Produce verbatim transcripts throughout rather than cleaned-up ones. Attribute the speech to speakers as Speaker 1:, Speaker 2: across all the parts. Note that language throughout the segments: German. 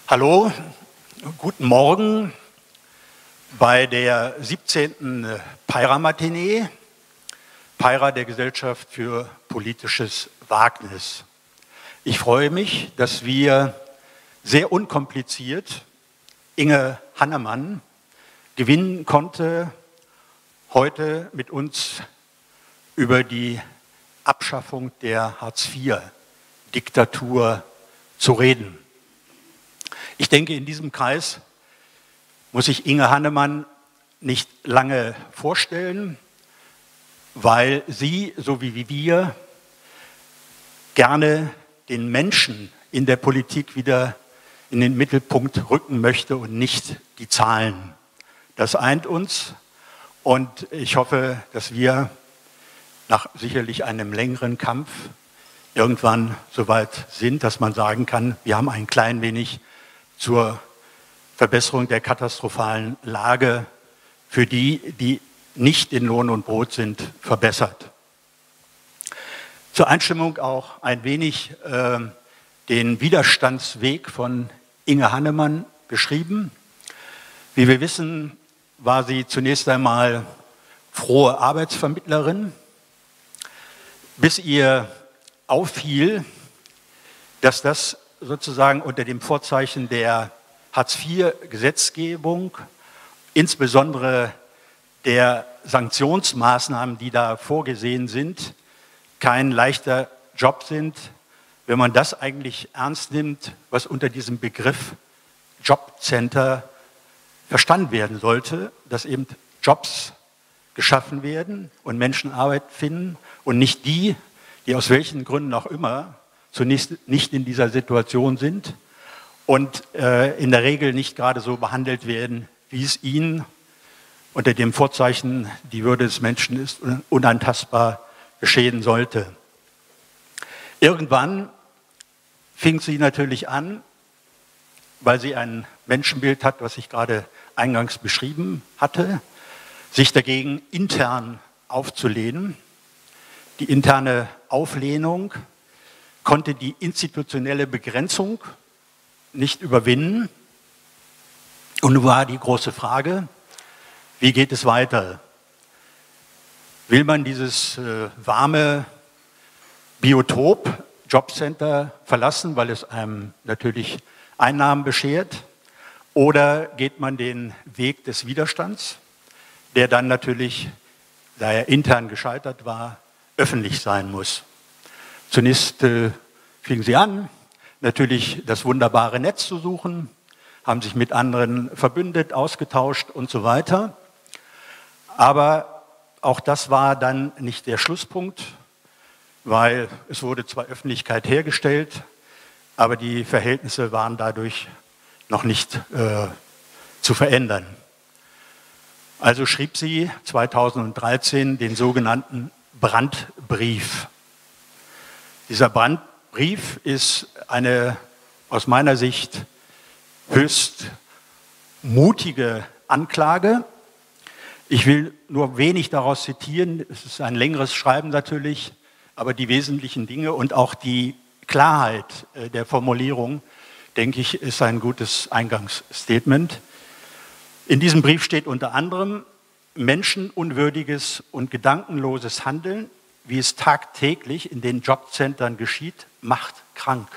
Speaker 1: Hallo, guten Morgen bei der siebzehnten Peira-Matinee, Peira der Gesellschaft für politisches Wagnis. Ich freue mich, dass wir sehr unkompliziert Inge Hannemann gewinnen konnte, heute mit uns über die Abschaffung der Hartz-vier-Diktatur zu reden. Ich denke, in diesem Kreis muss ich Inge Hannemann nicht lange vorstellen, weil sie, so wie wir, gerne den Menschen in der Politik wieder in den Mittelpunkt rücken möchte und nicht die Zahlen. Das eint uns und ich hoffe, dass wir nach sicherlich einem längeren Kampf irgendwann so weit sind, dass man sagen kann, wir haben ein klein wenig zur Verbesserung der katastrophalen Lage für die, die nicht in Lohn und Brot sind, verbessert. Zur Einstimmung auch ein wenig äh, den Widerstandsweg von Inge Hannemann beschrieben. Wie wir wissen, war sie zunächst einmal frohe Arbeitsvermittlerin, bis ihr auffiel, dass das sozusagen unter dem Vorzeichen der Hartz-vier-Gesetzgebung, insbesondere der Sanktionsmaßnahmen, die da vorgesehen sind, kein leichter Job sind, wenn man das eigentlich ernst nimmt, was unter diesem Begriff Jobcenter verstanden werden sollte, dass eben Jobs geschaffen werden und Menschen Arbeit finden und nicht die, die aus welchen Gründen auch immer zunächst nicht in dieser Situation sind und äh, in der Regel nicht gerade so behandelt werden, wie es ihnen unter dem Vorzeichen, die Würde des Menschen ist unantastbar, geschehen sollte. Irgendwann fing sie natürlich an, weil sie ein Menschenbild hat, was ich gerade eingangs beschrieben hatte, sich dagegen intern aufzulehnen. Die interne Auflehnung konnte die institutionelle Begrenzung nicht überwinden. Und nun war die große Frage, wie geht es weiter? Will man dieses äh, warme Biotop, Jobcenter, verlassen, weil es einem natürlich Einnahmen beschert? Oder geht man den Weg des Widerstands, der dann natürlich, da er intern gescheitert war, öffentlich sein muss? Zunächst äh, fingen sie an, natürlich das wunderbare Netz zu suchen, haben sich mit anderen verbündet, ausgetauscht und so weiter. Aber auch das war dann nicht der Schlusspunkt, weil es wurde zwar Öffentlichkeit hergestellt, aber die Verhältnisse waren dadurch noch nicht äh, zu verändern. Also schrieb sie zweitausenddreizehn den sogenannten Brandtbrief. Dieser Brandtbrief ist eine aus meiner Sicht höchst mutige Anklage. Ich will nur wenig daraus zitieren, es ist ein längeres Schreiben natürlich, aber die wesentlichen Dinge und auch die Klarheit der Formulierung, denke ich, ist ein gutes Eingangsstatement. In diesem Brief steht unter anderem: menschenunwürdiges und gedankenloses Handeln, wie es tagtäglich in den Jobcentern geschieht, macht krank.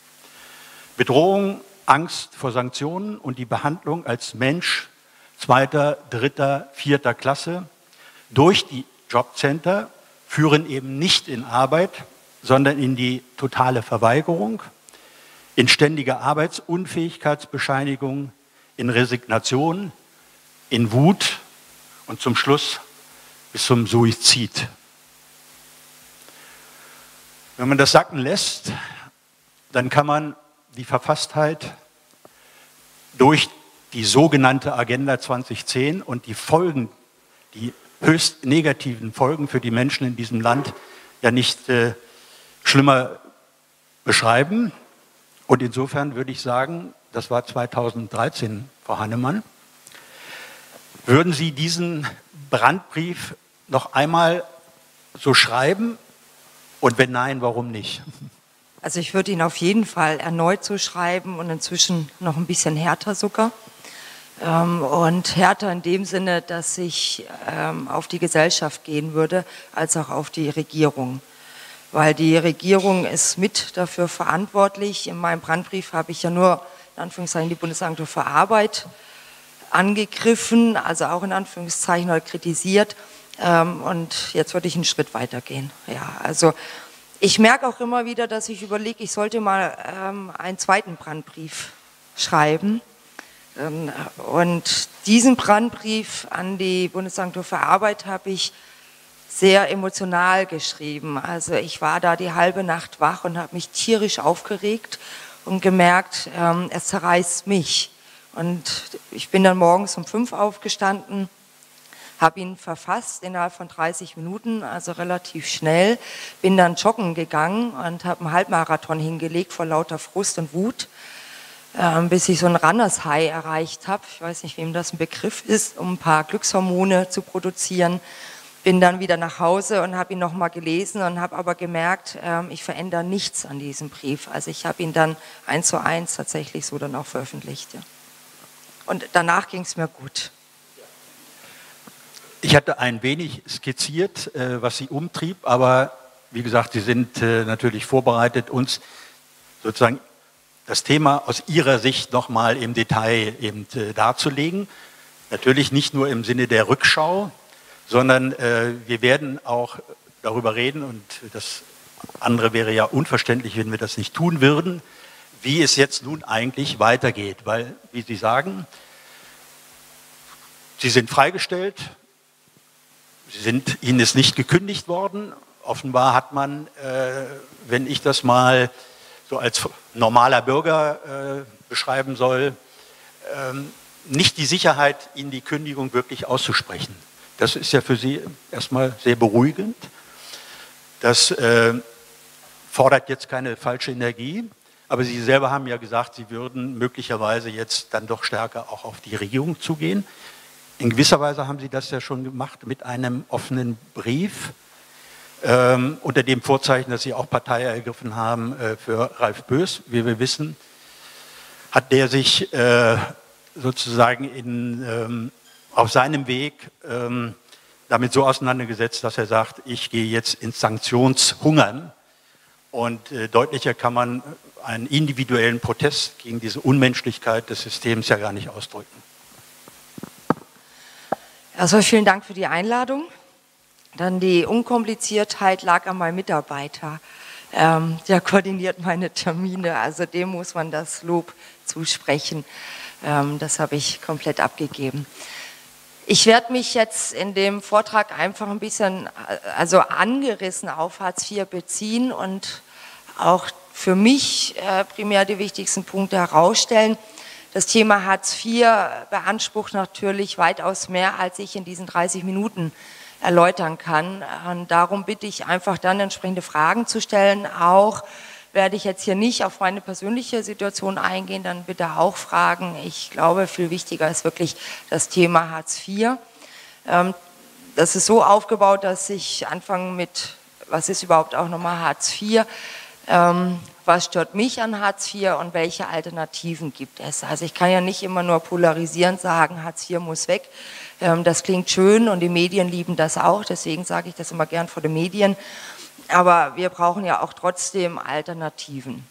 Speaker 1: Bedrohung, Angst vor Sanktionen und die Behandlung als Mensch zweiter, dritter, vierter Klasse durch die Jobcenter führen eben nicht in Arbeit, sondern in die totale Verweigerung, in ständige Arbeitsunfähigkeitsbescheinigung, in Resignation, in Wut und zum Schluss bis zum Suizid. Wenn man das sacken lässt, dann kann man die Verfasstheit durch die sogenannte Agenda zweitausendzehn und die Folgen, die höchst negativen Folgen für die Menschen in diesem Land ja nicht äh, schlimmer beschreiben. Und insofern würde ich sagen, das war zweitausenddreizehn, Frau Hannemann, würden Sie diesen Brandtbrief noch einmal so schreiben? Und wenn nein, warum nicht?
Speaker 2: Also ich würde ihn auf jeden Fall erneut so schreiben und inzwischen noch ein bisschen härter sogar. Ähm, und härter in dem Sinne, dass ich ähm, auf die Gesellschaft gehen würde, als auch auf die Regierung. Weil die Regierung ist mit dafür verantwortlich. In meinem Brandbrief habe ich ja nur, in Anführungszeichen, die Bundesagentur für Arbeit angegriffen, also auch in Anführungszeichen oder kritisiert. Ähm, und jetzt würde ich einen Schritt weitergehen. Ja, also ich merke auch immer wieder, dass ich überlege, ich sollte mal ähm, einen zweiten Brandbrief schreiben. Ähm, und diesen Brandbrief an die Bundesagentur für Arbeit habe ich sehr emotional geschrieben. Also ich war da die halbe Nacht wach und habe mich tierisch aufgeregt und gemerkt, ähm, es zerreißt mich. Und ich bin dann morgens um fünf aufgestanden, habe ihn verfasst innerhalb von dreißig Minuten, also relativ schnell, bin dann joggen gegangen und habe einen Halbmarathon hingelegt vor lauter Frust und Wut, äh, bis ich so ein Runners High erreicht habe. Ich weiß nicht, wem das ein Begriff ist, um ein paar Glückshormone zu produzieren. Bin dann wieder nach Hause und habe ihn nochmal gelesen und habe aber gemerkt, äh, ich verändere nichts an diesem Brief. Also ich habe ihn dann eins zu eins tatsächlich so dann auch veröffentlicht. Ja. Und danach ging es mir gut.
Speaker 1: Ich hatte ein wenig skizziert, äh, was Sie umtrieb, aber wie gesagt, Sie sind äh, natürlich vorbereitet, uns sozusagen das Thema aus Ihrer Sicht nochmal im Detail eben äh, darzulegen. Natürlich nicht nur im Sinne der Rückschau, sondern äh, wir werden auch darüber reden, und das andere wäre ja unverständlich, wenn wir das nicht tun würden, wie es jetzt nun eigentlich weitergeht. Weil, wie Sie sagen, Sie sind freigestellt, Sie sind, Ihnen ist nicht gekündigt worden. Offenbar hat man, äh, wenn ich das mal so als normaler Bürger äh, beschreiben soll, ähm, nicht die Sicherheit, Ihnen die Kündigung wirklich auszusprechen. Das ist ja für Sie erstmal sehr beruhigend. Das äh, fordert jetzt keine falsche Energie. Aber Sie selber haben ja gesagt, Sie würden möglicherweise jetzt dann doch stärker auch auf die Regierung zugehen. In gewisser Weise haben Sie das ja schon gemacht mit einem offenen Brief, ähm, unter dem Vorzeichen, dass Sie auch Partei ergriffen haben äh, für Ralf Boes. Wie wir wissen, hat der sich äh, sozusagen in, ähm, auf seinem Weg ähm, damit so auseinandergesetzt, dass er sagt, ich gehe jetzt ins Sanktionshungern. Und äh, deutlicher kann man einen individuellen Protest gegen diese Unmenschlichkeit des Systems ja gar nicht ausdrücken.
Speaker 2: Also vielen Dank für die Einladung. Dann die Unkompliziertheit lag an meinem Mitarbeiter. Ähm, der koordiniert meine Termine, also dem muss man das Lob zusprechen. Ähm, das habe ich komplett abgegeben. Ich werde mich jetzt in dem Vortrag einfach ein bisschen, also angerissen auf Hartz vier beziehen und auch für mich äh, primär die wichtigsten Punkte herausstellen. Das Thema Hartz vier beansprucht natürlich weitaus mehr, als ich in diesen dreißig Minuten erläutern kann. Und darum bitte ich einfach dann entsprechende Fragen zu stellen. Auch werde ich jetzt hier nicht auf meine persönliche Situation eingehen, dann bitte auch fragen. Ich glaube, viel wichtiger ist wirklich das Thema Hartz vier. Das ist so aufgebaut, dass ich anfange mit, was ist überhaupt auch nochmal Hartz vier? Was stört mich an Hartz vier und welche Alternativen gibt es? Also ich kann ja nicht immer nur polarisierend sagen, Hartz vier muss weg. Das klingt schön und die Medien lieben das auch, deswegen sage ich das immer gern vor den Medien. Aber wir brauchen ja auch trotzdem Alternativen.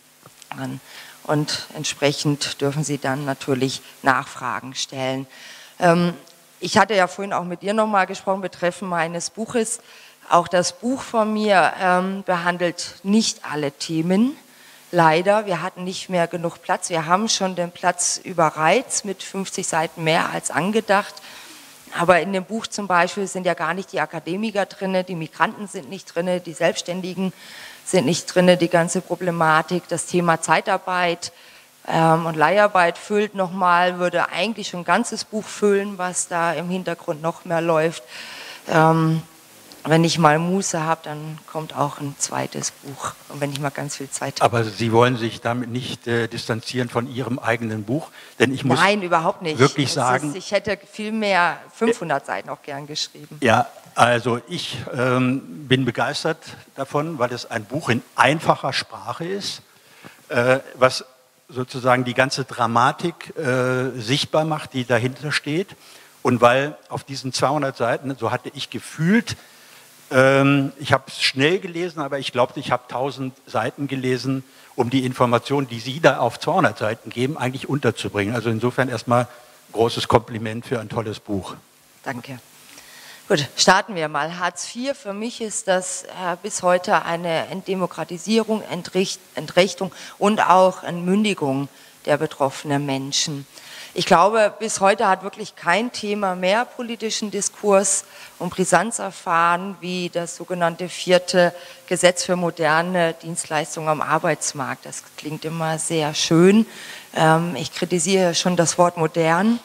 Speaker 2: Und entsprechend dürfen Sie dann natürlich Nachfragen stellen. Ich hatte ja vorhin auch mit dir nochmal gesprochen betreffend meines Buches. Auch das Buch von mir ähm, behandelt nicht alle Themen. Leider, wir hatten nicht mehr genug Platz. Wir haben schon den Platz überreizt mit fünfzig Seiten mehr als angedacht. Aber in dem Buch zum Beispiel sind ja gar nicht die Akademiker drin, die Migranten sind nicht drin, die Selbstständigen sind nicht drin, die ganze Problematik, das Thema Zeitarbeit ähm, und Leiharbeit füllt nochmal, würde eigentlich schon ein ganzes Buch füllen, was da im Hintergrund noch mehr läuft. Ähm, Wenn ich mal Muße habe, dann kommt auch ein zweites Buch. Und wenn ich mal ganz viel Zeit habe.
Speaker 1: Aber Sie wollen sich damit nicht äh, distanzieren von Ihrem eigenen Buch? Denn ich muss
Speaker 2: Nein, überhaupt nicht.
Speaker 1: wirklich
Speaker 2: es
Speaker 1: sagen,
Speaker 2: ist, ich hätte viel mehr fünfhundert äh, Seiten auch gern geschrieben.
Speaker 1: Ja, Also ich ähm, bin begeistert davon, weil es ein Buch in einfacher Sprache ist, äh, was sozusagen die ganze Dramatik äh, sichtbar macht, die dahinter steht. Und weil auf diesen zweihundert Seiten, so hatte ich gefühlt, ähm, ich habe es schnell gelesen, aber ich glaube, ich habe tausend Seiten gelesen, um die Informationen, die Sie da auf zweihundert Seiten geben, eigentlich unterzubringen. Also insofern erstmal großes Kompliment für ein tolles Buch.
Speaker 2: Danke. Gut, starten wir mal. Hartz vier, für mich ist das äh, bis heute eine Entdemokratisierung, Entricht, Entrechtung und auch Entmündigung der betroffenen Menschen. Ich glaube, bis heute hat wirklich kein Thema mehr politischen Diskurs und Brisanz erfahren wie das sogenannte vierte Gesetz für moderne Dienstleistungen am Arbeitsmarkt. Das klingt immer sehr schön. Ähm, ich kritisiere schon das Wort modern.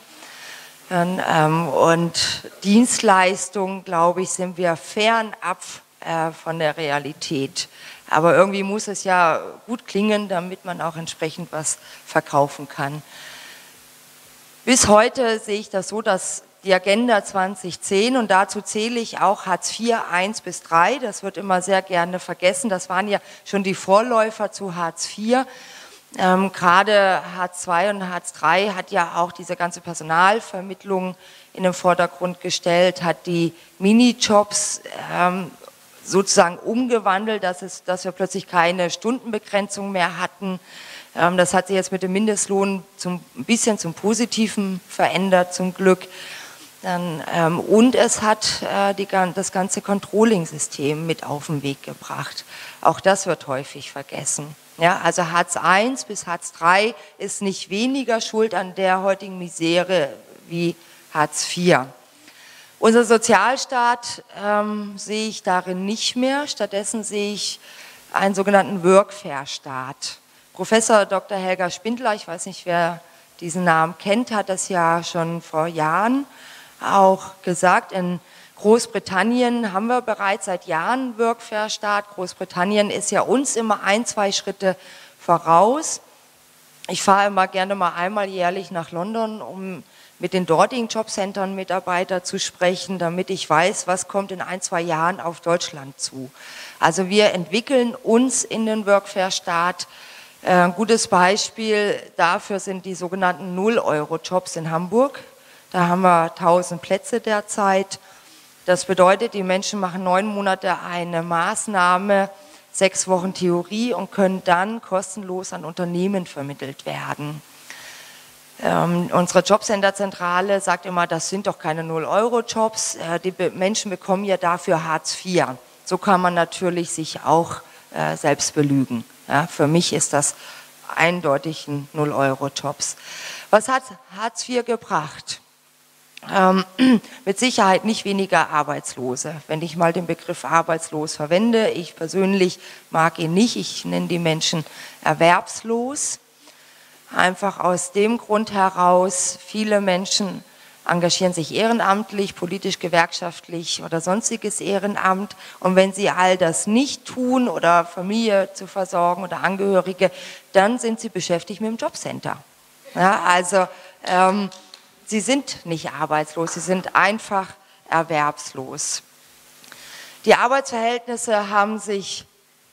Speaker 2: Und Dienstleistungen, glaube ich, sind wir fernab von der Realität. Aber irgendwie muss es ja gut klingen, damit man auch entsprechend was verkaufen kann. Bis heute sehe ich das so, dass die Agenda zwanzig zehn, und dazu zähle ich auch Hartz vier eins bis drei, das wird immer sehr gerne vergessen, das waren ja schon die Vorläufer zu Hartz vier. Ähm, gerade Hartz zwei und Hartz drei hat ja auch diese ganze Personalvermittlung in den Vordergrund gestellt, hat die Minijobs ähm, sozusagen umgewandelt, dass, es, dass wir plötzlich keine Stundenbegrenzung mehr hatten. Ähm, das hat sich jetzt mit dem Mindestlohn zum, ein bisschen zum Positiven verändert, zum Glück. Dann, ähm, und es hat äh, die, das ganze Controlling-System mit auf den Weg gebracht. Auch das wird häufig vergessen. Ja, also Hartz eins bis Hartz drei ist nicht weniger schuld an der heutigen Misere wie Hartz vier. Unser Sozialstaat ähm, sehe ich darin nicht mehr. Stattdessen sehe ich einen sogenannten Workfare-Staat. Professor Doktor Helga Spindler, ich weiß nicht, wer diesen Namen kennt, hat das ja schon vor Jahren auch gesagt. In Großbritannien haben wir bereits seit Jahren Workfare-Staat. Großbritannien ist ja uns immer ein, zwei Schritte voraus. Ich fahre immer gerne mal einmal jährlich nach London, um mit den dortigen Jobcentern Mitarbeiter zu sprechen, damit ich weiß, was kommt in ein, zwei Jahren auf Deutschland zu. Also wir entwickeln uns in den Workfare-Staat. Ein gutes Beispiel dafür sind die sogenannten null-Euro-Jobs in Hamburg. Da haben wir tausend Plätze derzeit. Das bedeutet, die Menschen machen neun Monate eine Maßnahme, sechs Wochen Theorie und können dann kostenlos an Unternehmen vermittelt werden. Ähm, unsere Jobcenter-Zentrale sagt immer, das sind doch keine null-Euro-Jobs, äh, die Be Menschen bekommen ja dafür Hartz vier. So kann man natürlich sich auch äh, selbst belügen. Ja, für mich ist das eindeutig ein null-Euro-Jobs. Was hat Hartz vier gebracht? Ähm, mit Sicherheit nicht weniger Arbeitslose. Wenn ich mal den Begriff arbeitslos verwende, ich persönlich mag ihn nicht, ich nenne die Menschen erwerbslos. Einfach aus dem Grund heraus, viele Menschen engagieren sich ehrenamtlich, politisch, gewerkschaftlich oder sonstiges Ehrenamt. Und wenn sie all das nicht tun oder Familie zu versorgen oder Angehörige, dann sind sie beschäftigt mit dem Jobcenter. Ja, also ähm, sie sind nicht arbeitslos, sie sind einfach erwerbslos. Die Arbeitsverhältnisse haben sich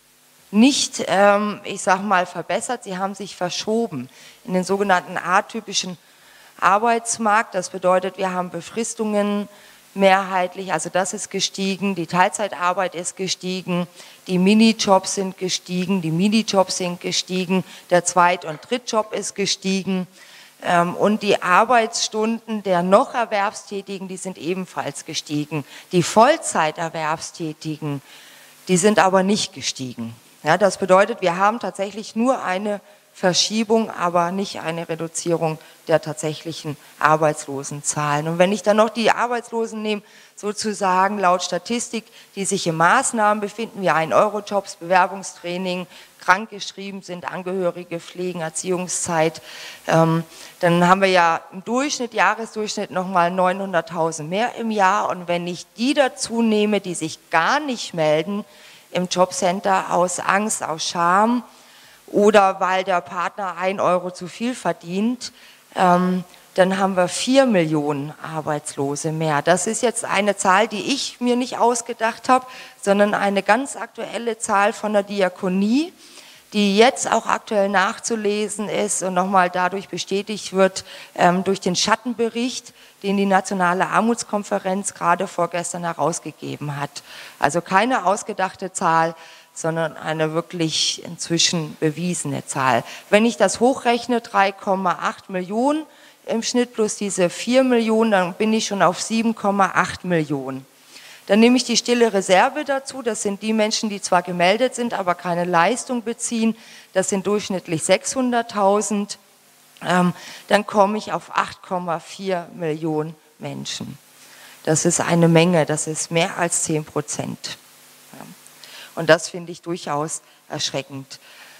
Speaker 2: nicht, ähm, ich sage mal, verbessert, sie haben sich verschoben in den sogenannten atypischen Arbeitsmarkt. Das bedeutet, wir haben Befristungen mehrheitlich, also das ist gestiegen, die Teilzeitarbeit ist gestiegen, die Minijobs sind gestiegen, die Minijobs sind gestiegen, der Zweit- und Drittjob ist gestiegen. Und die Arbeitsstunden der noch Erwerbstätigen, die sind ebenfalls gestiegen. Die Vollzeiterwerbstätigen, die sind aber nicht gestiegen. Ja, das bedeutet, wir haben tatsächlich nur eine Verschiebung, aber nicht eine Reduzierung der tatsächlichen Arbeitslosenzahlen. Und wenn ich dann noch die Arbeitslosen nehme, sozusagen laut Statistik, die sich in Maßnahmen befinden, wie ein-Euro-Jobs, Bewerbungstraining, krankgeschrieben sind, Angehörige pflegen, Erziehungszeit, ähm, dann haben wir ja im Durchschnitt, Jahresdurchschnitt nochmal neunhunderttausend mehr im Jahr. Und wenn ich die dazu nehme, die sich gar nicht melden im Jobcenter aus Angst, aus Scham oder weil der Partner ein Euro zu viel verdient, ähm, dann haben wir vier Millionen Arbeitslose mehr. Das ist jetzt eine Zahl, die ich mir nicht ausgedacht habe, sondern eine ganz aktuelle Zahl von der Diakonie, die jetzt auch aktuell nachzulesen ist und nochmal dadurch bestätigt wird ähm, durch den Schattenbericht, den die Nationale Armutskonferenz gerade vorgestern herausgegeben hat. Also keine ausgedachte Zahl, sondern eine wirklich inzwischen bewiesene Zahl. Wenn ich das hochrechne, drei Komma acht Millionen im Schnitt plus diese vier Millionen, dann bin ich schon auf sieben Komma acht Millionen. Dann nehme ich die stille Reserve dazu, das sind die Menschen, die zwar gemeldet sind, aber keine Leistung beziehen, das sind durchschnittlich sechshunderttausend, ähm, dann komme ich auf acht Komma vier Millionen Menschen. Das ist eine Menge, das ist mehr als zehn Prozent. Ja. Und das finde ich durchaus erschreckend.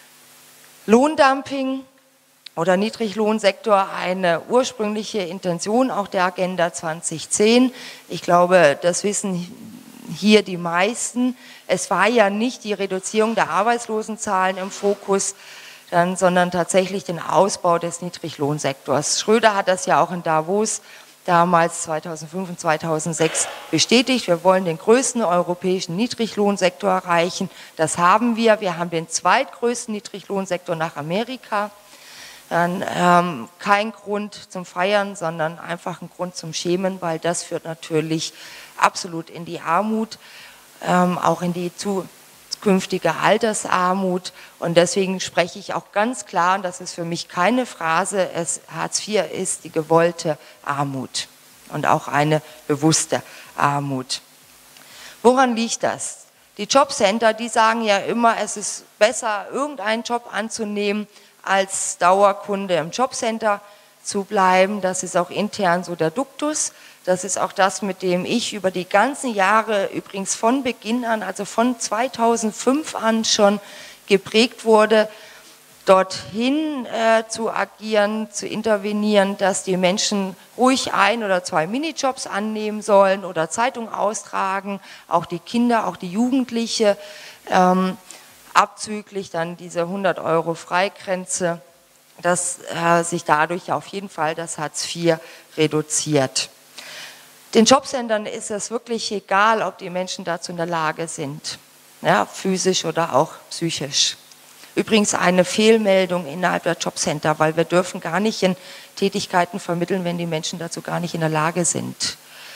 Speaker 2: Lohndumping oder Niedriglohnsektor, eine ursprüngliche Intention auch der Agenda zweitausendzehn. Ich glaube, das wissen hier die meisten. Es war ja nicht die Reduzierung der Arbeitslosenzahlen im Fokus, dann, sondern tatsächlich den Ausbau des Niedriglohnsektors. Schröder hat das ja auch in Davos damals zweitausendfünf und zweitausendsechs bestätigt. Wir wollen den größten europäischen Niedriglohnsektor erreichen. Das haben wir. Wir haben den zweitgrößten Niedriglohnsektor nach Amerika. Dann ähm, kein Grund zum Feiern, sondern einfach ein Grund zum Schämen, weil das führt natürlich absolut in die Armut, ähm, auch in die zukünftige Altersarmut. Und deswegen spreche ich auch ganz klar, und das ist für mich keine Phrase, es, Hartz vier ist die gewollte Armut und auch eine bewusste Armut. Woran liegt das? Die Jobcenter, die sagen ja immer, es ist besser, irgendeinen Job anzunehmen, als Dauerkunde im Jobcenter zu bleiben. Das ist auch intern so der Duktus. Das ist auch das, mit dem ich über die ganzen Jahre, übrigens von Beginn an, also von zweitausendfünf an schon geprägt wurde, dorthin äh, zu agieren, zu intervenieren, dass die Menschen ruhig ein oder zwei Minijobs annehmen sollen oder Zeitung austragen, auch die Kinder, auch die Jugendliche, ähm, abzüglich dann diese hundert Euro Freigrenze, dass äh, sich dadurch auf jeden Fall das Hartz vier reduziert. Den Jobcentern ist es wirklich egal, ob die Menschen dazu in der Lage sind, ja, physisch oder auch psychisch. Übrigens eine Fehlmeldung innerhalb der Jobcenter, weil wir dürfen gar nicht in Tätigkeiten vermitteln, wenn die Menschen dazu gar nicht in der Lage sind.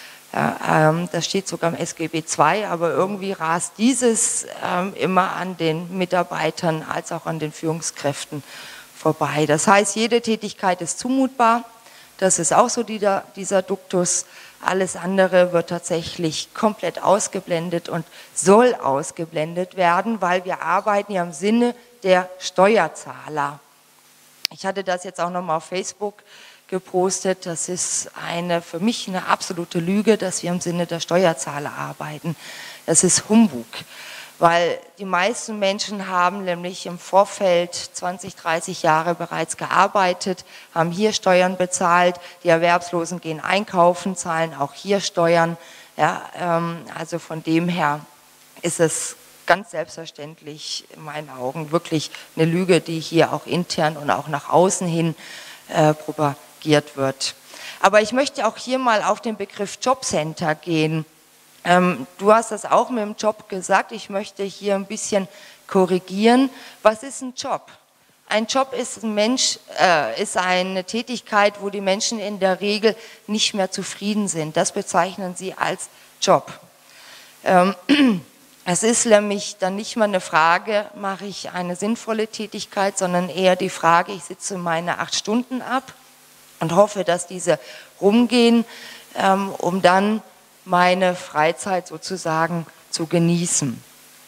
Speaker 2: Ja, ähm, das steht sogar im S G B zwei, aber irgendwie rast dieses ähm, immer an den Mitarbeitern als auch an den Führungskräften vorbei. Das heißt, jede Tätigkeit ist zumutbar, das ist auch so dieser, dieser Duktus. Alles andere wird tatsächlich komplett ausgeblendet und soll ausgeblendet werden, weil wir arbeiten ja im Sinne der Steuerzahler. Ich hatte das jetzt auch nochmal auf Facebook gepostet, das ist eine, für mich eine absolute Lüge, dass wir im Sinne der Steuerzahler arbeiten. Das ist Humbug, weil die meisten Menschen haben nämlich im Vorfeld zwanzig, dreißig Jahre bereits gearbeitet, haben hier Steuern bezahlt, die Erwerbslosen gehen einkaufen, zahlen auch hier Steuern. Ja, ähm, also von dem her ist es ganz selbstverständlich in meinen Augen wirklich eine Lüge, die hier auch intern und auch nach außen hin äh, propagiert wird. Aber ich möchte auch hier mal auf den Begriff Jobcenter gehen. Ähm, du hast das auch mit dem Job gesagt, ich möchte hier ein bisschen korrigieren. Was ist ein Job? Ein Job ist ein Mensch, äh, ist eine Tätigkeit, wo die Menschen in der Regel nicht mehr zufrieden sind. Das bezeichnen sie als Job. Ähm, es ist nämlich dann nicht mal eine Frage, mache ich eine sinnvolle Tätigkeit, sondern eher die Frage, ich sitze meine acht Stunden ab und hoffe, dass diese rumgehen, ähm, um dann meine Freizeit sozusagen zu genießen.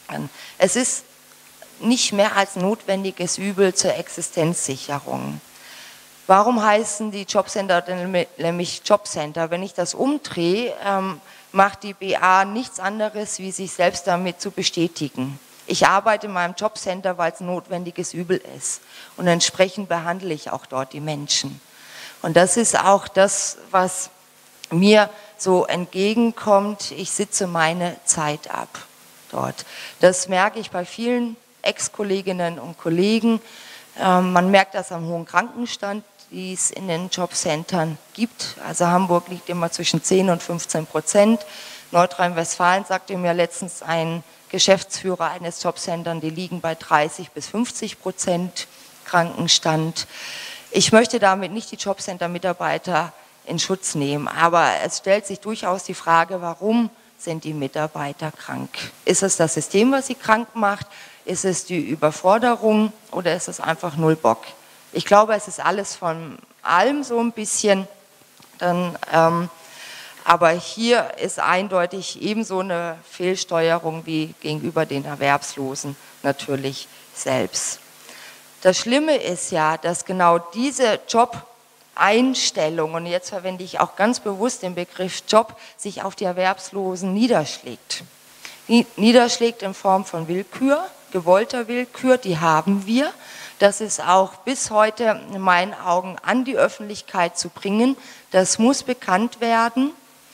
Speaker 2: Es ist nicht mehr als notwendiges Übel zur Existenzsicherung. Warum heißen die Jobcenter denn nämlich Jobcenter? Wenn ich das umdrehe, ähm, macht die B A nichts anderes, wie sich selbst damit zu bestätigen. Ich arbeite in meinem Jobcenter, weil es ein notwendiges Übel ist. Und entsprechend behandle ich auch dort die Menschen. Und das ist auch das, was mir so entgegenkommt. Ich sitze meine Zeit ab dort. Das merke ich bei vielen Ex-Kolleginnen und Kollegen. Ähm, man merkt das am hohen Krankenstand, die es in den Jobcentern gibt. Also Hamburg liegt immer zwischen zehn und fünfzehn Prozent. Nordrhein-Westfalen sagte mir letztens ein Geschäftsführer eines Jobcenters, die liegen bei dreißig bis fünfzig Prozent Krankenstand. Ich möchte damit nicht die Jobcenter-Mitarbeiter in Schutz nehmen, aber es stellt sich durchaus die Frage, warum sind die Mitarbeiter krank? Ist es das System, was sie krank macht? Ist es die Überforderung oder ist es einfach null Bock? Ich glaube, es ist alles von allem so ein bisschen. Dann, ähm, aber hier ist eindeutig ebenso eine Fehlsteuerung wie gegenüber den Erwerbslosen natürlich selbst. Das Schlimme ist ja, dass genau diese Job-Einstellung, und jetzt verwende ich auch ganz bewusst den Begriff Job, sich auf die Erwerbslosen niederschlägt. Niederschlägt in Form von Willkür, gewollter Willkür, die haben wir. Das ist auch bis heute in meinen Augen an die Öffentlichkeit zu bringen. Das muss bekannt werden.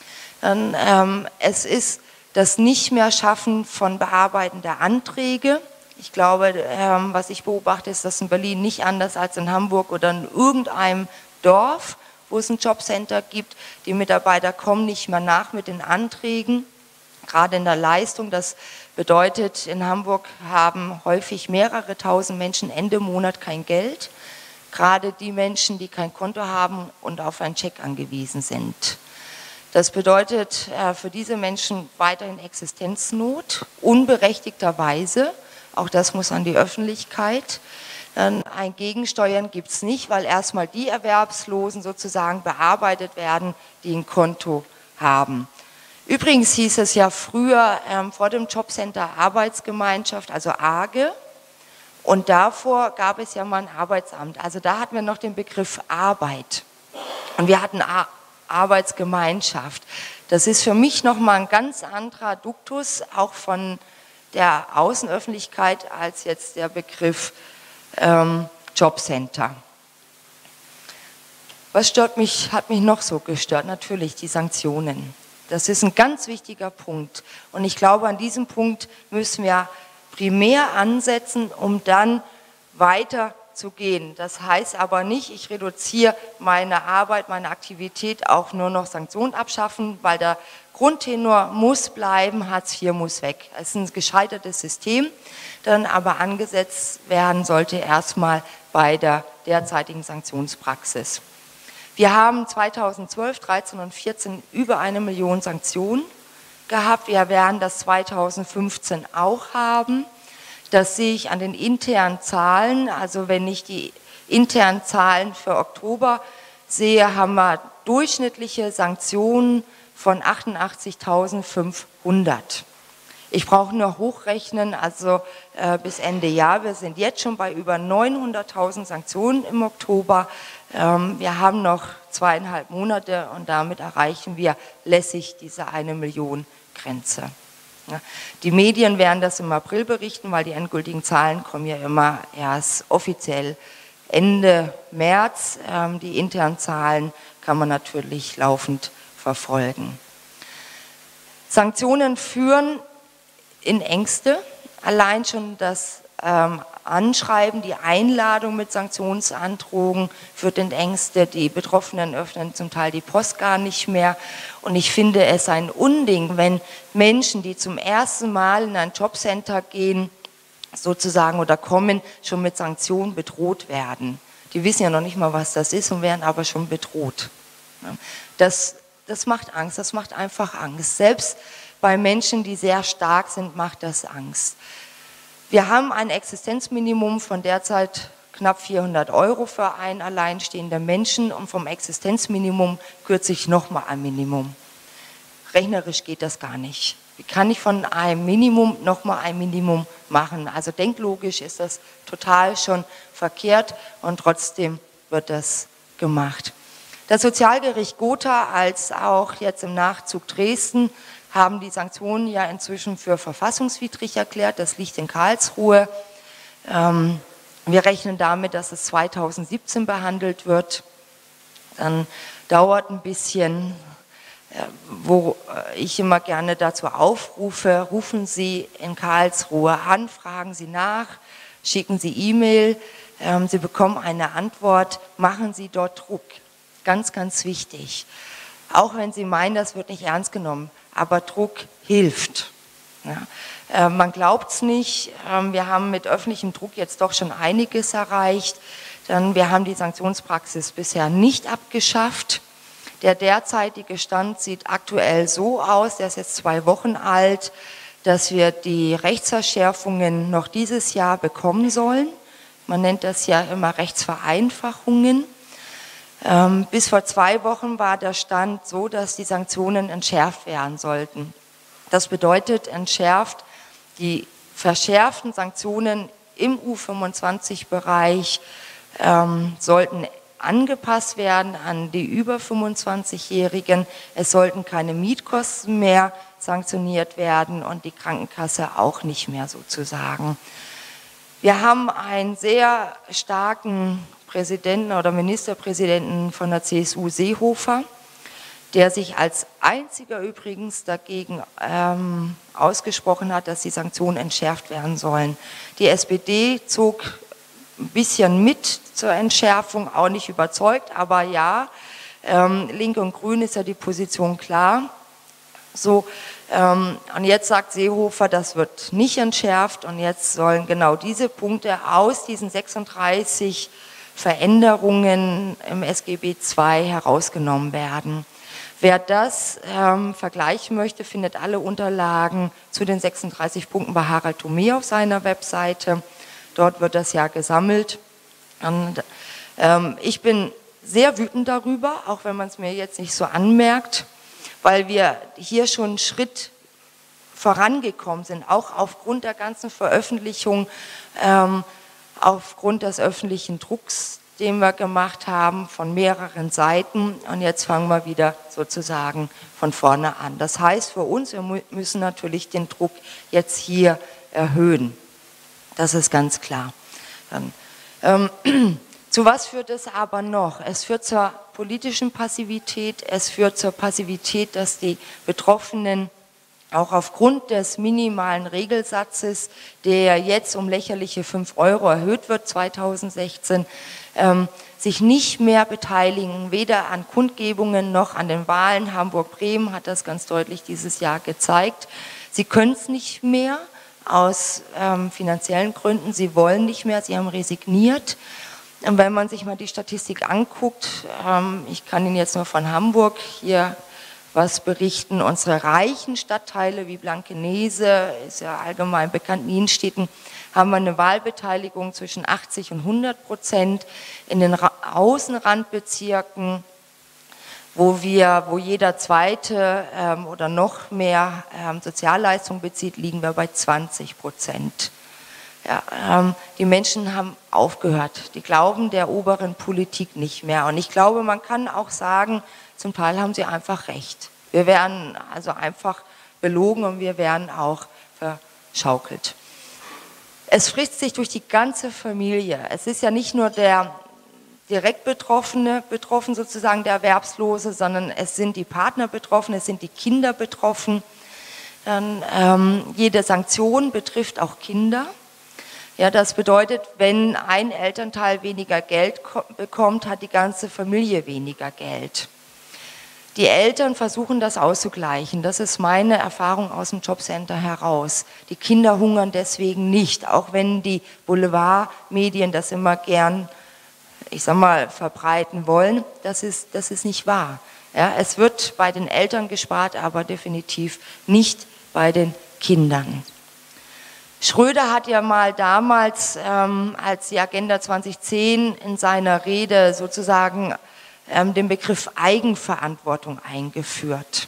Speaker 2: Dann, ähm, es ist das nicht mehr Schaffen von bearbeitender Anträge. Ich glaube, ähm, was ich beobachte, ist das in Berlin nicht anders als in Hamburg oder in irgendeinem Dorf, wo es ein Jobcenter gibt. Die Mitarbeiter kommen nicht mehr nach mit den Anträgen, gerade in der Leistung. Das bedeutet, in Hamburg haben häufig mehrere tausend Menschen Ende Monat kein Geld. Gerade die Menschen, die kein Konto haben und auf einen Scheck angewiesen sind. Das bedeutet äh, für diese Menschen weiterhin Existenznot, unberechtigterweise. Auch das muss an die Öffentlichkeit. Dann ein Gegensteuern gibt es nicht, weil erstmal die Erwerbslosen sozusagen bearbeitet werden, die ein Konto haben. Übrigens hieß es ja früher ähm, vor dem Jobcenter Arbeitsgemeinschaft, also A G E. Und davor gab es ja mal ein Arbeitsamt. Also da hatten wir noch den Begriff Arbeit. Und wir hatten A Arbeitsgemeinschaft. Das ist für mich nochmal ein ganz anderer Duktus, auch von der Außenöffentlichkeit, als jetzt der Begriff ähm, Jobcenter. Was stört mich, hat mich noch so gestört? Natürlich die Sanktionen. Das ist ein ganz wichtiger Punkt. Und ich glaube, an diesem Punkt müssen wir primär ansetzen, um dann weiter zu gehen. Das heißt aber nicht, ich reduziere meine Arbeit, meine Aktivität auch nur noch Sanktionen abschaffen, weil der Grundtenor muss bleiben, Hartz vier muss weg. Es ist ein gescheitertes System, dann aber angesetzt werden sollte erstmal bei der derzeitigen Sanktionspraxis. Wir haben zweitausendzwölf, dreizehn und vierzehn über eine Million Sanktionen gehabt. Wir werden das zweitausendfünfzehn auch haben. Das sehe ich an den internen Zahlen. Also wenn ich die internen Zahlen für Oktober sehe, haben wir durchschnittliche Sanktionen von achtundachtzigtausendfünfhundert. Ich brauche nur hochrechnen, also äh, bis Ende Jahr. Wir sind jetzt schon bei über neunhunderttausend Sanktionen im Oktober. Ähm, wir haben noch zweieinhalb Monate und damit erreichen wir lässig diese eine Million Grenze. Ja. Die Medien werden das im April berichten, weil die endgültigen Zahlen kommen ja immer erst offiziell Ende März. Ähm, die internen Zahlen kann man natürlich laufend verfolgen. Sanktionen führen in Ängste. Allein schon das ähm, Anschreiben, die Einladung mit Sanktionsandrohungen führt in Ängste. Die Betroffenen öffnen zum Teil die Post gar nicht mehr. Und ich finde es ein Unding, wenn Menschen, die zum ersten Mal in ein Jobcenter gehen, sozusagen oder kommen, schon mit Sanktionen bedroht werden. Die wissen ja noch nicht mal, was das ist und werden aber schon bedroht. Das, das macht Angst, das macht einfach Angst. Selbst bei Menschen, die sehr stark sind, macht das Angst. Wir haben ein Existenzminimum von derzeit knapp vierhundert Euro für einen alleinstehenden Menschen und vom Existenzminimum kürze ich nochmal ein Minimum. Rechnerisch geht das gar nicht. Wie kann ich von einem Minimum nochmal ein Minimum machen? Also denklogisch ist das total schon verkehrt und trotzdem wird das gemacht. Das Sozialgericht Gotha als auch jetzt im Nachzug Dresden haben die Sanktionen ja inzwischen für verfassungswidrig erklärt. Das liegt in Karlsruhe. Ähm, wir rechnen damit, dass es zweitausendsiebzehn behandelt wird. Dann dauert ein bisschen, äh, wo ich immer gerne dazu aufrufe, rufen Sie in Karlsruhe an, fragen Sie nach, schicken Sie E-Mail. ähm, Sie bekommen eine Antwort, machen Sie dort Druck. Ganz, ganz wichtig. Auch wenn Sie meinen, das wird nicht ernst genommen, aber Druck hilft. Ja. Äh, man glaubt es nicht, äh, wir haben mit öffentlichem Druck jetzt doch schon einiges erreicht. Dann, wir haben die Sanktionspraxis bisher nicht abgeschafft. Der derzeitige Stand sieht aktuell so aus, der ist jetzt zwei Wochen alt, dass wir die Rechtsverschärfungen noch dieses Jahr bekommen sollen. Man nennt das ja immer Rechtsvereinfachungen. Ähm, bis vor zwei Wochen war der Stand so, dass die Sanktionen entschärft werden sollten. Das bedeutet entschärft, die verschärften Sanktionen im U fünfundzwanzig-Bereich ähm, sollten angepasst werden an die über fünfundzwanzigjährigen. Es sollten keine Mietkosten mehr sanktioniert werden und die Krankenkasse auch nicht mehr sozusagen. Wir haben einen sehr starken Präsidenten oder Ministerpräsidenten von der C S U, Seehofer, der sich als einziger übrigens dagegen ähm, ausgesprochen hat, dass die Sanktionen entschärft werden sollen. Die S P D zog ein bisschen mit zur Entschärfung, auch nicht überzeugt, aber ja, ähm, Linke und Grüne ist ja die Position klar. So, ähm, und jetzt sagt Seehofer, das wird nicht entschärft und jetzt sollen genau diese Punkte aus diesen sechsunddreißig Veränderungen im S G B zwei herausgenommen werden. Wer das ähm, vergleichen möchte, findet alle Unterlagen zu den sechsunddreißig Punkten bei Harald Thome auf seiner Webseite. Dort wird das ja gesammelt. Und, ähm, ich bin sehr wütend darüber, auch wenn man es mir jetzt nicht so anmerkt, weil wir hier schon einen Schritt vorangekommen sind, auch aufgrund der ganzen Veröffentlichung, ähm, aufgrund des öffentlichen Drucks, den wir gemacht haben, von mehreren Seiten. Und jetzt fangen wir wieder sozusagen von vorne an. Das heißt für uns, wir müssen natürlich den Druck jetzt hier erhöhen. Das ist ganz klar. Dann, ähm, zu was führt es aber noch? Es führt zur politischen Passivität, es führt zur Passivität, dass die Betroffenen auch aufgrund des minimalen Regelsatzes, der jetzt um lächerliche fünf Euro erhöht wird, zweitausendsechzehn, ähm, sich nicht mehr beteiligen, weder an Kundgebungen noch an den Wahlen. Hamburg-Bremen hat das ganz deutlich dieses Jahr gezeigt. Sie können es nicht mehr aus ähm, finanziellen Gründen, sie wollen nicht mehr, sie haben resigniert. Und wenn man sich mal die Statistik anguckt, ähm, ich kann Ihnen jetzt nur von Hamburg hier was berichten, unsere reichen Stadtteile wie Blankenese, ist ja allgemein bekannt, in Nienstädten, haben wir eine Wahlbeteiligung zwischen achtzig und hundert Prozent. In den Ra- Außenrandbezirken, wo wir, wo jeder Zweite ähm, oder noch mehr ähm, Sozialleistung bezieht, liegen wir bei zwanzig Prozent. Ja, ähm, die Menschen haben aufgehört, die glauben der oberen Politik nicht mehr. Und ich glaube, man kann auch sagen, zum Teil haben sie einfach recht. Wir werden also einfach belogen und wir werden auch verschaukelt. Es frisst sich durch die ganze Familie. Es ist ja nicht nur der direkt Betroffene betroffen, sozusagen der Erwerbslose, sondern es sind die Partner betroffen, es sind die Kinder betroffen. Dann, ähm, jede Sanktion betrifft auch Kinder. Ja, das bedeutet, wenn ein Elternteil weniger Geld bekommt, hat die ganze Familie weniger Geld. Die Eltern versuchen das auszugleichen. Das ist meine Erfahrung aus dem Jobcenter heraus. Die Kinder hungern deswegen nicht, auch wenn die Boulevardmedien das immer gern, ich sag mal, verbreiten wollen. Das ist, das ist nicht wahr. Ja, es wird bei den Eltern gespart, aber definitiv nicht bei den Kindern. Schröder hat ja mal damals, ähm, als die Agenda zweitausendzehn in seiner Rede sozusagen ähm, den Begriff Eigenverantwortung eingeführt.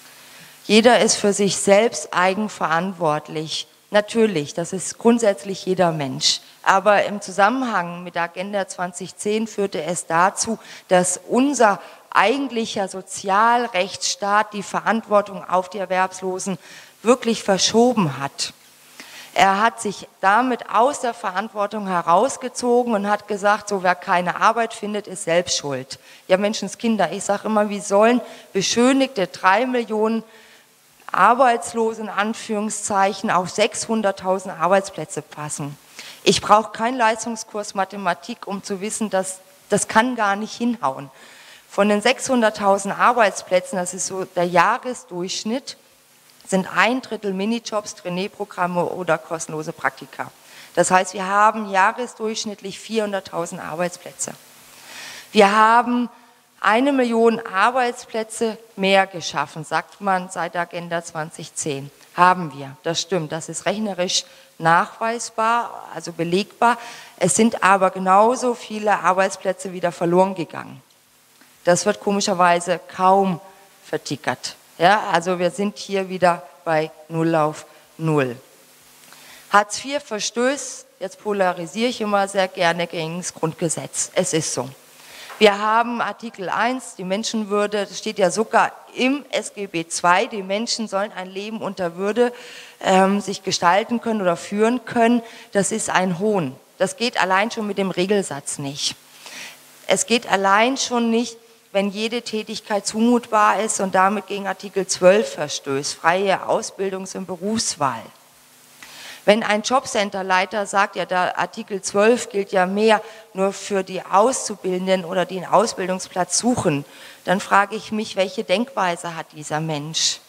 Speaker 2: Jeder ist für sich selbst eigenverantwortlich. Natürlich, das ist grundsätzlich jeder Mensch. Aber im Zusammenhang mit der Agenda zweitausendzehn führte es dazu, dass unser eigentlicher Sozialrechtsstaat die Verantwortung auf die Erwerbslosen wirklich verschoben hat. Er hat sich damit aus der Verantwortung herausgezogen und hat gesagt, so wer keine Arbeit findet, ist selbst schuld. Ja, Menschenskinder, ich sage immer, wie sollen beschönigte drei Millionen Arbeitslose in Anführungszeichen auf sechshunderttausend Arbeitsplätze passen? Ich brauche keinen Leistungskurs Mathematik, um zu wissen, dass das kann gar nicht hinhauen. Von den sechshunderttausend Arbeitsplätzen, das ist so der Jahresdurchschnitt, sind ein Drittel Minijobs, Trainee-Programme oder kostenlose Praktika. Das heißt, wir haben jahresdurchschnittlich vierhunderttausend Arbeitsplätze. Wir haben eine Million Arbeitsplätze mehr geschaffen, sagt man seit der Agenda zwanzig zehn. Haben wir, das stimmt, das ist rechnerisch nachweisbar, also belegbar. Es sind aber genauso viele Arbeitsplätze wieder verloren gegangen. Das wird komischerweise kaum vertickert. Ja, also wir sind hier wieder bei Null auf Null. Hartz vier verstößt, jetzt polarisiere ich immer sehr gerne, gegen das Grundgesetz. Es ist so. Wir haben Artikel eins, die Menschenwürde, das steht ja sogar im S G B zwei, die Menschen sollen ein Leben unter Würde ähm, sich gestalten können oder führen können. Das ist ein Hohn. Das geht allein schon mit dem Regelsatz nicht. Es geht allein schon nicht, wenn jede Tätigkeit zumutbar ist und damit gegen Artikel zwölf verstößt, freie Ausbildungs- und Berufswahl. Wenn ein Jobcenterleiter sagt, ja, der Artikel zwölf gilt ja mehr nur für die Auszubildenden oder die einen Ausbildungsplatz suchen, dann frage ich mich, welche Denkweise hat dieser Mensch?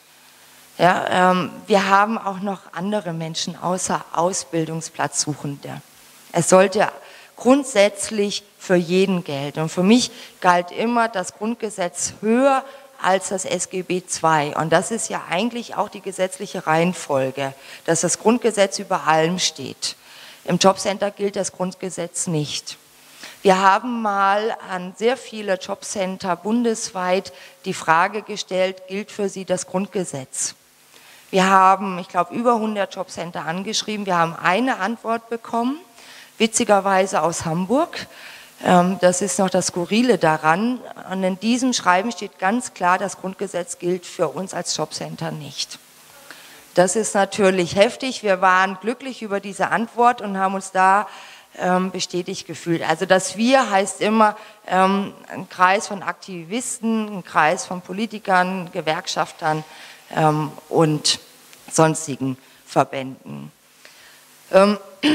Speaker 2: Ja, ähm, wir haben auch noch andere Menschen außer Ausbildungsplatzsuchende. Es sollte grundsätzlich für jeden gelten. Und für mich galt immer das Grundgesetz höher als das S G B zwei. Und das ist ja eigentlich auch die gesetzliche Reihenfolge, dass das Grundgesetz über allem steht. Im Jobcenter gilt das Grundgesetz nicht. Wir haben mal an sehr viele Jobcenter bundesweit die Frage gestellt, gilt für sie das Grundgesetz? Wir haben, ich glaube, über hundert Jobcenter angeschrieben. Wir haben eine Antwort bekommen, witzigerweise aus Hamburg. Das ist noch das Skurrile daran. Und in diesem Schreiben steht ganz klar, das Grundgesetz gilt für uns als Jobcenter nicht. Das ist natürlich heftig. Wir waren glücklich über diese Antwort und haben uns da ähm, bestätigt gefühlt. Also das Wir heißt immer ähm, ein Kreis von Aktivisten, ein Kreis von Politikern, Gewerkschaftern ähm, und sonstigen Verbänden. Ähm,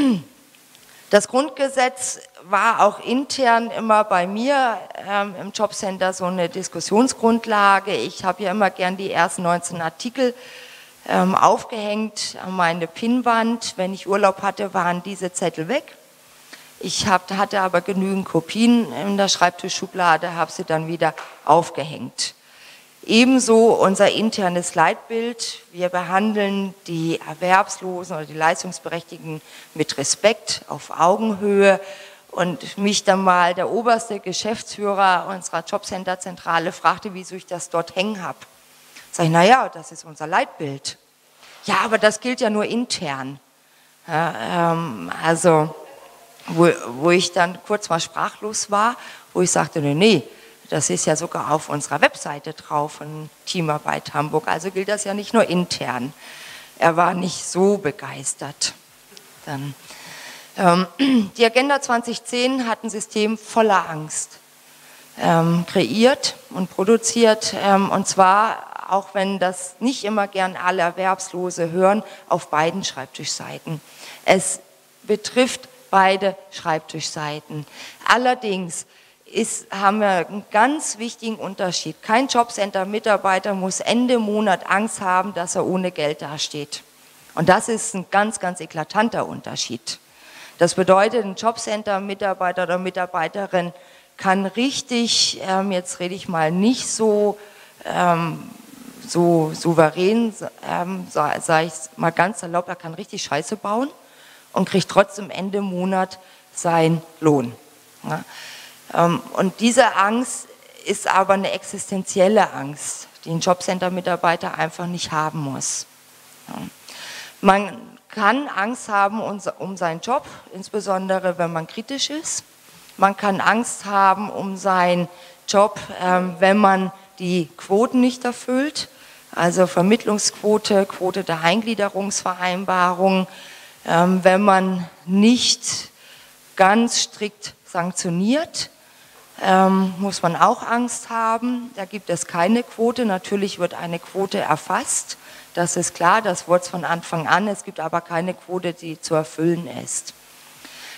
Speaker 2: Das Grundgesetz war auch intern immer bei mir ähm, im Jobcenter so eine Diskussionsgrundlage. Ich habe ja immer gern die ersten neunzehn Artikel ähm, aufgehängt an meine Pinnwand. Wenn ich Urlaub hatte, waren diese Zettel weg. Ich hab, hatte aber genügend Kopien in der Schreibtischschublade, habe sie dann wieder aufgehängt. Ebenso unser internes Leitbild. Wir behandeln die Erwerbslosen oder die Leistungsberechtigten mit Respekt, auf Augenhöhe. Und mich dann mal der oberste Geschäftsführer unserer Jobcenter-Zentrale fragte, wieso ich das dort hängen habe. Sag ich, naja, das ist unser Leitbild. Ja, aber das gilt ja nur intern. Ja, ähm, also, wo, wo ich dann kurz mal sprachlos war, wo ich sagte, nee, nee, das ist ja sogar auf unserer Webseite drauf von Teamarbeit Hamburg, also gilt das ja nicht nur intern. Er war nicht so begeistert. Dann, ähm, die Agenda zwanzig zehn hat ein System voller Angst ähm, kreiert und produziert, ähm, und zwar, auch wenn das nicht immer gern alle Erwerbslose hören, auf beiden Schreibtischseiten. Es betrifft beide Schreibtischseiten. Allerdings Ist, haben wir einen ganz wichtigen Unterschied. Kein Jobcenter-Mitarbeiter muss Ende Monat Angst haben, dass er ohne Geld dasteht. Und das ist ein ganz, ganz eklatanter Unterschied. Das bedeutet, ein Jobcenter-Mitarbeiter oder Mitarbeiterin kann richtig, ähm, jetzt rede ich mal nicht so, ähm, so souverän, ähm, sage ich mal ganz salopp, er kann richtig Scheiße bauen und kriegt trotzdem Ende Monat seinen Lohn. Ja. Und diese Angst ist aber eine existenzielle Angst, die ein Jobcenter-Mitarbeiter einfach nicht haben muss. Man kann Angst haben um seinen Job, insbesondere wenn man kritisch ist. Man kann Angst haben um seinen Job, wenn man die Quoten nicht erfüllt, also Vermittlungsquote, Quote der Eingliederungsvereinbarung, wenn man nicht ganz strikt sanktioniert. Ähm, muss man auch Angst haben. Da gibt es keine Quote. Natürlich wird eine Quote erfasst. Das ist klar, das wurde es von Anfang an. Es gibt aber keine Quote, die zu erfüllen ist.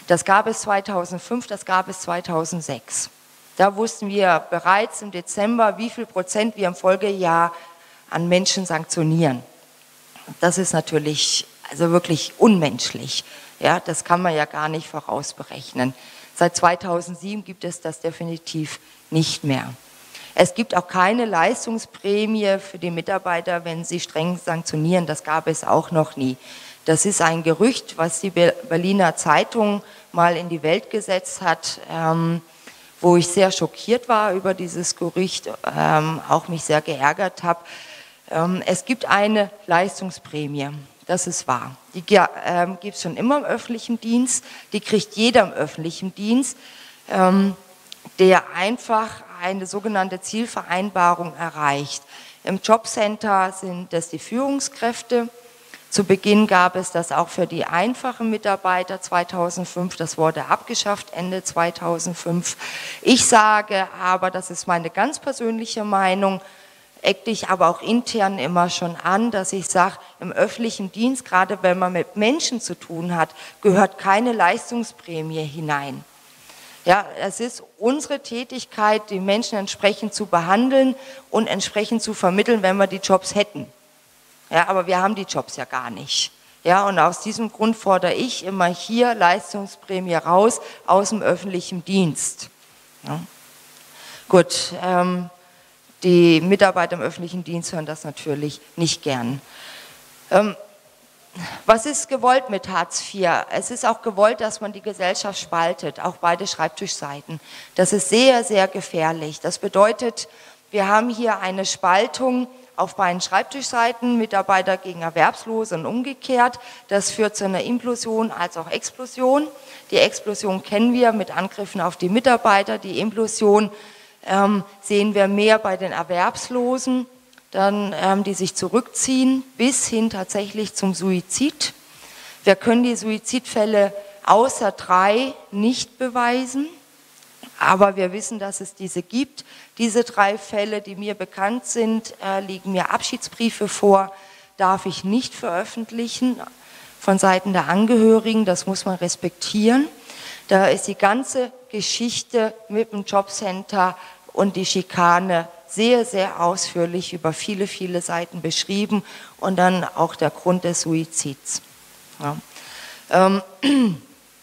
Speaker 2: Das gab es zweitausendfünf, das gab es zweitausendsechs. Da wussten wir bereits im Dezember, wie viel Prozent wir im Folgejahr an Menschen sanktionieren. Das ist natürlich also wirklich unmenschlich. Ja, das kann man ja gar nicht vorausberechnen. Seit zweitausendsieben gibt es das definitiv nicht mehr. Es gibt auch keine Leistungsprämie für die Mitarbeiter, wenn sie streng sanktionieren. Das gab es auch noch nie. Das ist ein Gerücht, was die Berliner Zeitung mal in die Welt gesetzt hat, ähm, wo ich sehr schockiert war über dieses Gerücht, ähm, auch mich sehr geärgert habe. Ähm, es gibt eine Leistungsprämie, das ist wahr. Die ähm, gibt es schon immer im öffentlichen Dienst, die kriegt jeder im öffentlichen Dienst, ähm, der einfach eine sogenannte Zielvereinbarung erreicht. Im Jobcenter sind das die Führungskräfte. Zu Beginn gab es das auch für die einfachen Mitarbeiter zweitausendfünf, das wurde abgeschafft Ende zweitausendfünf. Ich sage aber, das ist meine ganz persönliche Meinung, eckte ich aber auch intern immer schon an, dass ich sage, im öffentlichen Dienst, gerade wenn man mit Menschen zu tun hat, gehört keine Leistungsprämie hinein. Ja, es ist unsere Tätigkeit, die Menschen entsprechend zu behandeln und entsprechend zu vermitteln, wenn wir die Jobs hätten. Ja, aber wir haben die Jobs ja gar nicht. Ja, und aus diesem Grund fordere ich immer hier Leistungsprämie raus aus dem öffentlichen Dienst. Ja. Gut, ähm, die Mitarbeiter im öffentlichen Dienst hören das natürlich nicht gern. Ähm, Was ist gewollt mit Hartz vier? Es ist auch gewollt, dass man die Gesellschaft spaltet, auch beide Schreibtischseiten. Das ist sehr, sehr gefährlich. Das bedeutet, wir haben hier eine Spaltung auf beiden Schreibtischseiten, Mitarbeiter gegen Erwerbslose und umgekehrt. Das führt zu einer Implosion als auch Explosion. Die Explosion kennen wir mit Angriffen auf die Mitarbeiter. Die Implosion ähm, sehen wir mehr bei den Erwerbslosen. Dann, ähm, die sich zurückziehen, bis hin tatsächlich zum Suizid. Wir können die Suizidfälle außer drei nicht beweisen, aber wir wissen, dass es diese gibt. Diese drei Fälle, die mir bekannt sind, äh, liegen mir Abschiedsbriefe vor, darf ich nicht veröffentlichen von Seiten der Angehörigen, das muss man respektieren. Da ist die ganze Geschichte mit dem Jobcenter und die Schikane sehr, sehr ausführlich über viele, viele Seiten beschrieben und dann auch der Grund des Suizids. Ja. Ähm,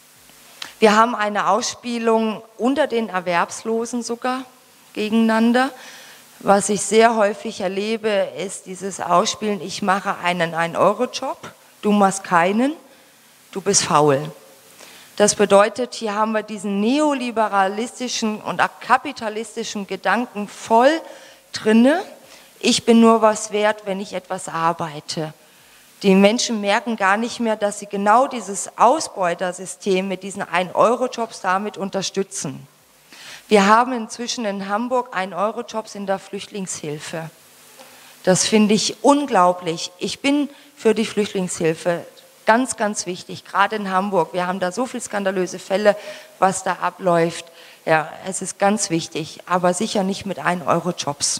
Speaker 2: wir haben eine Ausspielung unter den Erwerbslosen sogar gegeneinander. Was ich sehr häufig erlebe, ist dieses Ausspielen, ich mache einen ein Euro Job, du machst keinen, du bist faul. Das bedeutet, hier haben wir diesen neoliberalistischen und auch kapitalistischen Gedanken voll drinne. Ich bin nur was wert, wenn ich etwas arbeite. Die Menschen merken gar nicht mehr, dass sie genau dieses Ausbeutersystem mit diesen ein Euro Jobs damit unterstützen. Wir haben inzwischen in Hamburg ein Euro Jobs in der Flüchtlingshilfe. Das finde ich unglaublich. Ich bin für die Flüchtlingshilfe. Ganz, ganz wichtig, gerade in Hamburg. Wir haben da so viele skandalöse Fälle, was da abläuft. Ja, es ist ganz wichtig, aber sicher nicht mit ein Euro Jobs.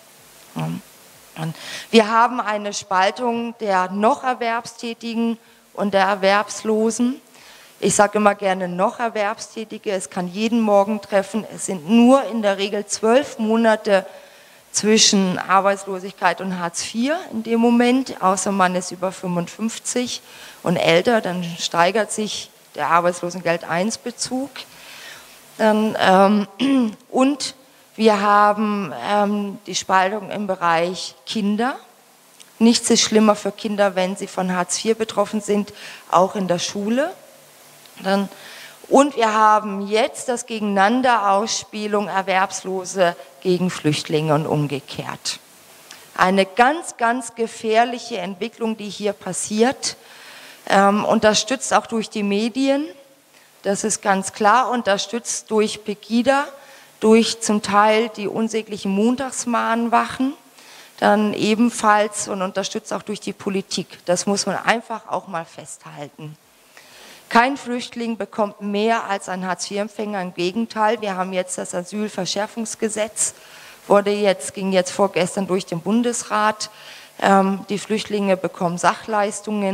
Speaker 2: Wir haben eine Spaltung der noch Erwerbstätigen und der Erwerbslosen. Ich sage immer gerne noch Erwerbstätige, es kann jeden Morgen treffen. Es sind nur in der Regel zwölf Monate zwischen Arbeitslosigkeit und Hartz vier in dem Moment, außer man ist über fünfundfünfzig und älter, dann steigert sich der Arbeitslosengeld eins Bezug. Dann, ähm, und wir haben ähm, die Spaltung im Bereich Kinder. Nichts ist schlimmer für Kinder, wenn sie von Hartz vier betroffen sind, auch in der Schule. Dann, und wir haben jetzt das Gegeneinander-Ausspielung Erwerbslose gegen Flüchtlinge und umgekehrt. Eine ganz, ganz gefährliche Entwicklung, die hier passiert, ähm, unterstützt auch durch die Medien, das ist ganz klar, unterstützt durch Pegida, durch zum Teil die unsäglichen Montagsmahnwachen, dann ebenfalls und unterstützt auch durch die Politik. Das muss man einfach auch mal festhalten. Kein Flüchtling bekommt mehr als ein Hartz vier Empfänger, im Gegenteil. Wir haben jetzt das Asylverschärfungsgesetz, wurde jetzt, ging jetzt vorgestern durch den Bundesrat. Ähm, die Flüchtlinge bekommen Sachleistungen,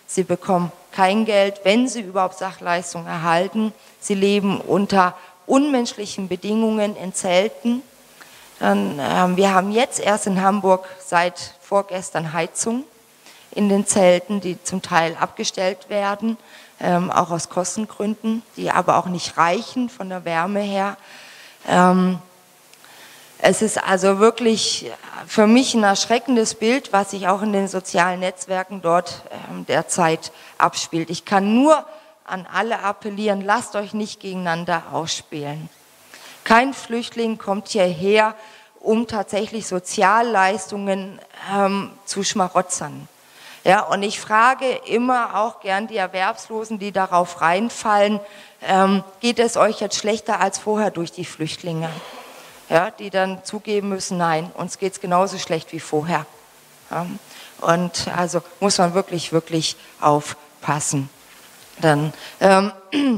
Speaker 2: Sie bekommen kein Geld, wenn sie überhaupt Sachleistungen erhalten. Sie leben unter unmenschlichen Bedingungen in Zelten. Dann, äh, wir haben jetzt erst in Hamburg seit vorgestern Heizung in den Zelten, die zum Teil abgestellt werden, ähm, auch aus Kostengründen, die aber auch nicht reichen von der Wärme her. Ähm, es ist also wirklich für mich ein erschreckendes Bild, was sich auch in den sozialen Netzwerken dort ähm, derzeit abspielt. Ich kann nur an alle appellieren, lasst euch nicht gegeneinander ausspielen. Kein Flüchtling kommt hierher, um tatsächlich Sozialleistungen ähm, zu schmarotzern. Ja, und ich frage immer auch gern die Erwerbslosen, die darauf reinfallen, ähm, geht es euch jetzt schlechter als vorher durch die Flüchtlinge? Ja, die dann zugeben müssen, nein, uns geht es genauso schlecht wie vorher. Ja, und also muss man wirklich, wirklich aufpassen. Dann, ähm,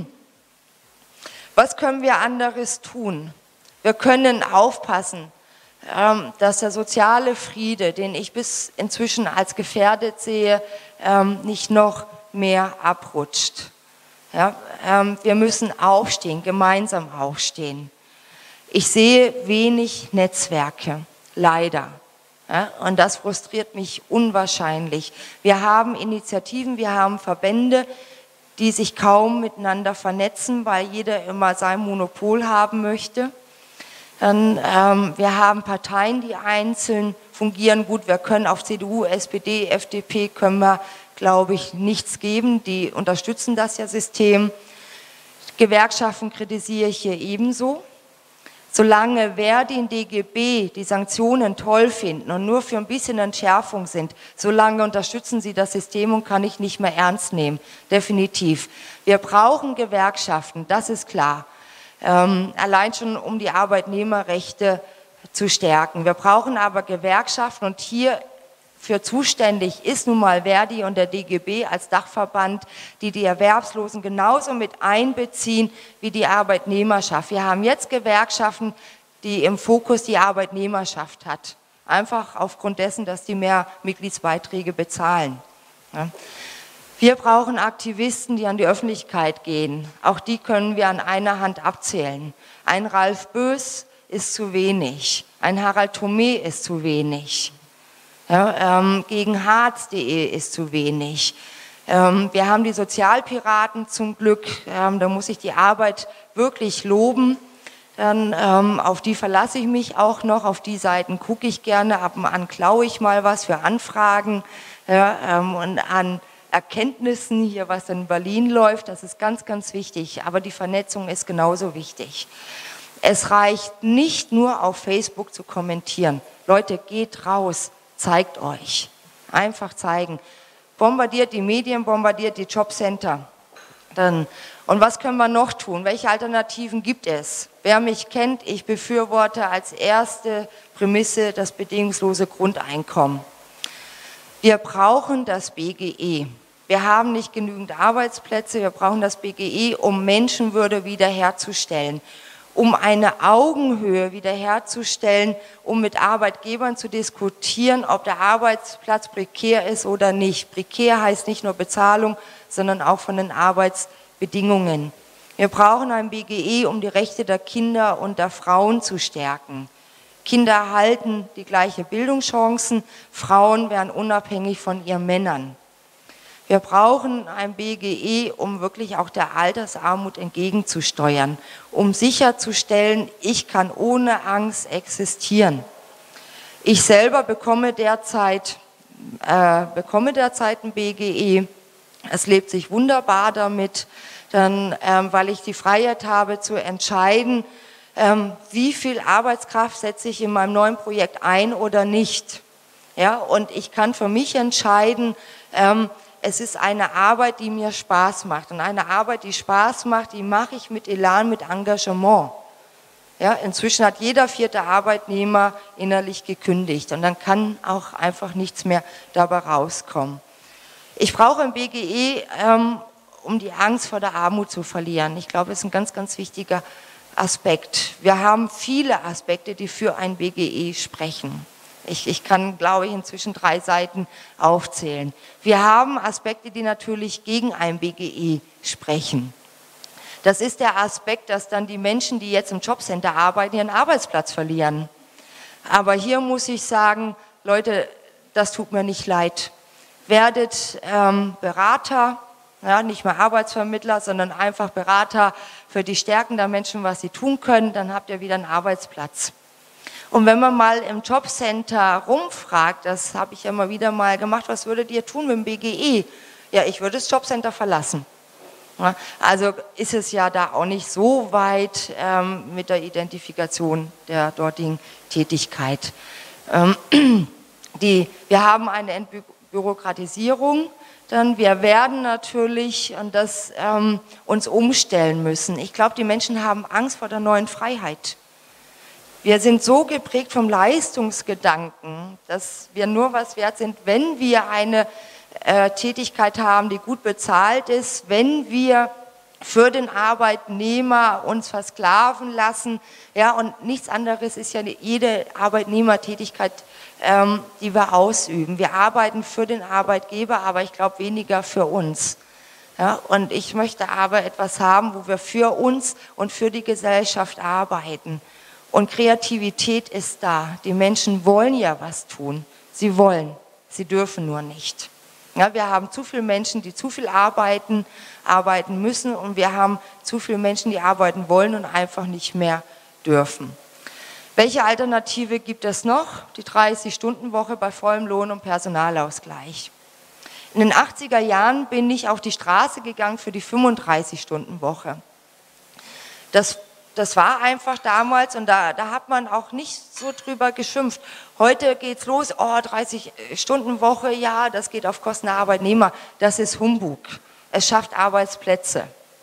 Speaker 2: was können wir anderes tun? Wir können aufpassen, ähm, dass der soziale Friede, den ich bis inzwischen als gefährdet sehe, ähm, nicht noch mehr abrutscht. Ja, ähm, wir müssen aufstehen, gemeinsam aufstehen. Ich sehe wenig Netzwerke, leider. Ja, und das frustriert mich unwahrscheinlich. Wir haben Initiativen, wir haben Verbände, die sich kaum miteinander vernetzen, weil jeder immer sein Monopol haben möchte. Dann, ähm, wir haben Parteien, die einzeln fungieren. Gut, wir können auf C D U, S P D, F D P können wir, glaube ich, nichts geben. Die unterstützen das ja System. Gewerkschaften kritisiere ich hier ebenso. Solange Verdi und D G B die Sanktionen toll finden und nur für ein bisschen Entschärfung sind, solange unterstützen sie das System und kann ich nicht mehr ernst nehmen. Definitiv. Wir brauchen Gewerkschaften, das ist klar. Ähm, allein schon, um die Arbeitnehmerrechte zu stärken. Wir brauchen aber Gewerkschaften und hier für zuständig ist nun mal Verdi und der D G B als Dachverband, die die Erwerbslosen genauso mit einbeziehen wie die Arbeitnehmerschaft. Wir haben jetzt Gewerkschaften, die im Fokus die Arbeitnehmerschaft hat. Einfach aufgrund dessen, dass die mehr Mitgliedsbeiträge bezahlen. Ja. Wir brauchen Aktivisten, die an die Öffentlichkeit gehen. Auch die können wir an einer Hand abzählen. Ein Ralf Bös ist zu wenig. Ein Harald Thomé ist zu wenig. Ja, ähm, gegen Harz punkt de ist zu wenig. Ähm, wir haben die Sozialpiraten zum Glück, ähm, da muss ich die Arbeit wirklich loben. Dann, ähm, auf die verlasse ich mich auch noch, auf die Seiten gucke ich gerne, ab und an klaue ich mal was für Anfragen ja, ähm, und an Erkenntnissen hier, was in Berlin läuft, das ist ganz, ganz wichtig, aber die Vernetzung ist genauso wichtig. Es reicht nicht nur auf Facebook zu kommentieren. Leute, geht raus. Zeigt euch. Einfach zeigen. Bombardiert die Medien, bombardiert die Jobcenter. Dann, und was können wir noch tun? Welche Alternativen gibt es? Wer mich kennt, ich befürworte als erste Prämisse das bedingungslose Grundeinkommen. Wir brauchen das B G E. Wir haben nicht genügend Arbeitsplätze. Wir brauchen das B G E, um Menschenwürde wiederherzustellen, um eine Augenhöhe wiederherzustellen, um mit Arbeitgebern zu diskutieren, ob der Arbeitsplatz prekär ist oder nicht. Prekär heißt nicht nur Bezahlung, sondern auch von den Arbeitsbedingungen. Wir brauchen ein B G E, um die Rechte der Kinder und der Frauen zu stärken. Kinder erhalten die gleichen Bildungschancen, Frauen werden unabhängig von ihren Männern. Wir brauchen ein B G E, um wirklich auch der Altersarmut entgegenzusteuern, um sicherzustellen, ich kann ohne Angst existieren. Ich selber bekomme derzeit, äh, bekomme derzeit ein B G E. Es lebt sich wunderbar damit, dann, ähm, weil ich die Freiheit habe zu entscheiden, ähm, wie viel Arbeitskraft setze ich in meinem neuen Projekt ein oder nicht. Ja, und ich kann für mich entscheiden, ähm, es ist eine Arbeit, die mir Spaß macht. Und eine Arbeit, die Spaß macht, die mache ich mit Elan, mit Engagement. Ja, inzwischen hat jeder vierte Arbeitnehmer innerlich gekündigt. Und dann kann auch einfach nichts mehr dabei rauskommen. Ich brauche ein B G E, ähm, um die Angst vor der Armut zu verlieren. Ich glaube, das ist ein ganz, ganz wichtiger Aspekt. Wir haben viele Aspekte, die für ein B G E sprechen. Ich, ich kann, glaube ich, inzwischen drei Seiten aufzählen. Wir haben Aspekte, die natürlich gegen ein B G E sprechen. Das ist der Aspekt, dass dann die Menschen, die jetzt im Jobcenter arbeiten, ihren Arbeitsplatz verlieren. Aber hier muss ich sagen, Leute, das tut mir nicht leid. Werdet ähm, Berater, ja, nicht mehr Arbeitsvermittler, sondern einfach Berater für die Stärken der Menschen, was sie tun können, dann habt ihr wieder einen Arbeitsplatz. Und wenn man mal im Jobcenter rumfragt, das habe ich ja mal wieder mal gemacht, was würdet ihr tun mit dem B G E? Ja, ich würde das Jobcenter verlassen. Ja, also ist es ja da auch nicht so weit ähm, mit der Identifikation der dortigen Tätigkeit. Ähm, die, wir haben eine Entbürokratisierung, dann wir werden natürlich und das, ähm, uns umstellen müssen. Ich glaube, die Menschen haben Angst vor der neuen Freiheit. Wir sind so geprägt vom Leistungsgedanken, dass wir nur was wert sind, wenn wir eine äh, Tätigkeit haben, die gut bezahlt ist, wenn wir für den Arbeitnehmer uns versklaven lassen. Ja, und nichts anderes ist ja jede Arbeitnehmertätigkeit, ähm, die wir ausüben. Wir arbeiten für den Arbeitgeber, aber ich glaube weniger für uns. Ja, und ich möchte aber etwas haben, wo wir für uns und für die Gesellschaft arbeiten. Und Kreativität ist da. Die Menschen wollen ja was tun. Sie wollen, sie dürfen nur nicht. Ja, wir haben zu viele Menschen, die zu viel arbeiten, arbeiten müssen und wir haben zu viele Menschen, die arbeiten wollen und einfach nicht mehr dürfen. Welche Alternative gibt es noch? Die dreißig-Stunden-Woche bei vollem Lohn und Personalausgleich. In den achtziger Jahren bin ich auf die Straße gegangen für die fünfunddreißig-Stunden-Woche. Das Das war einfach damals und da, da hat man auch nicht so drüber geschimpft. Heute geht's los, oh, dreißig-Stunden-Woche, ja, das geht auf Kosten der Arbeitnehmer. Das ist Humbug. Es schafft Arbeitsplätze.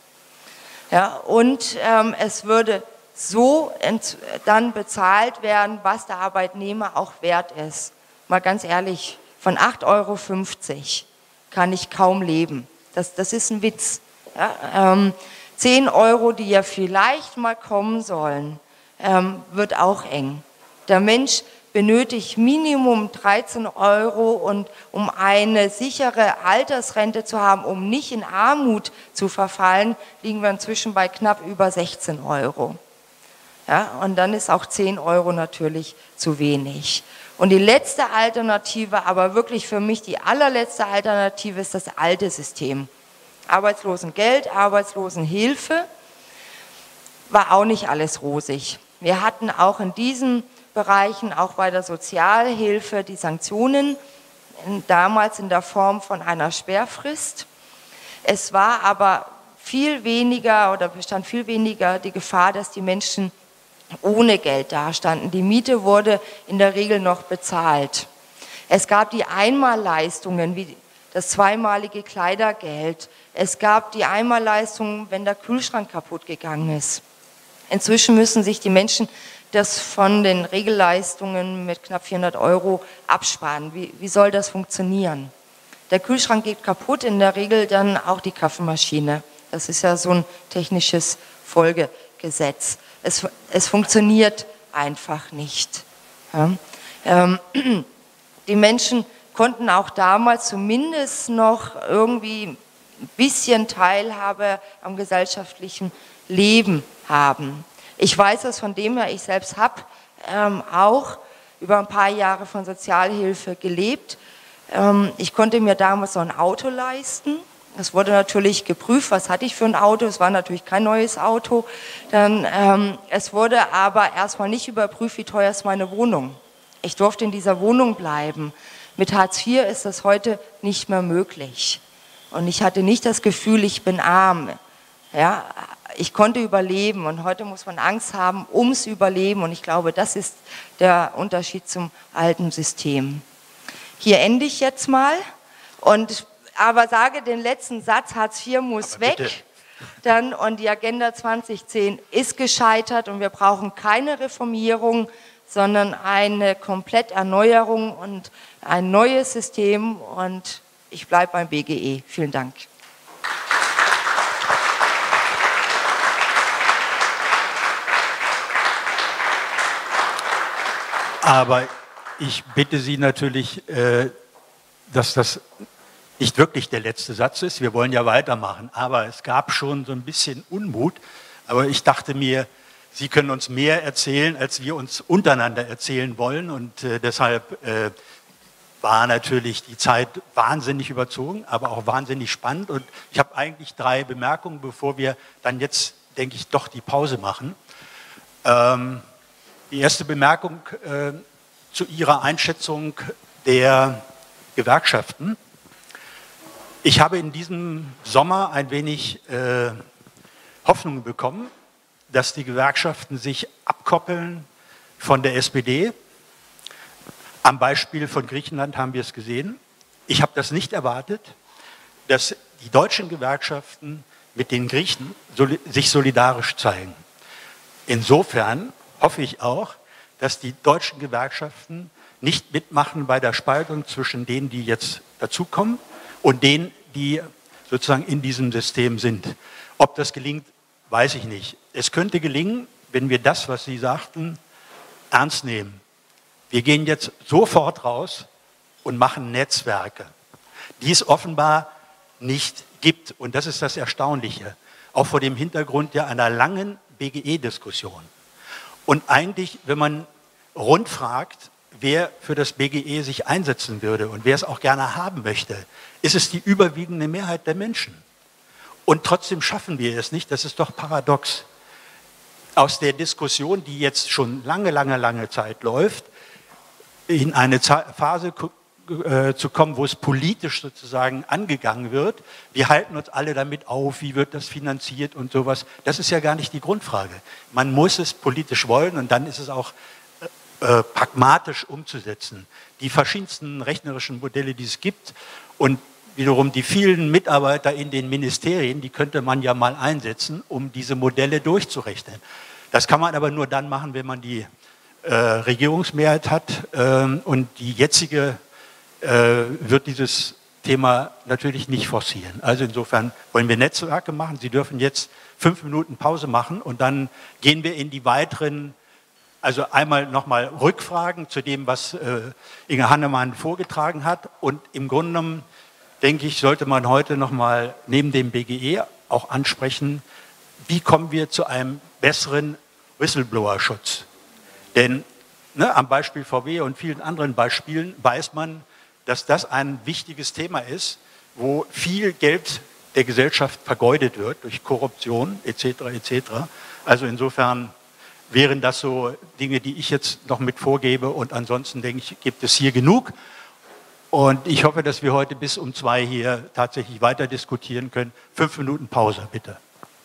Speaker 2: Ja, und ähm, es würde so dann bezahlt werden, was der Arbeitnehmer auch wert ist. Mal ganz ehrlich, von acht Euro fünfzig kann ich kaum leben. Das, das ist ein Witz. Ja, ähm, zehn Euro, die ja vielleicht mal kommen sollen, ähm, wird auch eng. Der Mensch benötigt Minimum dreizehn Euro, und um eine sichere Altersrente zu haben, um nicht in Armut zu verfallen, liegen wir inzwischen bei knapp über sechzehn Euro. Ja, und dann ist auch zehn Euro natürlich zu wenig. Und die letzte Alternative, aber wirklich für mich die allerletzte Alternative, ist das alte System. Arbeitslosengeld, Arbeitslosenhilfe, war auch nicht alles rosig. Wir hatten auch in diesen Bereichen, auch bei der Sozialhilfe, die Sanktionen, damals in der Form von einer Sperrfrist. Es war aber viel weniger oder bestand viel weniger die Gefahr, dass die Menschen ohne Geld dastanden. Die Miete wurde in der Regel noch bezahlt. Es gab die Einmalleistungen, wie das zweimalige Kleidergeld. Es gab die Einmalleistungen, wenn der Kühlschrank kaputt gegangen ist. Inzwischen müssen sich die Menschen das von den Regelleistungen mit knapp vierhundert Euro absparen. Wie, wie soll das funktionieren? Der Kühlschrank geht kaputt, in der Regel dann auch die Kaffeemaschine. Das ist ja so ein technisches Folgegesetz. Es, es funktioniert einfach nicht. Ja? Ähm, die Menschen konnten auch damals zumindest noch irgendwie ein bisschen Teilhabe am gesellschaftlichen Leben haben. Ich weiß das von dem her, ich selbst habe ähm, auch über ein paar Jahre von Sozialhilfe gelebt. Ähm, ich konnte mir damals so ein Auto leisten. Es wurde natürlich geprüft, was hatte ich für ein Auto. Es war natürlich kein neues Auto. Dann, ähm, es wurde aber erstmal nicht überprüft, wie teuer ist meine Wohnung. Ich durfte in dieser Wohnung bleiben. Mit Hartz vier ist das heute nicht mehr möglich. Und ich hatte nicht das Gefühl, ich bin arm. Ja, ich konnte überleben und heute muss man Angst haben ums Überleben. Und ich glaube, das ist der Unterschied zum alten System. Hier ende ich jetzt mal, und, aber sage den letzten Satz, Hartz vier muss aber weg. Bitte. Dann, und die Agenda zwanzig zehn ist gescheitert und wir brauchen keine Reformierung, sondern eine Kompletterneuerung und ein neues System. Und ich bleibe beim B G E. Vielen Dank.
Speaker 1: Aber ich bitte Sie natürlich, äh, dass das nicht wirklich der letzte Satz ist. Wir wollen ja weitermachen, aber es gab schon so ein bisschen Unmut. Aber ich dachte mir, Sie können uns mehr erzählen, als wir uns untereinander erzählen wollen. Und äh, deshalb äh, war natürlich die Zeit wahnsinnig überzogen, aber auch wahnsinnig spannend. Und ich habe eigentlich drei Bemerkungen, bevor wir dann jetzt, denke ich, doch die Pause machen. Ähm, die erste Bemerkung äh, zu Ihrer Einschätzung der Gewerkschaften. Ich habe in diesem Sommer ein wenig äh, Hoffnung bekommen, dass die Gewerkschaften sich abkoppeln von der S P D. Am Beispiel von Griechenland haben wir es gesehen. Ich habe das nicht erwartet, dass die deutschen Gewerkschaften mit den Griechen soli- sich solidarisch zeigen. Insofern hoffe ich auch, dass die deutschen Gewerkschaften nicht mitmachen bei der Spaltung zwischen denen, die jetzt dazukommen, und denen, die sozusagen in diesem System sind. Ob das gelingt, weiß ich nicht. Es könnte gelingen, wenn wir das, was Sie sagten, ernst nehmen. Wir gehen jetzt sofort raus und machen Netzwerke, die es offenbar nicht gibt. Und das ist das Erstaunliche, auch vor dem Hintergrund ja einer langen B G E-Diskussion. Und eigentlich, wenn man rund fragt, wer für das B G E sich einsetzen würde und wer es auch gerne haben möchte, ist es die überwiegende Mehrheit der Menschen. Und trotzdem schaffen wir es nicht. Das ist doch paradox. Aus der Diskussion, die jetzt schon lange, lange, lange Zeit läuft, in eine Phase äh, zu kommen, wo es politisch sozusagen angegangen wird. Wir halten uns alle damit auf, wie wird das finanziert und sowas. Das ist ja gar nicht die Grundfrage. Man muss es politisch wollen und dann ist es auch äh, pragmatisch umzusetzen. Die verschiedensten rechnerischen Modelle, die es gibt und wiederum die vielen Mitarbeiter in den Ministerien, die könnte man ja mal einsetzen, um diese Modelle durchzurechnen. Das kann man aber nur dann machen, wenn man die äh, Regierungsmehrheit hat. Ähm, und die jetzige äh, wird dieses Thema natürlich nicht forcieren. Also insofern wollen wir Netzwerke machen. Sie dürfen jetzt fünf Minuten Pause machen und dann gehen wir in die weiteren, also einmal nochmal Rückfragen zu dem, was äh, Inge Hannemann vorgetragen hat. Und im Grunde genommen, denke ich, sollte man heute nochmal neben dem B G E auch ansprechen, wie kommen wir zu einem besseren Whistleblower-Schutz. Denn ne, am Beispiel V W und vielen anderen Beispielen weiß man, dass das ein wichtiges Thema ist, wo viel Geld der Gesellschaft vergeudet wird durch Korruption et cetera et cetera. Also insofern wären das so Dinge, die ich jetzt noch mit vorgebe und ansonsten denke ich, gibt es hier genug. Und ich hoffe, dass wir heute bis um zwei hier tatsächlich weiter diskutieren können. Fünf Minuten Pause, bitte.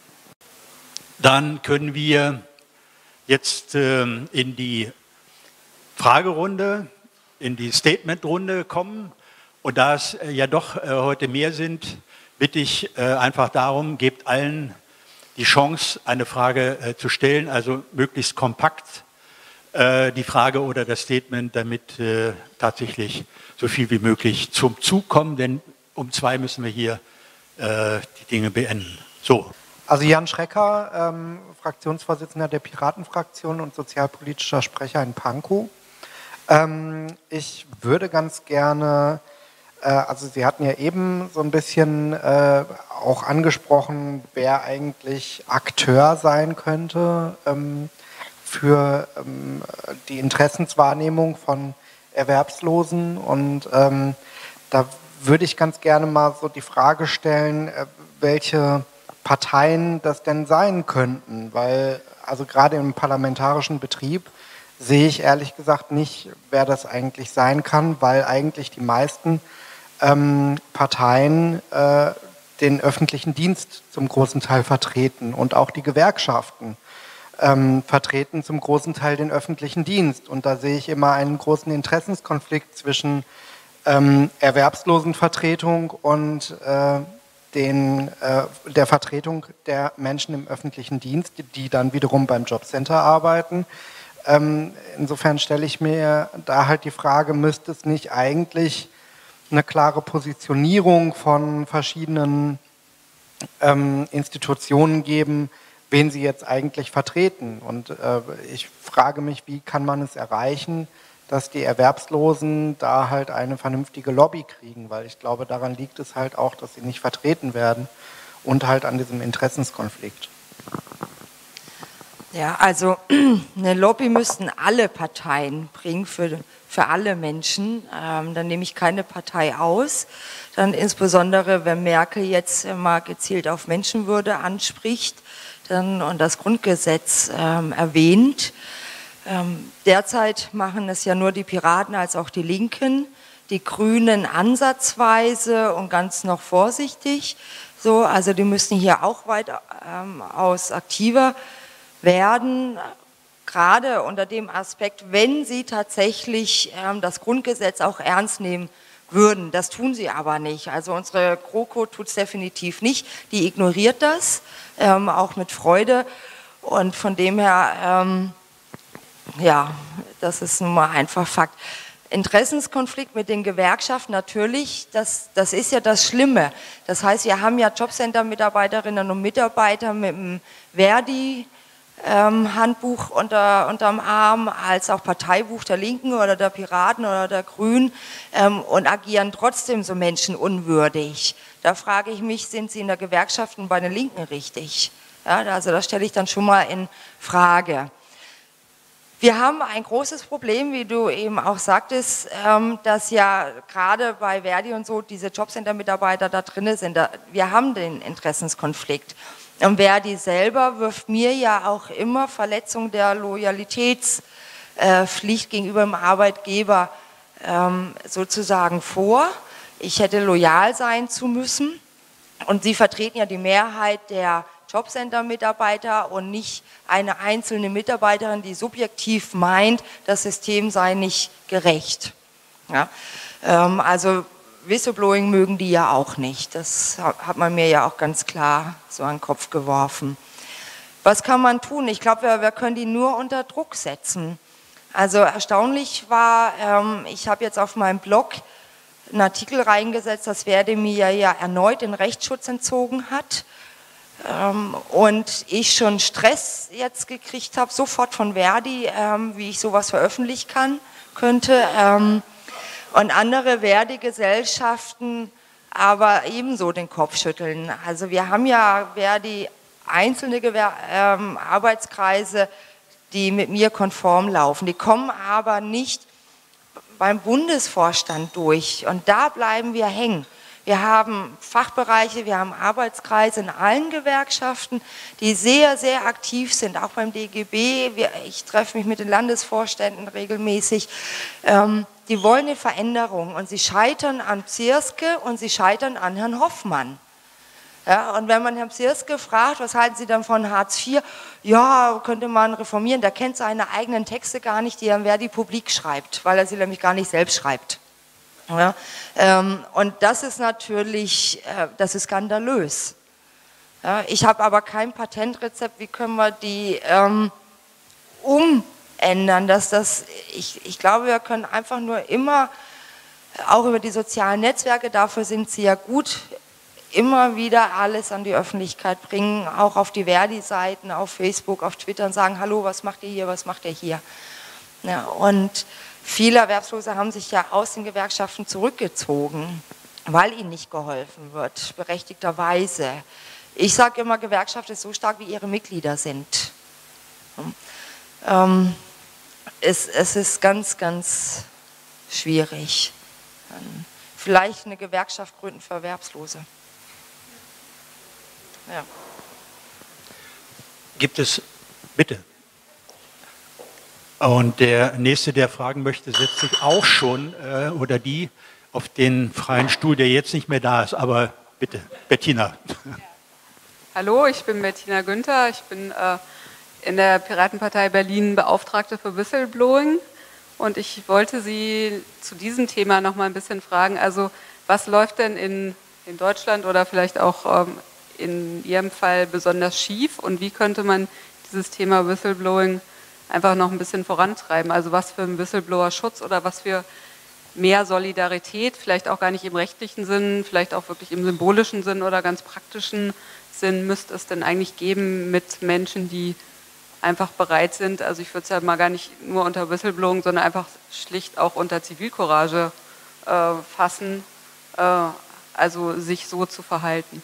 Speaker 1: Dann können wir jetzt ähm, in die Fragerunde, in die Statementrunde kommen. Und da es äh, ja doch äh, heute mehr sind, bitte ich äh, einfach darum, gebt allen die Chance, eine Frage äh, zu stellen, also möglichst kompakt äh, die Frage oder das Statement, damit äh, tatsächlich so viel wie möglich zum Zug kommen, denn um zwei müssen wir hier äh, die Dinge beenden. So.
Speaker 3: Also Jan Schrecker, ähm, Fraktionsvorsitzender der Piratenfraktion und sozialpolitischer Sprecher in Pankow. Ähm, ich würde ganz gerne, äh, also Sie hatten ja eben so ein bisschen äh, auch angesprochen, wer eigentlich Akteur sein könnte ähm, für ähm, die Interessenswahrnehmung von Erwerbslosen. Und ähm, da würde ich ganz gerne mal so die Frage stellen, äh, welche Parteien das denn sein könnten, weil also gerade im parlamentarischen Betrieb sehe ich ehrlich gesagt nicht, wer das eigentlich sein kann, weil eigentlich die meisten ähm, Parteien äh, den öffentlichen Dienst zum großen Teil vertreten und auch die Gewerkschaften ähm, vertreten zum großen Teil den öffentlichen Dienst. Und da sehe ich immer einen großen Interessenskonflikt zwischen ähm, Erwerbslosenvertretung und äh, Den, äh, der Vertretung der Menschen im öffentlichen Dienst, die dann wiederum beim Jobcenter arbeiten. Ähm, insofern stelle ich mir da halt die Frage, müsste es nicht eigentlich eine klare Positionierung von verschiedenen ähm, Institutionen geben, wen sie jetzt eigentlich vertreten? Und äh, ich frage mich, wie kann man es erreichen, dass die Erwerbslosen da halt eine vernünftige Lobby kriegen, weil ich glaube, daran liegt es halt auch, dass sie nicht vertreten werden und halt an diesem Interessenskonflikt.
Speaker 2: Ja, also eine Lobby müssten alle Parteien bringen für, für alle Menschen. Ähm, dann nehme ich keine Partei aus. Dann insbesondere, wenn Merkel jetzt mal gezielt auf Menschenwürde anspricht dann, und das Grundgesetz ähm, erwähnt. Ähm, derzeit machen es ja nur die Piraten als auch die Linken, die Grünen ansatzweise und ganz noch vorsichtig. So, also die müssen hier auch weitaus ähm, aktiver werden, gerade unter dem Aspekt, wenn sie tatsächlich ähm, das Grundgesetz auch ernst nehmen würden. Das tun sie aber nicht. Also unsere GroKo tut es definitiv nicht. Die ignoriert das, ähm, auch mit Freude. Und von dem her, ähm, ja, das ist nun mal einfach Fakt. Interessenskonflikt mit den Gewerkschaften, natürlich, das, das ist ja das Schlimme. Das heißt, wir haben ja Jobcenter-Mitarbeiterinnen und Mitarbeiter mit dem Verdi, Ähm, Handbuch unter, unterm Arm, als auch Parteibuch der Linken oder der Piraten oder der Grünen ähm, und agieren trotzdem so menschenunwürdig. Da frage ich mich, sind sie in der Gewerkschaft und bei den Linken richtig? Ja, also das stelle ich dann schon mal in Frage. Wir haben ein großes Problem, wie du eben auch sagtest, ähm, dass ja gerade bei Verdi und so diese Jobcenter-Mitarbeiter da drin sind. Da, wir haben den Interessenskonflikt. Und Verdi selber wirft mir ja auch immer Verletzung der Loyalitätspflicht äh, gegenüber dem Arbeitgeber ähm, sozusagen vor. Ich hätte loyal sein zu müssen. Und sie vertreten ja die Mehrheit der Jobcenter-Mitarbeiter und nicht eine einzelne Mitarbeiterin, die subjektiv meint, das System sei nicht gerecht. Ja? Ähm, also Whistleblowing mögen die ja auch nicht. Das hat man mir ja auch ganz klar so an den Kopf geworfen. Was kann man tun? Ich glaube, wir, wir können die nur unter Druck setzen. Also erstaunlich war, ähm, ich habe jetzt auf meinem Blog einen Artikel reingesetzt, dass Verdi mir ja erneut den Rechtsschutz entzogen hat. Ähm, und ich schon Stress jetzt gekriegt habe, sofort von Verdi, ähm, wie ich sowas veröffentlichen kann, könnte. Ähm, Und andere Verdi-Gesellschaften aber ebenso den Kopf schütteln. Also wir haben ja Verdi einzelne Gewer ähm, Arbeitskreise, die mit mir konform laufen. Die kommen aber nicht beim Bundesvorstand durch. Und da bleiben wir hängen. Wir haben Fachbereiche, wir haben Arbeitskreise in allen Gewerkschaften, die sehr, sehr aktiv sind, auch beim D G B. Wir, ich treffe mich mit den Landesvorständen regelmäßig. Ähm, die wollen eine Veränderung und sie scheitern an Psirske und sie scheitern an Herrn Hoffmann. Ja, und wenn man Herrn Psirske fragt, was halten Sie dann von Hartz vier? Ja, könnte man reformieren. Der kennt seine eigenen Texte gar nicht, die er im Verdi Publik schreibt, weil er sie nämlich gar nicht selbst schreibt. Ja, ähm, und das ist natürlich, äh, das ist skandalös. Ja, ich habe aber kein Patentrezept, wie können wir die ähm, umändern, dass das, ich, ich glaube, wir können einfach nur immer, auch über die sozialen Netzwerke, dafür sind sie ja gut, immer wieder alles an die Öffentlichkeit bringen, auch auf die Verdi-Seiten, auf Facebook, auf Twitter und sagen, hallo, was macht ihr hier, was macht ihr hier? Ja, und viele Erwerbslose haben sich ja aus den Gewerkschaften zurückgezogen, weil ihnen nicht geholfen wird, berechtigterweise. Ich sage immer, Gewerkschaft ist so stark, wie ihre Mitglieder sind. Ähm, es, es ist ganz, ganz schwierig. Vielleicht eine Gewerkschaft gründen für Erwerbslose. Ja.
Speaker 1: Gibt es, bitte. Und der Nächste, der fragen möchte, setzt sich auch schon, äh, oder die, auf den freien Stuhl, der jetzt nicht mehr da ist. Aber bitte, Bettina.
Speaker 4: Ja. Hallo, ich bin Bettina Günther. Ich bin äh, in der Piratenpartei Berlin Beauftragte für Whistleblowing. Und ich wollte Sie zu diesem Thema noch mal ein bisschen fragen. Also, was läuft denn in, in Deutschland oder vielleicht auch ähm, in Ihrem Fall besonders schief? Und wie könnte man dieses Thema Whistleblowing einfach noch ein bisschen vorantreiben? Also was für ein Whistleblower-Schutz oder was für mehr Solidarität, vielleicht auch gar nicht im rechtlichen Sinn, vielleicht auch wirklich im symbolischen Sinn oder ganz praktischen Sinn müsste es denn eigentlich geben mit Menschen, die einfach bereit sind, also ich würde es ja mal gar nicht nur unter Whistleblowing, sondern einfach schlicht auch unter Zivilcourage äh, fassen, äh, also sich so zu verhalten.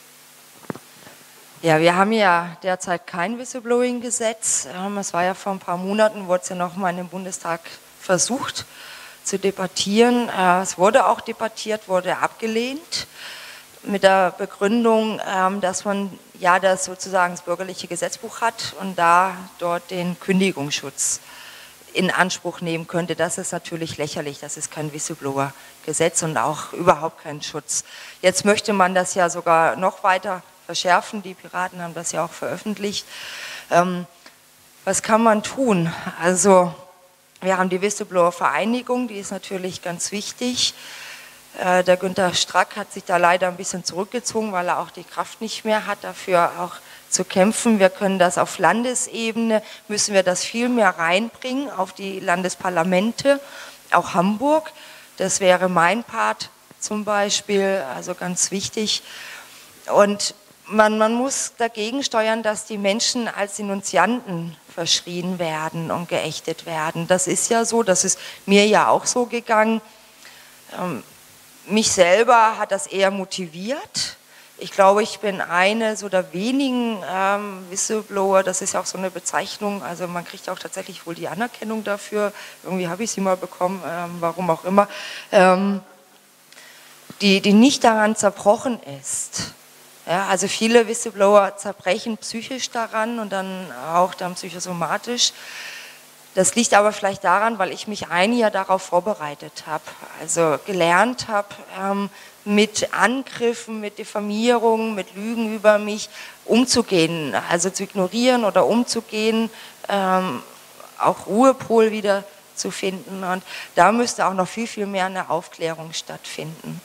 Speaker 2: Ja, wir haben ja derzeit kein Whistleblowing-Gesetz. Es war ja vor ein paar Monaten, wurde es ja nochmal im Bundestag versucht zu debattieren. Es wurde auch debattiert, wurde abgelehnt mit der Begründung, dass man ja das sozusagen das bürgerliche Gesetzbuch hat und da dort den Kündigungsschutz in Anspruch nehmen könnte. Das ist natürlich lächerlich, das ist kein Whistleblower-Gesetz und auch überhaupt kein Schutz. Jetzt möchte man das ja sogar noch weiter verschärfen, die Piraten haben das ja auch veröffentlicht. Ähm, was kann man tun? Also wir haben die Whistleblower-Vereinigung, die ist natürlich ganz wichtig. Äh, der Günter Strack hat sich da leider ein bisschen zurückgezogen, weil er auch die Kraft nicht mehr hat, dafür auch zu kämpfen. Wir können das auf Landesebene, müssen wir das viel mehr reinbringen, auf die Landesparlamente, auch Hamburg. Das wäre mein Part zum Beispiel, also ganz wichtig. Und Man, man muss dagegen steuern, dass die Menschen als Denunzianten verschrien werden und geächtet werden. Das ist ja so, das ist mir ja auch so gegangen. Ähm, mich selber hat das eher motiviert. Ich glaube, ich bin eine so der wenigen ähm, Whistleblower, das ist ja auch so eine Bezeichnung, also man kriegt auch tatsächlich wohl die Anerkennung dafür, irgendwie habe ich sie mal bekommen, ähm, warum auch immer, ähm, die, die nicht daran zerbrochen ist. Ja, also viele Whistleblower zerbrechen psychisch daran und dann auch dann psychosomatisch. Das liegt aber vielleicht daran, weil ich mich ein Jahr darauf vorbereitet habe, also gelernt habe, ähm, mit Angriffen, mit Diffamierungen, mit Lügen über mich umzugehen, also zu ignorieren oder umzugehen, ähm, auch Ruhepol wieder zu finden. Und da müsste auch noch viel, viel mehr eine Aufklärung stattfinden.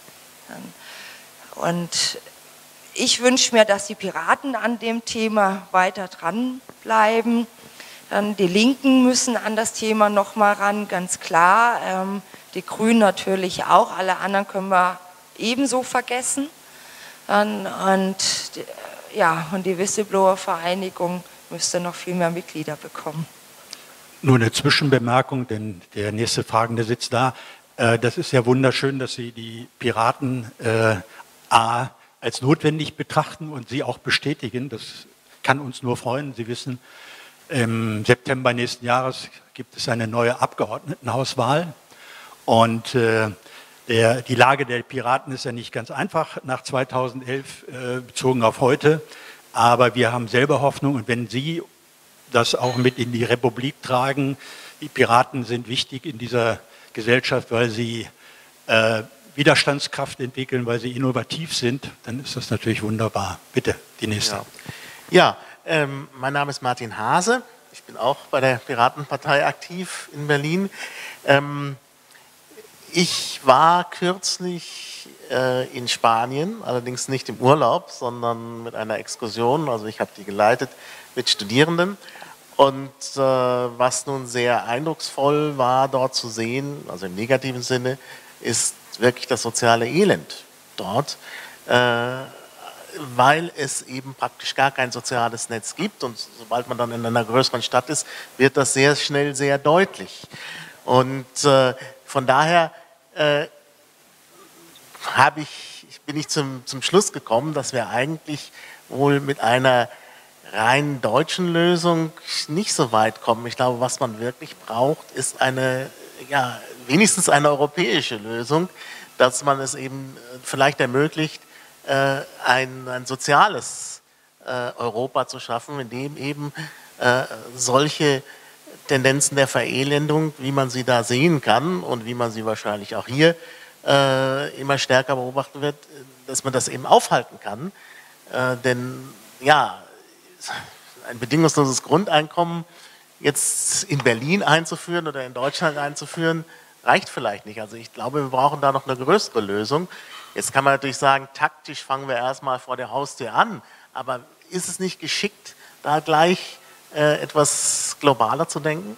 Speaker 2: Und ich wünsche mir, dass die Piraten an dem Thema weiter dranbleiben. Dann die Linken müssen an das Thema nochmal ran, ganz klar. Ähm, die Grünen natürlich auch, alle anderen können wir ebenso vergessen. Und, und, ja, und die Whistleblower-Vereinigung müsste noch viel mehr Mitglieder bekommen.
Speaker 1: Nur eine Zwischenbemerkung, denn der nächste Fragende sitzt da. Äh, das ist ja wunderschön, dass Sie die Piraten äh, A als notwendig betrachten und sie auch bestätigen. Das kann uns nur freuen. Sie wissen, im September nächsten Jahres gibt es eine neue Abgeordnetenhauswahl. Und äh, der, die Lage der Piraten ist ja nicht ganz einfach nach zweitausendelf äh, bezogen auf heute. Aber wir haben selber Hoffnung. Und wenn Sie das auch mit in die Republik tragen, die Piraten sind wichtig in dieser Gesellschaft, weil sie äh, Widerstandskraft entwickeln, weil sie innovativ sind, dann ist das natürlich wunderbar. Bitte, die nächste.
Speaker 5: Ja, ja ähm, mein Name ist Martin Hase. Ich bin auch bei der Piratenpartei aktiv in Berlin. Ähm, ich war kürzlich äh, in Spanien, allerdings nicht im Urlaub, sondern mit einer Exkursion. Also ich habe die geleitet mit Studierenden. Und äh, was nun sehr eindrucksvoll war, dort zu sehen, also im negativen Sinne, ist wirklich das soziale Elend dort, äh, weil es eben praktisch gar kein soziales Netz gibt und sobald man dann in einer größeren Stadt ist, wird das sehr schnell sehr deutlich. Und äh, von daher äh, habe ich, bin ich zum, zum Schluss gekommen, dass wir eigentlich wohl mit einer rein deutschen Lösung nicht so weit kommen. Ich glaube, was man wirklich braucht, ist eine, ja, wenigstens eine europäische Lösung, dass man es eben vielleicht ermöglicht, äh, ein, ein soziales äh, Europa zu schaffen, in dem eben äh, solche Tendenzen der Verelendung, wie man sie da sehen kann und wie man sie wahrscheinlich auch hier äh, immer stärker beobachten wird, dass man das eben aufhalten kann. Äh, denn ja, ein bedingungsloses Grundeinkommen jetzt in Berlin einzuführen oder in Deutschland einzuführen, reicht vielleicht nicht. Also ich glaube, wir brauchen da noch eine größere Lösung. Jetzt kann man natürlich sagen, taktisch fangen wir erstmal vor der Haustür an, aber ist es nicht geschickt, da gleich äh, etwas globaler zu denken?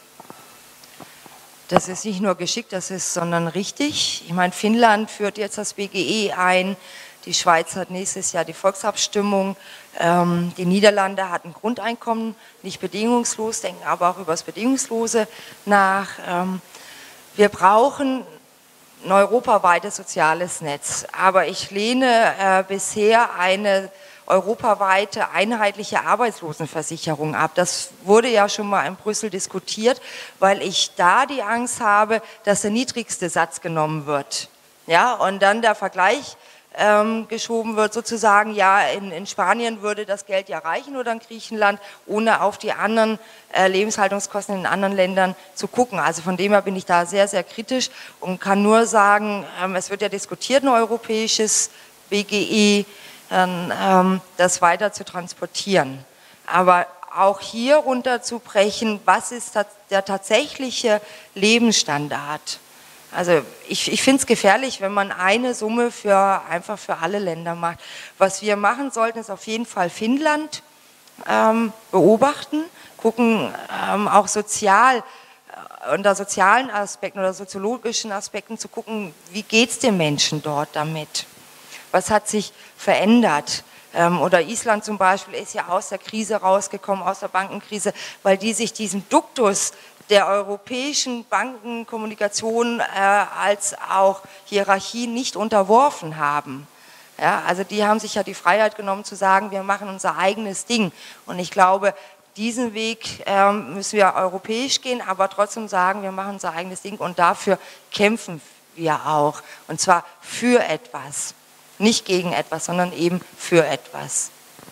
Speaker 2: Das ist nicht nur geschickt, das ist, sondern richtig. Ich meine, Finnland führt jetzt das B G E ein. Die Schweiz hat nächstes Jahr die Volksabstimmung. Ähm, die Niederlande hat ein Grundeinkommen, nicht bedingungslos, denken aber auch über das Bedingungslose nach. Ähm, wir brauchen ein europaweites soziales Netz, aber ich lehne äh, bisher eine europaweite einheitliche Arbeitslosenversicherung ab. Das wurde ja schon mal in Brüssel diskutiert, weil ich da die Angst habe, dass der niedrigste Satz genommen wird. Ja, und dann der Vergleich ähm, geschoben wird, sozusagen, ja, in, in Spanien würde das Geld ja reichen oder in Griechenland, ohne auf die anderen äh, Lebenshaltungskosten in anderen Ländern zu gucken. Also von dem her bin ich da sehr, sehr kritisch und kann nur sagen, ähm, es wird ja diskutiert, ein europäisches B G E, dann, ähm, das weiter zu transportieren. Aber auch hier runterzubrechen, was ist der tatsächliche Lebensstandard? Also ich, ich finde es gefährlich, wenn man eine Summe für, einfach für alle Länder macht. Was wir machen sollten, ist auf jeden Fall Finnland ähm, beobachten, gucken ähm, auch sozial, äh, unter sozialen Aspekten oder soziologischen Aspekten zu gucken, wie geht es den Menschen dort damit? Was hat sich verändert? Ähm, oder Island zum Beispiel ist ja aus der Krise rausgekommen, aus der Bankenkrise, weil die sich diesem Duktus der europäischen Bankenkommunikation äh, als auch Hierarchie nicht unterworfen haben. Ja, also die haben sich ja die Freiheit genommen zu sagen, wir machen unser eigenes Ding. Und ich glaube, diesen Weg ähm, müssen wir europäisch gehen, aber trotzdem sagen, wir machen unser eigenes Ding und dafür kämpfen wir auch. Und zwar für etwas. Nicht gegen etwas, sondern eben für etwas.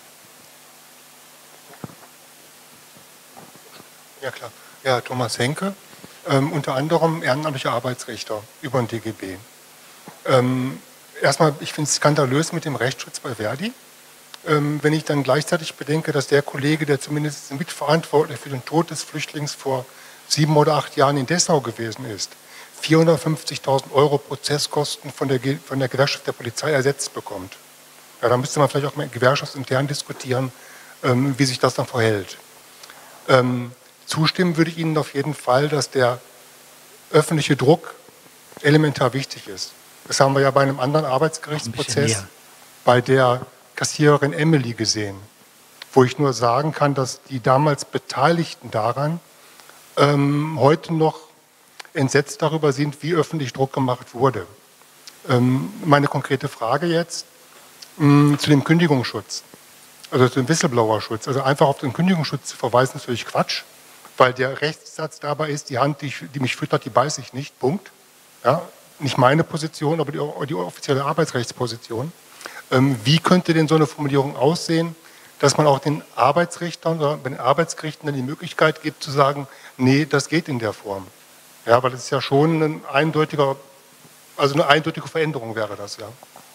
Speaker 6: Ja, klar. Ja, Thomas Henke, ähm, unter anderem ehrenamtlicher Arbeitsrichter über den D G B. Ähm, erstmal, ich finde es skandalös mit dem Rechtsschutz bei Verdi. Ähm, wenn ich dann gleichzeitig bedenke, dass der Kollege, der zumindest mitverantwortlich für den Tod des Flüchtlings vor sieben oder acht Jahren in Dessau gewesen ist, vierhundertfünfzigtausend Euro Prozesskosten von der, von der Gewerkschaft der Polizei ersetzt bekommt. Ja, da müsste man vielleicht auch mal gewerkschaftsintern diskutieren, ähm, wie sich das dann verhält. Ähm, zustimmen würde ich Ihnen auf jeden Fall, dass der öffentliche Druck elementar wichtig ist. Das haben wir ja bei einem anderen Arbeitsgerichtsprozess ein bei der Kassiererin Emily gesehen, wo ich nur sagen kann, dass die damals Beteiligten daran ähm, heute noch entsetzt darüber sind, wie öffentlich Druck gemacht wurde. Ähm, meine konkrete Frage jetzt mh, zu dem Kündigungsschutz, also zu dem Whistleblower-Schutz. Also einfach auf den Kündigungsschutz zu verweisen, ist natürlich Quatsch, weil der Rechtssatz dabei ist, die Hand, die, ich, die mich füttert, die beiße ich nicht, Punkt. Ja, nicht meine Position, aber die, die offizielle Arbeitsrechtsposition. Ähm, wie könnte denn so eine Formulierung aussehen, dass man auch den Arbeitsrichtern oder bei den Arbeitsgerichten dann die Möglichkeit gibt zu sagen, nee, das geht in der Form. Ja, weil das ist ja schon ein eindeutiger, also eine eindeutige Veränderung wäre das, ja.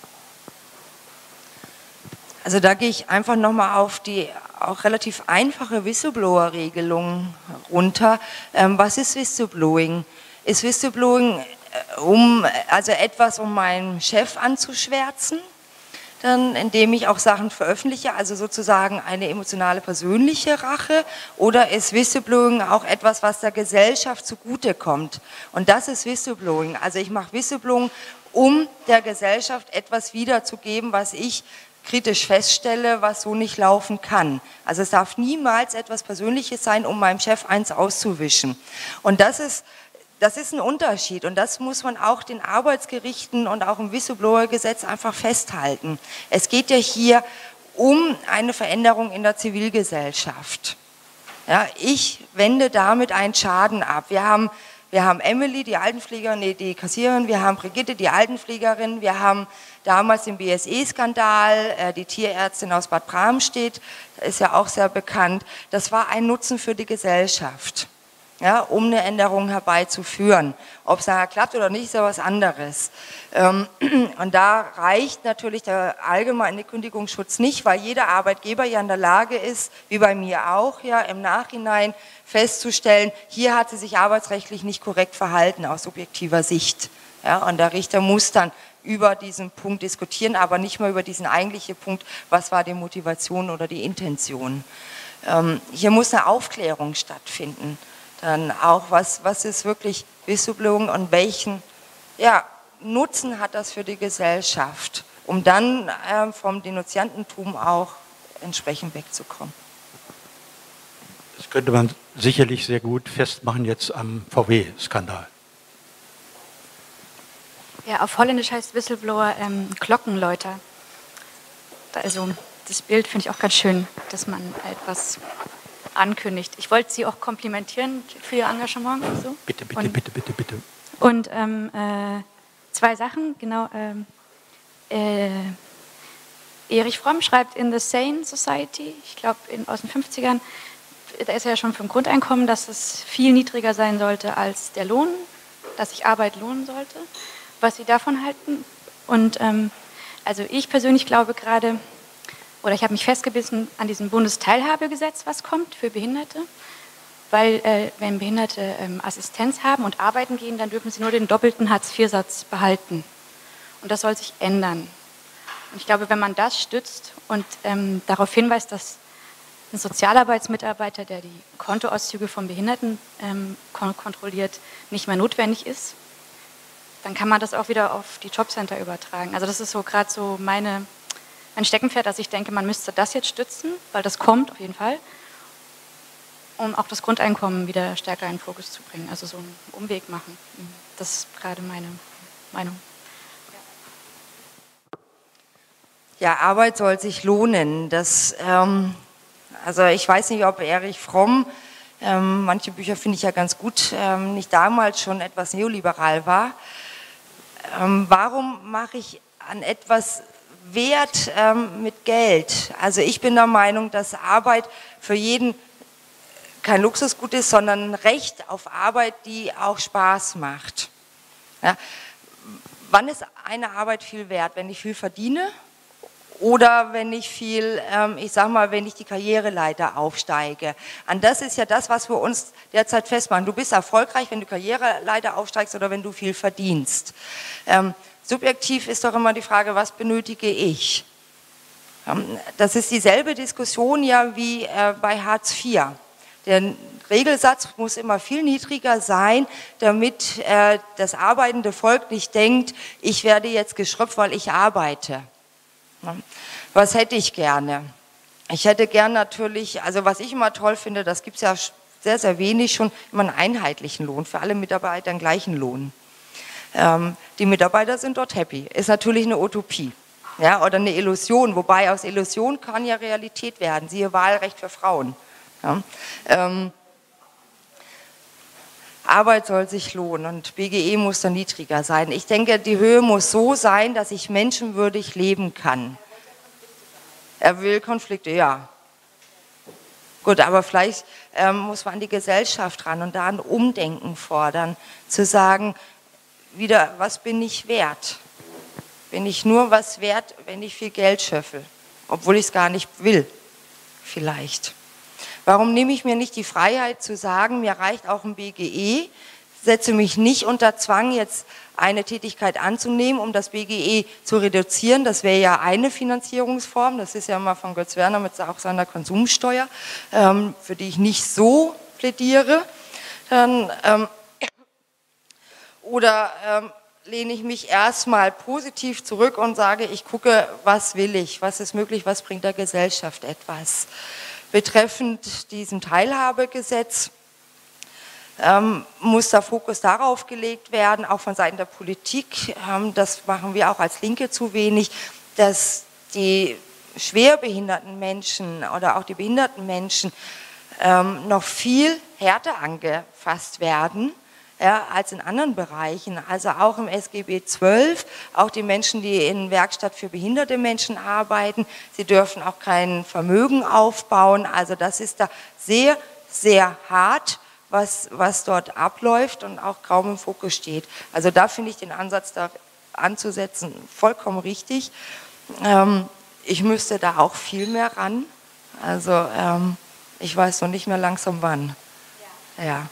Speaker 2: Also da gehe ich einfach nochmal auf die auch relativ einfache Whistleblower-Regelung runter. Ähm, was ist Whistleblowing? Ist Whistleblowing äh, um, also etwas, um meinen Chef anzuschwärzen? Dann, indem ich auch Sachen veröffentliche, also sozusagen eine emotionale persönliche Rache, oder ist Whistleblowing auch etwas, was der Gesellschaft zugutekommt? Und das ist Whistleblowing. Also ich mache Whistleblowing, um der Gesellschaft etwas wiederzugeben, was ich kritisch feststelle, was so nicht laufen kann. Also es darf niemals etwas Persönliches sein, um meinem Chef eins auszuwischen. Und das ist Das ist ein Unterschied und das muss man auch den Arbeitsgerichten und auch im Whistleblower-Gesetz einfach festhalten. Es geht ja hier um eine Veränderung in der Zivilgesellschaft. Ja, ich wende damit einen Schaden ab. Wir haben, wir haben Emily, die Altenpflegerin, nee, die Kassiererin, wir haben Brigitte, die Altenpflegerin, wir haben damals den B S E-Skandal, äh, die Tierärztin aus Bad Bramstedt, ist ja auch sehr bekannt. Das war ein Nutzen für die Gesellschaft. Ja, um eine Änderung herbeizuführen. Ob es nachher klappt oder nicht, ist ja was anderes. Ähm, und da reicht natürlich der allgemeine Kündigungsschutz nicht, weil jeder Arbeitgeber ja in der Lage ist, wie bei mir auch, ja, im Nachhinein festzustellen, hier hat sie sich arbeitsrechtlich nicht korrekt verhalten aus subjektiver Sicht. Ja, und der Richter muss dann über diesen Punkt diskutieren, aber nicht mal über diesen eigentlichen Punkt, was war die Motivation oder die Intention. Ähm, hier muss eine Aufklärung stattfinden. Dann auch, was, was ist wirklich Whistleblowing und welchen ja, Nutzen hat das für die Gesellschaft? um dann äh, vom Denunziantentum auch entsprechend wegzukommen.
Speaker 1: Das könnte man sicherlich sehr gut festmachen jetzt am V W-Skandal.
Speaker 7: Ja, auf Holländisch heißt Whistleblower ähm, Glockenläuter. Also das Bild finde ich auch ganz schön, dass man etwas ankündigt. Ich wollte Sie auch komplimentieren für Ihr Engagement. So.
Speaker 1: Bitte, bitte,
Speaker 7: und,
Speaker 1: bitte, bitte, bitte.
Speaker 7: Und ähm, äh, zwei Sachen, genau. Ähm, äh, Erich Fromm schreibt in The Sane Society, ich glaube aus den fünfzigern, da ist er ja schon vom Grundeinkommen, dass es viel niedriger sein sollte als der Lohn, dass sich Arbeit lohnen sollte, was Sie davon halten. Und ähm, also ich persönlich glaube gerade, oder ich habe mich festgebissen an diesem Bundesteilhabegesetz, was kommt für Behinderte, weil äh, wenn Behinderte ähm, Assistenz haben und arbeiten gehen, dann dürfen sie nur den doppelten Hartz vier Satz behalten. Und das soll sich ändern. Und ich glaube, wenn man das stützt und ähm, darauf hinweist, dass ein Sozialarbeitsmitarbeiter, der die Kontoauszüge von Behinderten ähm, kon kontrolliert, nicht mehr notwendig ist, dann kann man das auch wieder auf die Jobcenter übertragen. Also das ist so gerade so meine, mein Steckenpferd, dass ich denke, man müsste das jetzt stützen, weil das kommt auf jeden Fall, um auch das Grundeinkommen wieder stärker in den Fokus zu bringen. Also so einen Umweg machen. Das ist gerade meine Meinung.
Speaker 2: Ja, Arbeit soll sich lohnen. Das, ähm, also ich weiß nicht, ob Erich Fromm, ähm, manche Bücher finde ich ja ganz gut, ähm, nicht damals schon etwas neoliberal war. Ähm, warum mache ich an etwas Wert ähm, mit Geld? Also ich bin der Meinung, dass Arbeit für jeden kein Luxusgut ist, sondern ein Recht auf Arbeit, die auch Spaß macht. Ja? Wann ist eine Arbeit viel wert? Wenn ich viel verdiene? Oder wenn ich viel, ähm, ich sag mal, wenn ich die Karriereleiter aufsteige. Und das ist ja das, was wir uns derzeit festmachen. Du bist erfolgreich, wenn du Karriereleiter aufsteigst oder wenn du viel verdienst. Ähm, subjektiv ist doch immer die Frage, was benötige ich? Ähm, das ist dieselbe Diskussion ja wie äh, bei Hartz vier. Der Regelsatz muss immer viel niedriger sein, damit äh, das arbeitende Volk nicht denkt, ich werde jetzt geschröpft, weil ich arbeite. Was hätte ich gerne? Ich hätte gern natürlich, also was ich immer toll finde, das gibt es ja sehr, sehr wenig schon, immer einen einheitlichen Lohn, für alle Mitarbeiter einen gleichen Lohn. Ähm, die Mitarbeiter sind dort happy. Ist natürlich eine Utopie, ja, oder eine Illusion, wobei aus Illusion kann ja Realität werden, siehe Wahlrecht für Frauen. Ja. Ähm, Arbeit soll sich lohnen und B G E muss dann niedriger sein. Ich denke, die Höhe muss so sein, dass ich menschenwürdig leben kann. Er will Konflikte, ja. Gut, aber vielleicht ähm, muss man an die Gesellschaft ran und da ein Umdenken fordern, zu sagen, wieder, was bin ich wert? Bin ich nur was wert, wenn ich viel Geld schöffel, obwohl ich es gar nicht will, vielleicht. Warum nehme ich mir nicht die Freiheit zu sagen, mir reicht auch ein B G E, setze mich nicht unter Zwang, jetzt eine Tätigkeit anzunehmen, um das B G E zu reduzieren. Das wäre ja eine Finanzierungsform, das ist ja mal von Götz Werner mit auch seiner Konsumsteuer, ähm, für die ich nicht so plädiere. Dann, ähm, oder ähm, lehne ich mich erstmal positiv zurück und sage, ich gucke, was will ich, was ist möglich, was bringt der Gesellschaft etwas. Betreffend diesem Teilhabegesetz ähm, muss der Fokus darauf gelegt werden, auch von Seiten der Politik, ähm, das machen wir auch als Linke zu wenig, dass die schwerbehinderten Menschen oder auch die behinderten Menschen ähm, noch viel härter angefasst werden, ja, als in anderen Bereichen, also auch im S G B zwölf, auch die Menschen, die in Werkstatt für behinderte Menschen arbeiten, sie dürfen auch kein Vermögen aufbauen, also das ist da sehr, sehr hart, was, was dort abläuft und auch kaum im Fokus steht. Also da finde ich den Ansatz da anzusetzen vollkommen richtig. Ähm, ich müsste da auch viel mehr ran, also ähm, ich weiß noch nicht mehr langsam wann. Ja. Ja.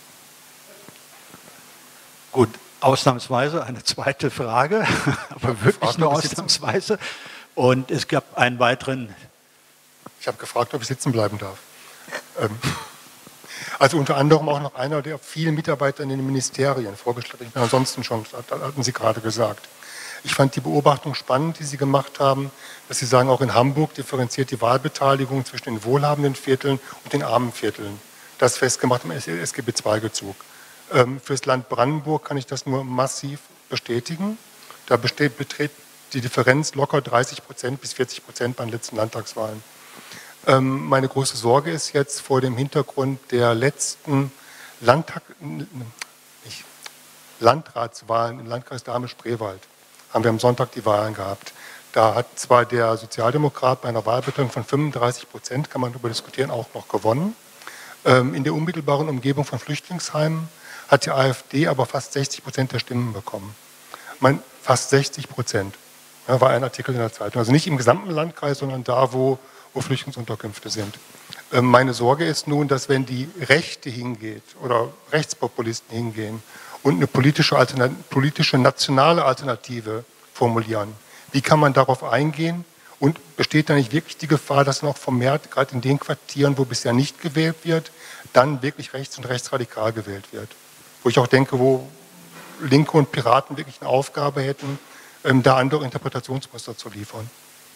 Speaker 1: Gut, ausnahmsweise eine zweite Frage, aber wirklich nur ausnahmsweise. Und es gab einen weiteren.
Speaker 6: Ich habe gefragt, ob ich sitzen bleiben darf. Ähm, Also unter anderem auch noch einer der vielen Mitarbeiter in den Ministerien vorgeschlagen. Ansonsten schon, das hatten Sie gerade gesagt. Ich fand die Beobachtung spannend, die Sie gemacht haben, dass Sie sagen, auch in Hamburg differenziert die Wahlbeteiligung zwischen den wohlhabenden Vierteln und den armen Vierteln. Das festgemacht im S G B zwei Gezug. Ähm, fürs Land Brandenburg kann ich das nur massiv bestätigen. Da besteht, beträgt die Differenz locker dreißig Prozent bis vierzig Prozent bei den letzten Landtagswahlen. Ähm, meine große Sorge ist jetzt vor dem Hintergrund der letzten Landtag, nicht, Landratswahlen im Landkreis Dahme-Spreewald. Haben wir am Sonntag die Wahlen gehabt. Da hat zwar der Sozialdemokrat bei einer Wahlbeteiligung von fünfunddreißig Prozent, kann man darüber diskutieren, auch noch gewonnen. Ähm, in der unmittelbaren Umgebung von Flüchtlingsheimen hat die AfD aber fast sechzig Prozent der Stimmen bekommen. Man, fast sechzig Prozent. Ja, war ein Artikel in der Zeitung. Also nicht im gesamten Landkreis, sondern da, wo, wo Flüchtlingsunterkünfte sind. Ähm, meine Sorge ist nun, dass wenn die Rechte hingeht oder Rechtspopulisten hingehen und eine politische, politische nationale Alternative formulieren, wie kann man darauf eingehen? Und besteht da nicht wirklich die Gefahr, dass noch vermehrt, gerade in den Quartieren, wo bisher nicht gewählt wird, dann wirklich rechts und rechtsradikal gewählt wird? Wo ich auch denke, wo Linke und Piraten wirklich eine Aufgabe hätten, ähm, da andere Interpretationsmuster zu liefern.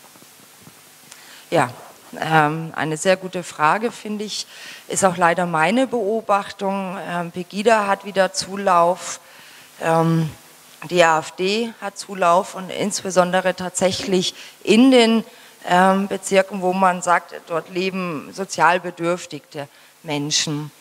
Speaker 2: Ja, ähm, eine sehr gute Frage, finde ich, ist auch leider meine Beobachtung. Ähm, Pegida hat wieder Zulauf, ähm, die AfD hat Zulauf und insbesondere tatsächlich in den ähm, Bezirken, wo man sagt, dort leben sozial bedürftige Menschen.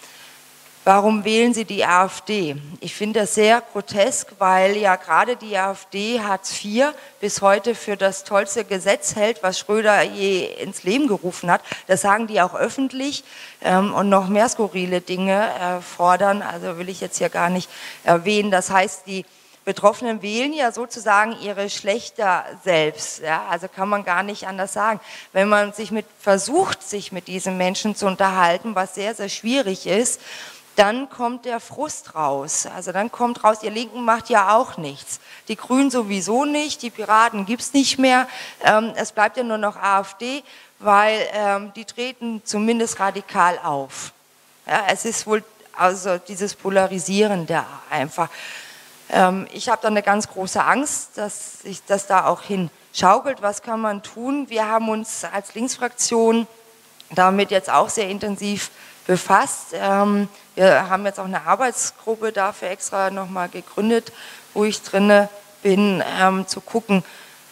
Speaker 2: Warum wählen Sie die AfD? Ich finde das sehr grotesk, weil ja gerade die AfD Hartz vier bis heute für das tollste Gesetz hält, was Schröder je ins Leben gerufen hat. Das sagen die auch öffentlich ähm, und noch mehr skurrile Dinge äh, fordern. Also will ich jetzt hier gar nicht erwähnen. Das heißt, die Betroffenen wählen ja sozusagen ihre Schlechter selbst. Ja? Also kann man gar nicht anders sagen. Wenn man sich mit versucht, sich mit diesen Menschen zu unterhalten, was sehr, sehr schwierig ist, dann kommt der Frust raus. Also dann kommt raus, ihr Linken macht ja auch nichts. Die Grünen sowieso nicht, die Piraten gibt es nicht mehr. Ähm, es bleibt ja nur noch AfD, weil ähm, die treten zumindest radikal auf. Ja, es ist wohl also dieses Polarisieren da einfach. Ähm, ich habe da eine ganz große Angst, dass sich das da auch hinschaukelt. Was kann man tun? Wir haben uns als Linksfraktion damit jetzt auch sehr intensiv befasst. Ähm, wir haben jetzt auch eine Arbeitsgruppe dafür extra nochmal gegründet, wo ich drinne bin, ähm, zu gucken,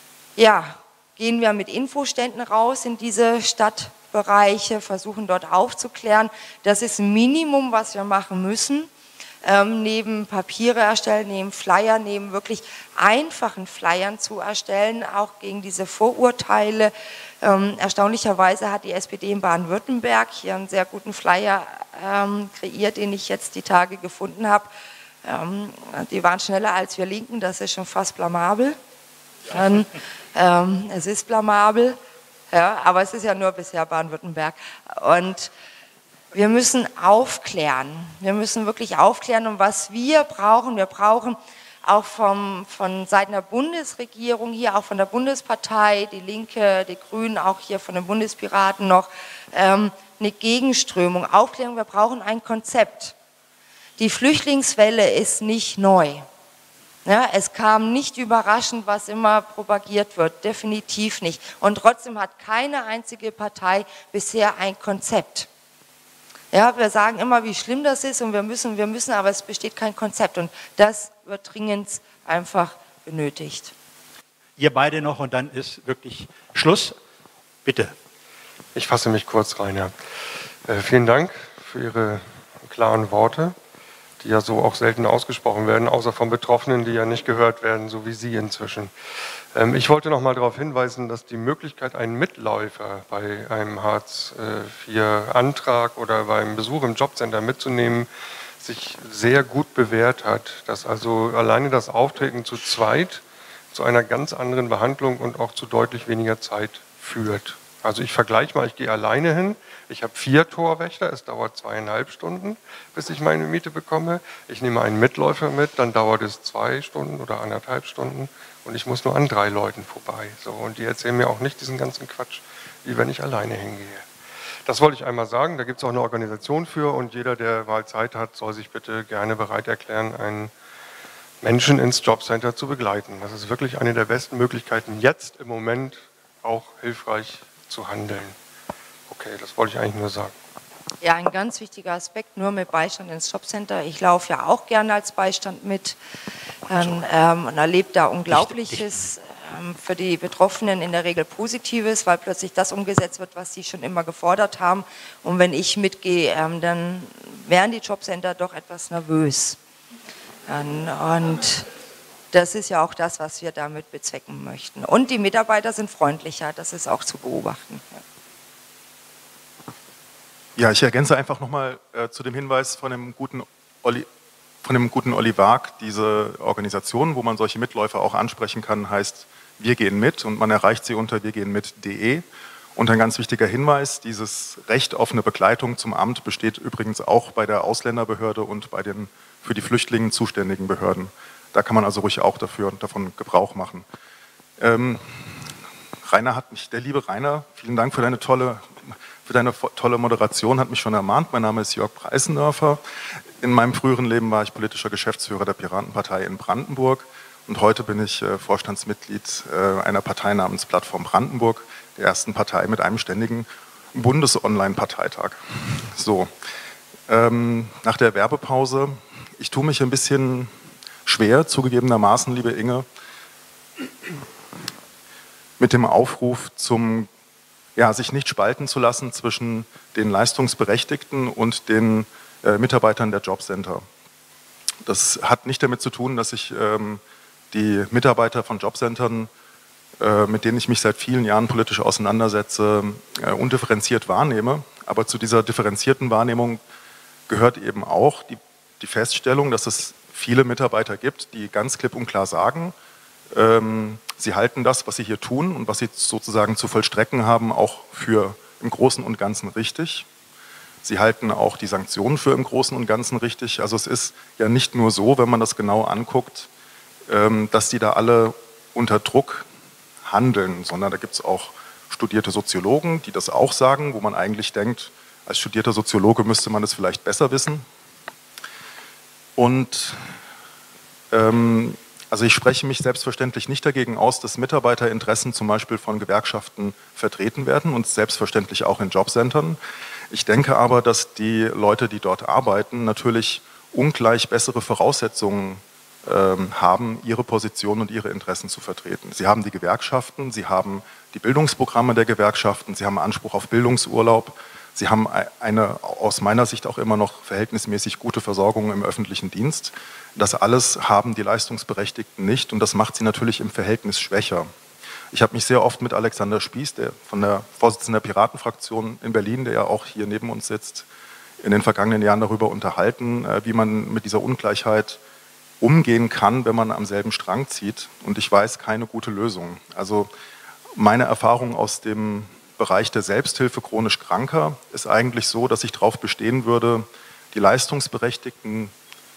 Speaker 2: ja, gehen wir mit Infoständen raus in diese Stadtbereiche, versuchen dort aufzuklären. Das ist ein Minimum, was wir machen müssen. Ähm, neben Papiere erstellen, neben Flyer, neben wirklich einfachen Flyern zu erstellen, auch gegen diese Vorurteile. Ähm, erstaunlicherweise hat die S P D in Baden-Württemberg hier einen sehr guten Flyer ähm, kreiert, den ich jetzt die Tage gefunden habe. Ähm, die waren schneller als wir Linken, das ist schon fast blamabel. Ähm, ähm, es ist blamabel, ja, aber es ist ja nur bisher Baden-Württemberg. Und wir müssen aufklären. Wir müssen wirklich aufklären, und was wir brauchen, wir brauchen auch vom, von Seiten der Bundesregierung, hier auch von der Bundespartei, die Linke, die Grünen, auch hier von den Bundespiraten noch, ähm, eine Gegenströmung, Aufklärung. Wir brauchen ein Konzept. Die Flüchtlingswelle ist nicht neu. Ja, es kam nicht überraschend, was immer propagiert wird, definitiv nicht. Und trotzdem hat keine einzige Partei bisher ein Konzept. Ja, wir sagen immer, wie schlimm das ist und wir müssen, wir müssen, aber es besteht kein Konzept und das wird dringend einfach benötigt.
Speaker 1: Ihr beide noch und dann ist wirklich Schluss. Bitte.
Speaker 8: Ich fasse mich kurz rein, ja. Äh, vielen Dank für Ihre klaren Worte, die ja so auch selten ausgesprochen werden, außer von Betroffenen, die ja nicht gehört werden, so wie Sie inzwischen. Ähm, ich wollte noch mal darauf hinweisen, dass die Möglichkeit, einen Mitläufer bei einem Hartz vier Antrag oder beim Besuch im Jobcenter mitzunehmen, sich sehr gut bewährt hat. Dass also alleine das Auftreten zu zweit zu einer ganz anderen Behandlung und auch zu deutlich weniger Zeit führt. Also ich vergleiche mal, ich gehe alleine hin, ich habe vier Torwächter, es dauert zweieinhalb Stunden, bis ich meine Miete bekomme. Ich nehme einen Mitläufer mit, dann dauert es zwei Stunden oder anderthalb Stunden und ich muss nur an drei Leuten vorbei. So, und die erzählen mir auch nicht diesen ganzen Quatsch, wie wenn ich alleine hingehe. Das wollte ich einmal sagen. Da gibt es auch eine Organisation für und jeder, der mal Zeit hat, soll sich bitte gerne bereit erklären, einen Menschen ins Jobcenter zu begleiten. Das ist wirklich eine der besten Möglichkeiten, jetzt im Moment auch hilfreich zu handeln. Okay, das wollte ich eigentlich nur sagen.
Speaker 2: Ja, ein ganz wichtiger Aspekt, nur mit Beistand ins Jobcenter. Ich laufe ja auch gerne als Beistand mit ähm, ähm, und erlebe da Unglaubliches. Ähm, für die Betroffenen in der Regel Positives, weil plötzlich das umgesetzt wird, was sie schon immer gefordert haben. Und wenn ich mitgehe, ähm, dann wären die Jobcenter doch etwas nervös. Ähm, und das ist ja auch das, was wir damit bezwecken möchten. Und die Mitarbeiter sind freundlicher, das ist auch zu beobachten. Ja.
Speaker 9: Ja, ich ergänze einfach nochmal äh, zu dem Hinweis von dem guten Olli, von dem guten Olli Waag. Diese Organisation, wo man solche Mitläufer auch ansprechen kann, heißt Wir gehen mit und man erreicht sie unter wir gehen mit punkt de. Und ein ganz wichtiger Hinweis, dieses Recht auf eine Begleitung zum Amt besteht übrigens auch bei der Ausländerbehörde und bei den für die Flüchtlinge zuständigen Behörden. Da kann man also ruhig auch dafür, davon Gebrauch machen. Ähm, Rainer hat mich, der liebe Rainer, vielen Dank für deine tolle Für deine tolle Moderation, hat mich schon ermahnt. Mein Name ist Jörg Preissendörfer. In meinem früheren Leben war ich politischer Geschäftsführer der Piratenpartei in Brandenburg und heute bin ich äh, Vorstandsmitglied äh, einer Partei namens Plattform Brandenburg, der ersten Partei mit einem ständigen Bundes-Online-Parteitag. So, ähm, nach der Werbepause, ich tue mich ein bisschen schwer, zugegebenermaßen, liebe Inge, mit dem Aufruf zum Ja, sich nicht spalten zu lassen zwischen den Leistungsberechtigten und den äh, Mitarbeitern der Jobcenter. Das hat nicht damit zu tun, dass ich ähm, die Mitarbeiter von Jobcentern, äh, mit denen ich mich seit vielen Jahren politisch auseinandersetze, äh, undifferenziert wahrnehme. Aber zu dieser differenzierten Wahrnehmung gehört eben auch die, die Feststellung, dass es viele Mitarbeiter gibt, die ganz klipp und klar sagen, ähm, sie halten das, was sie hier tun und was sie sozusagen zu vollstrecken haben, auch für im Großen und Ganzen richtig. Sie halten auch die Sanktionen für im Großen und Ganzen richtig. Also es ist ja nicht nur so, wenn man das genau anguckt, dass die da alle unter Druck handeln, sondern da gibt es auch studierte Soziologen, die das auch sagen, wo man eigentlich denkt, als studierter Soziologe müsste man das vielleicht besser wissen. Und ähm, Also ich spreche mich selbstverständlich nicht dagegen aus, dass Mitarbeiterinteressen zum Beispiel von Gewerkschaften vertreten werden und selbstverständlich auch in Jobcentern. Ich denke aber, dass die Leute, die dort arbeiten, natürlich ungleich bessere Voraussetzungen ähm, haben, ihre Position und ihre Interessen zu vertreten. Sie haben die Gewerkschaften, sie haben die Bildungsprogramme der Gewerkschaften, sie haben Anspruch auf Bildungsurlaub, sie haben eine aus meiner Sicht auch immer noch verhältnismäßig gute Versorgung im öffentlichen Dienst. Das alles haben die Leistungsberechtigten nicht und das macht sie natürlich im Verhältnis schwächer. Ich habe mich sehr oft mit Alexander Spieß, der von der Vorsitzenden der Piratenfraktion in Berlin, der ja auch hier neben uns sitzt, in den vergangenen Jahren darüber unterhalten, wie man mit dieser Ungleichheit umgehen kann, wenn man am selben Strang zieht. Und ich weiß keine gute Lösung. Also meine Erfahrung aus dem Bereich der Selbsthilfe chronisch Kranker ist eigentlich so, dass ich darauf bestehen würde, die Leistungsberechtigten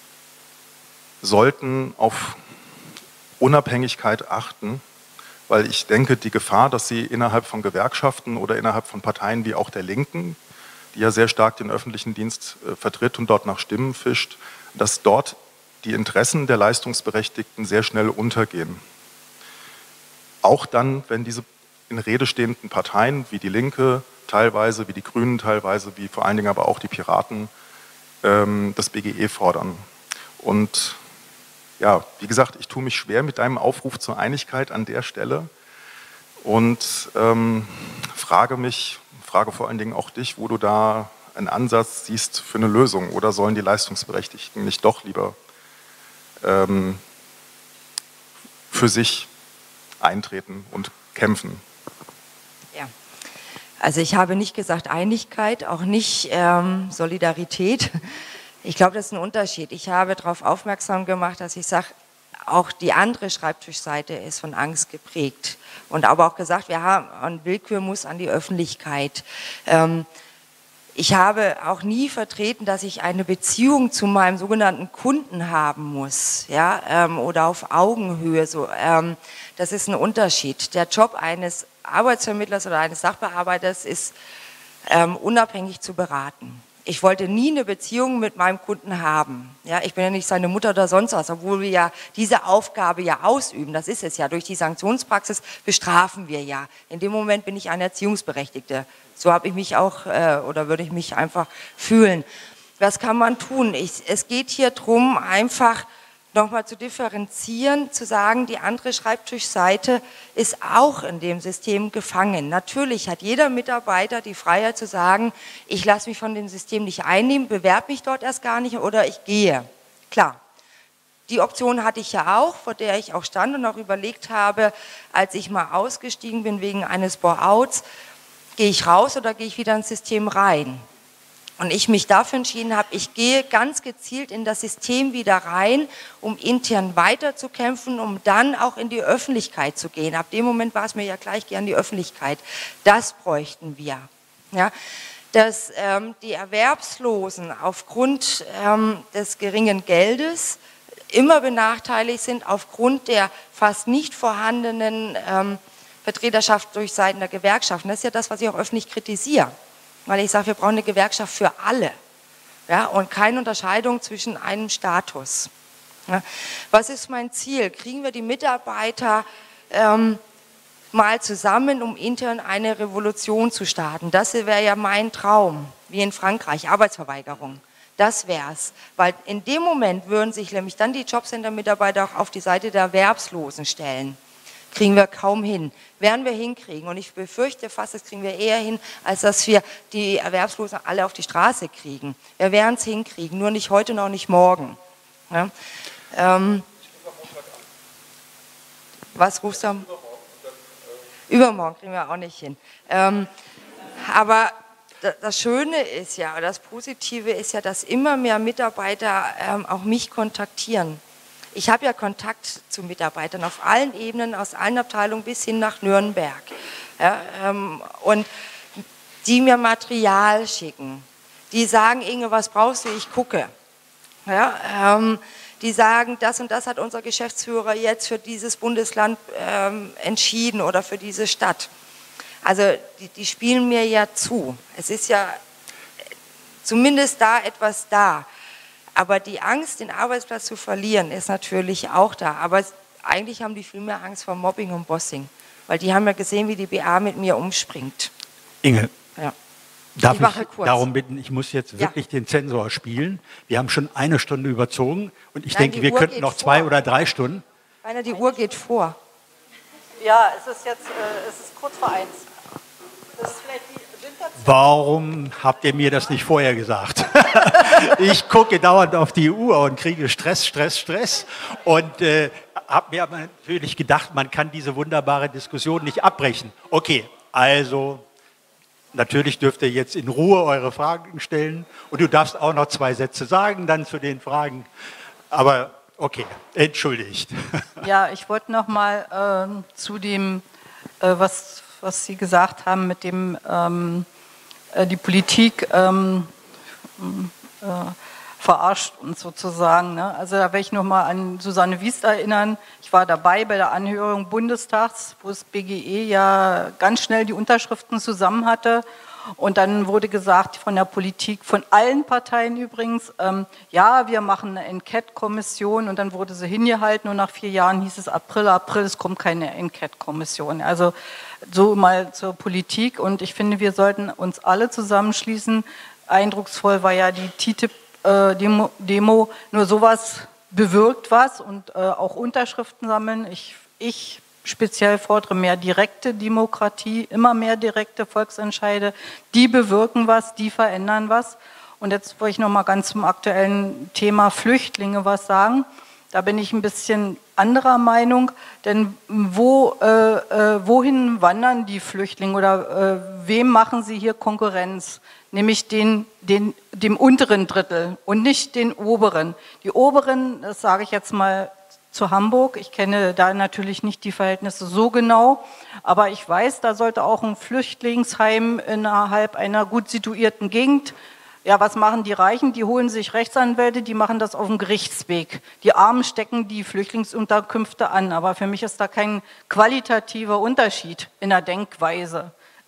Speaker 9: sollten auf Unabhängigkeit achten, weil ich denke, die Gefahr, dass sie innerhalb von Gewerkschaften oder innerhalb von Parteien wie auch der Linken, die ja sehr stark den öffentlichen Dienst äh, vertritt und dort nach Stimmen fischt, dass dort die Interessen der Leistungsberechtigten sehr schnell untergehen. Auch dann, wenn diese in Rede stehenden Parteien wie die Linke teilweise, wie die Grünen teilweise, wie vor allen Dingen aber auch die Piraten ähm, das B G E fordern. Und ja, wie gesagt, ich tue mich schwer mit deinem Aufruf zur Einigkeit an der Stelle und ähm, frage mich, frage vor allen Dingen auch dich, wo du da einen Ansatz siehst für eine Lösung, oder sollen die Leistungsberechtigten nicht doch lieber ähm, für sich eintreten und kämpfen?
Speaker 2: Ja, also ich habe nicht gesagt Einigkeit, auch nicht ähm, Solidarität. Ich glaube, das ist ein Unterschied. Ich habe darauf aufmerksam gemacht, dass ich sage, auch die andere Schreibtischseite ist von Angst geprägt. Und aber auch gesagt, wir haben, und Willkür muss an die Öffentlichkeit. Ähm, ich habe auch nie vertreten, dass ich eine Beziehung zu meinem sogenannten Kunden haben muss, ja, ähm, oder auf Augenhöhe. So, ähm, das ist ein Unterschied. Der Job eines Arbeitsvermittlers oder eines Sachbearbeiters ist ähm, unabhängig zu beraten. Ich wollte nie eine Beziehung mit meinem Kunden haben. Ja, ich bin ja nicht seine Mutter oder sonst was, obwohl wir ja diese Aufgabe ja ausüben. Das ist es ja. Durch die Sanktionspraxis bestrafen wir ja. In dem Moment bin ich eine Erziehungsberechtigte. So habe ich mich auch, äh, oder würde ich mich einfach fühlen. Was kann man tun? Ich, es geht hier darum, einfach nochmal zu differenzieren, zu sagen, die andere Schreibtischseite ist auch in dem System gefangen. Natürlich hat jeder Mitarbeiter die Freiheit zu sagen, ich lasse mich von dem System nicht einnehmen, bewerbe mich dort erst gar nicht oder ich gehe. Klar, die Option hatte ich ja auch, vor der ich auch stand und auch überlegt habe, als ich mal ausgestiegen bin wegen eines Bore-outs, gehe ich raus oder gehe ich wieder ins System rein? Und ich mich dafür entschieden habe, ich gehe ganz gezielt in das System wieder rein, um intern weiterzukämpfen, um dann auch in die Öffentlichkeit zu gehen. Ab dem Moment war es mir ja gleich, gehe an die Öffentlichkeit. Das bräuchten wir. Ja, dass ähm, die Erwerbslosen aufgrund ähm, des geringen Geldes immer benachteiligt sind, aufgrund der fast nicht vorhandenen ähm, Vertreterschaft durch Seiten der Gewerkschaften. Das ist ja das, was ich auch öffentlich kritisiere. Weil ich sage, wir brauchen eine Gewerkschaft für alle, ja, und keine Unterscheidung zwischen einem Status. Ja. Was ist mein Ziel? Kriegen wir die Mitarbeiter ähm, mal zusammen, um intern eine Revolution zu starten? Das wäre ja mein Traum, wie in Frankreich, Arbeitsverweigerung. Das wäre es, weil in dem Moment würden sich nämlich dann die Jobcenter-Mitarbeiter auch auf die Seite der Erwerbslosen stellen. Kriegen wir kaum hin. Werden wir hinkriegen. Und ich befürchte fast, das kriegen wir eher hin, als dass wir die Erwerbslosen alle auf die Straße kriegen. Wir werden es hinkriegen, nur nicht heute, noch nicht morgen. Ja? Ähm, was rufst du am? Übermorgen kriegen wir auch nicht hin. Ähm, aber das Schöne ist ja, das Positive ist ja, dass immer mehr Mitarbeiter ähm, auch mich kontaktieren. Ich habe ja Kontakt zu Mitarbeitern auf allen Ebenen, aus allen Abteilungen bis hin nach Nürnberg. Ja, ähm, und die mir Material schicken. Die sagen, Inge, was brauchst du? Ich gucke. Ja, ähm, die sagen, das und das hat unser Geschäftsführer jetzt für dieses Bundesland ähm, entschieden oder für diese Stadt. Also die, die spielen mir ja zu. Es ist ja zumindest da etwas da. Aber die Angst, den Arbeitsplatz zu verlieren, ist natürlich auch da. Aber eigentlich haben die viel mehr Angst vor Mobbing und Bossing. Weil die haben ja gesehen, wie die B A mit mir umspringt.
Speaker 1: Inge,
Speaker 2: ja.
Speaker 1: darf
Speaker 2: ich,
Speaker 1: ich darum bitten, ich muss jetzt wirklich ja. den Zensor spielen. Wir haben schon eine Stunde überzogen und ich
Speaker 2: Nein,
Speaker 1: denke, wir
Speaker 2: Uhr
Speaker 1: könnten noch zwei vor. oder drei Stunden.
Speaker 2: Rainer, die Uhr geht vor.
Speaker 10: Ja, es ist jetzt äh, es ist kurz vor eins. Das ist vielleicht die
Speaker 1: Warum habt ihr mir das nicht vorher gesagt? Ich gucke dauernd auf die Uhr und kriege Stress, Stress, Stress. Und äh, habe mir aber natürlich gedacht, man kann diese wunderbare Diskussion nicht abbrechen. Okay, also natürlich dürft ihr jetzt in Ruhe eure Fragen stellen. Und du darfst auch noch zwei Sätze sagen dann zu den Fragen. Aber okay, entschuldigt.
Speaker 10: Ja, ich wollte noch mal ähm, zu dem, äh, was, was Sie gesagt haben mit dem... Ähm, die Politik ähm, äh, verarscht uns sozusagen. Ne? Also da werde ich nochmal an Susanne Wiest erinnern. Ich war dabei bei der Anhörung Bundestags, wo das B G E ja ganz schnell die Unterschriften zusammen hatte. Und dann wurde gesagt von der Politik, von allen Parteien übrigens, ähm, ja, wir machen eine Enquete-Kommission und dann wurde sie hingehalten und nach vier Jahren hieß es April, April, es kommt keine Enquete-Kommission. Also so mal zur Politik und ich finde, wir sollten uns alle zusammenschließen. Eindrucksvoll war ja die T T I P-Demo, Demo. Nur sowas bewirkt was und äh, auch Unterschriften sammeln. Ich, ich speziell fordere mehr direkte Demokratie, immer mehr direkte Volksentscheide. Die bewirken was, die verändern was. Und jetzt wollte ich noch mal ganz zum aktuellen Thema Flüchtlinge was sagen. Da bin ich ein bisschen anderer Meinung, denn wo, äh, äh, wohin wandern die Flüchtlinge oder äh, wem machen sie hier Konkurrenz? Nämlich den, den, dem unteren Drittel und nicht den oberen. Die oberen, das sage ich jetzt mal zu Hamburg, ich kenne da natürlich nicht die Verhältnisse so genau, aber ich weiß, da sollte auch ein Flüchtlingsheim innerhalb einer gut situierten Gegend. Ja, was machen die Reichen? Die holen sich Rechtsanwälte, die machen das auf dem Gerichtsweg. Die Armen stecken die Flüchtlingsunterkünfte an, aber für mich ist da kein qualitativer Unterschied in der Denkweise.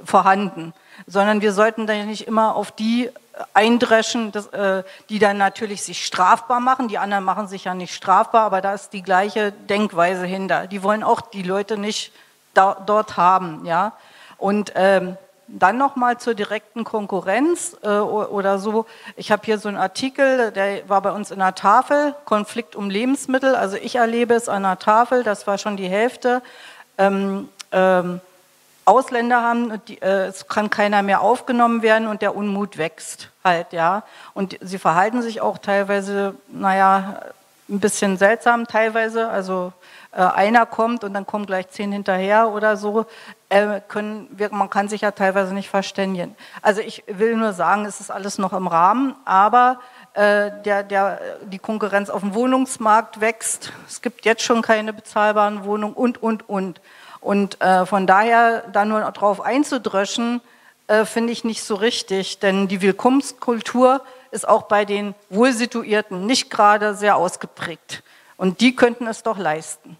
Speaker 10: vorhanden, sondern wir sollten da nicht immer auf die eindreschen, das, äh, die dann natürlich sich strafbar machen. Die anderen machen sich ja nicht strafbar, aber da ist die gleiche Denkweise hinter. Die wollen auch die Leute nicht da, dort haben, ja. Und ähm, dann nochmal zur direkten Konkurrenz äh, oder so. Ich habe hier so einen Artikel, der war bei uns in der Tafel, Konflikt um Lebensmittel. Also ich erlebe es an der Tafel, das war schon die Hälfte. Ähm, ähm, Ausländer haben, die, äh, es kann keiner mehr aufgenommen werden und der Unmut wächst halt, ja. Und sie verhalten sich auch teilweise, naja, ein bisschen seltsam teilweise, also äh, einer kommt und dann kommen gleich zehn hinterher oder so, äh, können wir, man kann sich ja teilweise nicht verständigen. Also ich will nur sagen, es ist alles noch im Rahmen, aber äh, der, der, die Konkurrenz auf dem Wohnungsmarkt wächst, es gibt jetzt schon keine bezahlbaren Wohnungen und, und, und. Und äh, von daher da nur drauf einzudröschen, äh, finde ich nicht so richtig, denn die Willkommenskultur ist auch bei den Wohlsituierten nicht gerade sehr ausgeprägt. Und die könnten es doch leisten.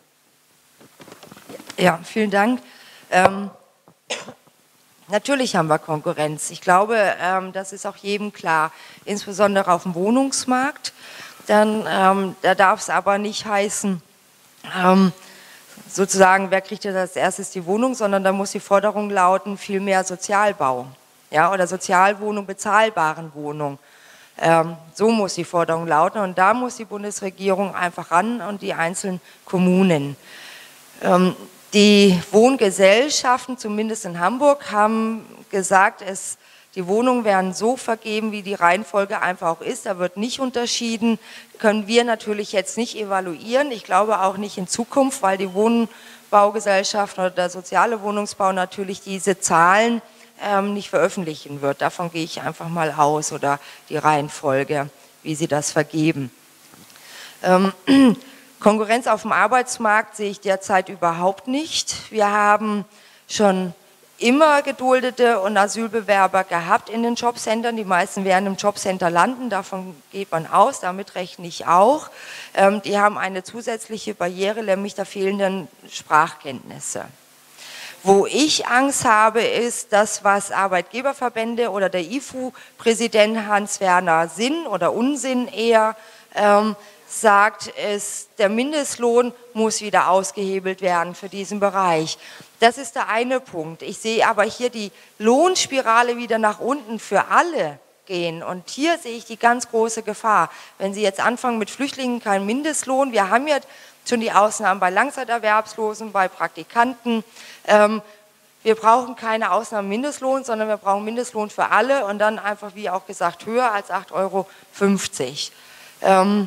Speaker 2: Ja, vielen Dank. Ähm, natürlich haben wir Konkurrenz. Ich glaube, ähm, das ist auch jedem klar, insbesondere auf dem Wohnungsmarkt. Dann, ähm, da darf es aber nicht heißen, ähm, sozusagen, wer kriegt jetzt als erstes die Wohnung, sondern da muss die Forderung lauten, viel mehr Sozialbau, ja, oder Sozialwohnung, bezahlbaren Wohnung. Ähm, so muss die Forderung lauten und da muss die Bundesregierung einfach ran und die einzelnen Kommunen. Ähm, die Wohngesellschaften, zumindest in Hamburg, haben gesagt, es die Wohnungen werden so vergeben, wie die Reihenfolge einfach auch ist. Da wird nicht unterschieden. Können wir natürlich jetzt nicht evaluieren. Ich glaube auch nicht in Zukunft, weil die Wohnbaugesellschaften oder der soziale Wohnungsbau natürlich diese Zahlen ähm, nicht veröffentlichen wird. Davon gehe ich einfach mal aus oder die Reihenfolge, wie sie das vergeben. Ähm, Konkurrenz auf dem Arbeitsmarkt sehe ich derzeit überhaupt nicht. Wir haben schon immer Geduldete und Asylbewerber gehabt in den Jobcentern. Die meisten werden im Jobcenter landen, davon geht man aus, damit rechne ich auch. Ähm, die haben eine zusätzliche Barriere, nämlich der fehlenden Sprachkenntnisse. Wo ich Angst habe, ist das, was Arbeitgeberverbände oder der I F U-Präsident Hans-Werner Sinn oder Unsinn eher ähm, sagt, ist, der Mindestlohn muss wieder ausgehebelt werden für diesen Bereich. Das ist der eine Punkt. Ich sehe aber hier die Lohnspirale wieder nach unten für alle gehen. Und hier sehe ich die ganz große Gefahr. Wenn Sie jetzt anfangen mit Flüchtlingen, kein Mindestlohn. Wir haben ja schon die Ausnahmen bei Langzeiterwerbslosen, bei Praktikanten. Ähm, wir brauchen keine Ausnahmen Mindestlohn, sondern wir brauchen Mindestlohn für alle und dann einfach, wie auch gesagt, höher als acht Euro fünfzig. Ähm,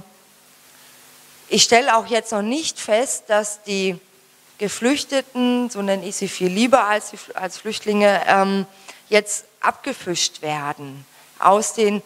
Speaker 2: ich stelle auch jetzt noch nicht fest, dass die Geflüchteten, so nenne ich sie viel lieber als, die, als Flüchtlinge, ähm, jetzt abgefischt werden aus den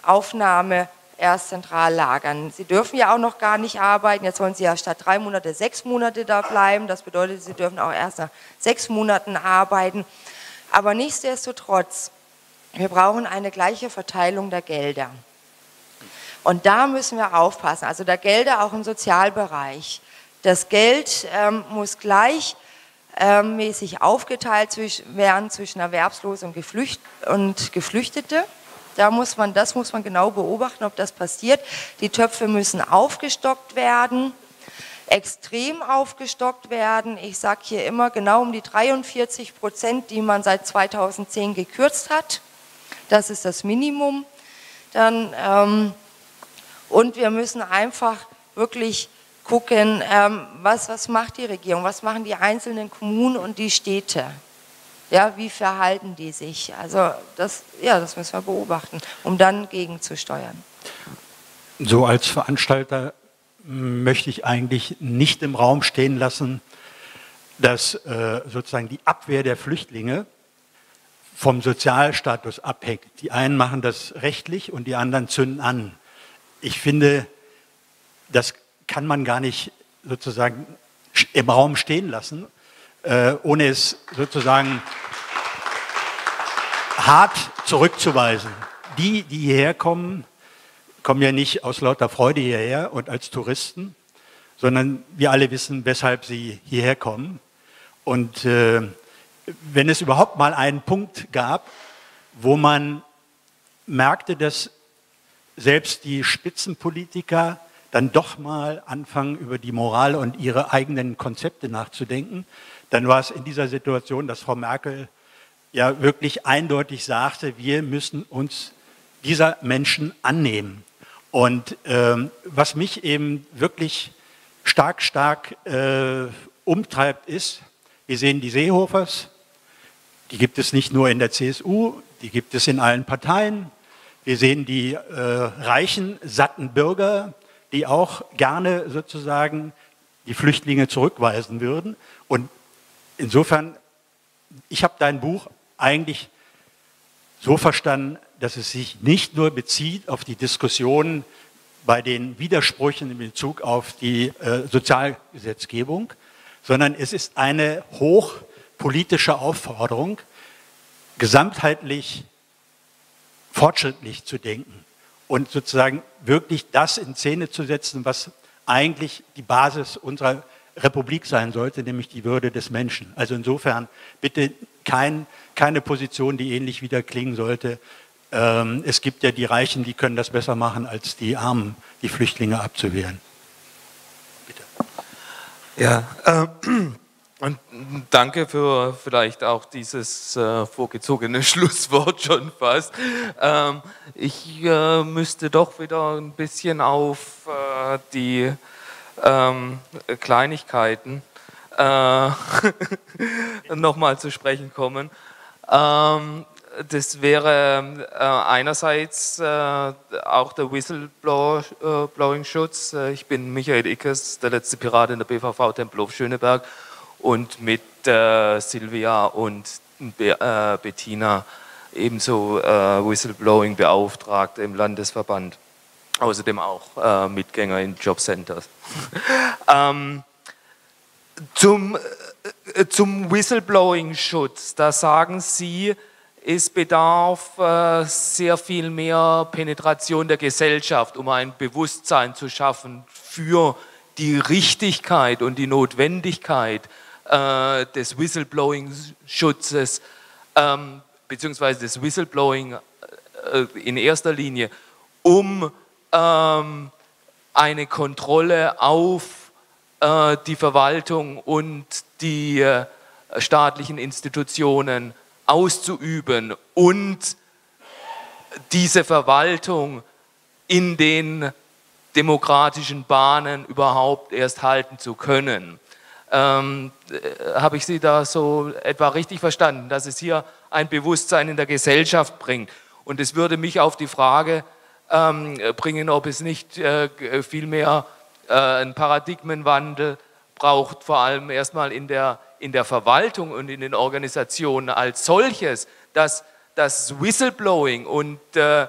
Speaker 2: Aufnahme-Erstzentrallagern. Sie dürfen ja auch noch gar nicht arbeiten, jetzt sollen sie ja statt drei Monate sechs Monate da bleiben, das bedeutet, sie dürfen auch erst nach sechs Monaten arbeiten. Aber nichtsdestotrotz, wir brauchen eine gleiche Verteilung der Gelder. Und da müssen wir aufpassen, also der Gelder auch im Sozialbereich. Das Geld ähm, muss gleichmäßig ähm, aufgeteilt zwischen, werden zwischen Erwerbslose und, Geflücht und Geflüchtete. Da muss man, das muss man genau beobachten, ob das passiert. Die Töpfe müssen aufgestockt werden, extrem aufgestockt werden. Ich sage hier immer genau um die dreiundvierzig Prozent, die man seit zweitausendzehn gekürzt hat. Das ist das Minimum. Dann, ähm, und wir müssen einfach wirklich gucken, ähm, was, was macht die Regierung, was machen die einzelnen Kommunen und die Städte. Ja, wie verhalten die sich? Also das, ja, das müssen wir beobachten, um dann gegenzusteuern.
Speaker 1: So als Veranstalter möchte ich eigentlich nicht im Raum stehen lassen, dass äh, sozusagen die Abwehr der Flüchtlinge vom Sozialstatus abhängt. Die einen machen das rechtlich und die anderen zünden an. Ich finde, das kann man gar nicht sozusagen im Raum stehen lassen, äh, ohne es sozusagen hart zurückzuweisen. Die, die hierher kommen, kommen ja nicht aus lauter Freude hierher und als Touristen, sondern wir alle wissen, weshalb sie hierher kommen. Und äh, wenn es überhaupt mal einen Punkt gab, wo man merkte, dass selbst die Spitzenpolitiker dann doch mal anfangen, über die Moral und ihre eigenen Konzepte nachzudenken, dann war es in dieser Situation, dass Frau Merkel ja wirklich eindeutig sagte, wir müssen uns dieser Menschen annehmen. Und ähm, was mich eben wirklich stark, stark äh, umtreibt, ist, wir sehen die Seehofers, die gibt es nicht nur in der C S U, die gibt es in allen Parteien. Wir sehen die äh, reichen, satten Bürger, die auch gerne sozusagen die Flüchtlinge zurückweisen würden. Und insofern, ich habe dein Buch eigentlich so verstanden, dass es sich nicht nur bezieht auf die Diskussionen bei den Widersprüchen in Bezug auf die äh, Sozialgesetzgebung, sondern es ist eine hochpolitische Aufforderung, gesamtheitlich fortschrittlich zu denken und sozusagen wirklich das in Szene zu setzen, was eigentlich die Basis unserer Republik sein sollte, nämlich die Würde des Menschen. Also insofern bitte kein, keine Position, die ähnlich wieder klingen sollte. Ähm, es gibt ja die Reichen, die können das besser machen als die Armen, die Flüchtlinge abzuwehren. Bitte.
Speaker 11: Ja, äh, und danke für vielleicht auch dieses äh, vorgezogene Schlusswort schon fast. Ähm, ich äh, müsste doch wieder ein bisschen auf äh, die ähm, Kleinigkeiten äh, nochmal zu sprechen kommen. Ähm, das wäre äh, einerseits äh, auch der Whistleblower-Blowing-Schutz. Äh, ich bin Michael Ickes, der letzte Pirat in der B V V Tempelhof-Schöneberg. Und mit äh, Silvia und Be äh, Bettina ebenso äh, Whistleblowing-Beauftragte im Landesverband. Außerdem auch äh, Mitgänger in Jobcenters. ähm, zum, äh, zum Whistleblowing-Schutz, da sagen Sie, es bedarf äh, sehr viel mehr Penetration der Gesellschaft, um ein Bewusstsein zu schaffen für die Richtigkeit und die Notwendigkeit äh, des Whistleblowing-Schutzes, ähm, beziehungsweise des Whistleblowing äh, in erster Linie, um ähm, eine Kontrolle auf äh, die Verwaltung und die äh, staatlichen Institutionen auszuüben und diese Verwaltung in den demokratischen Bahnen überhaupt erst halten zu können. Ähm, äh, habe ich Sie da so etwa richtig verstanden, dass es hier ein Bewusstsein in der Gesellschaft bringt? Und es würde mich auf die Frage ähm, bringen, ob es nicht äh, vielmehr äh, einen Paradigmenwandel braucht, vor allem erstmal in der, in der Verwaltung und in den Organisationen als solches, dass das Whistleblowing und äh,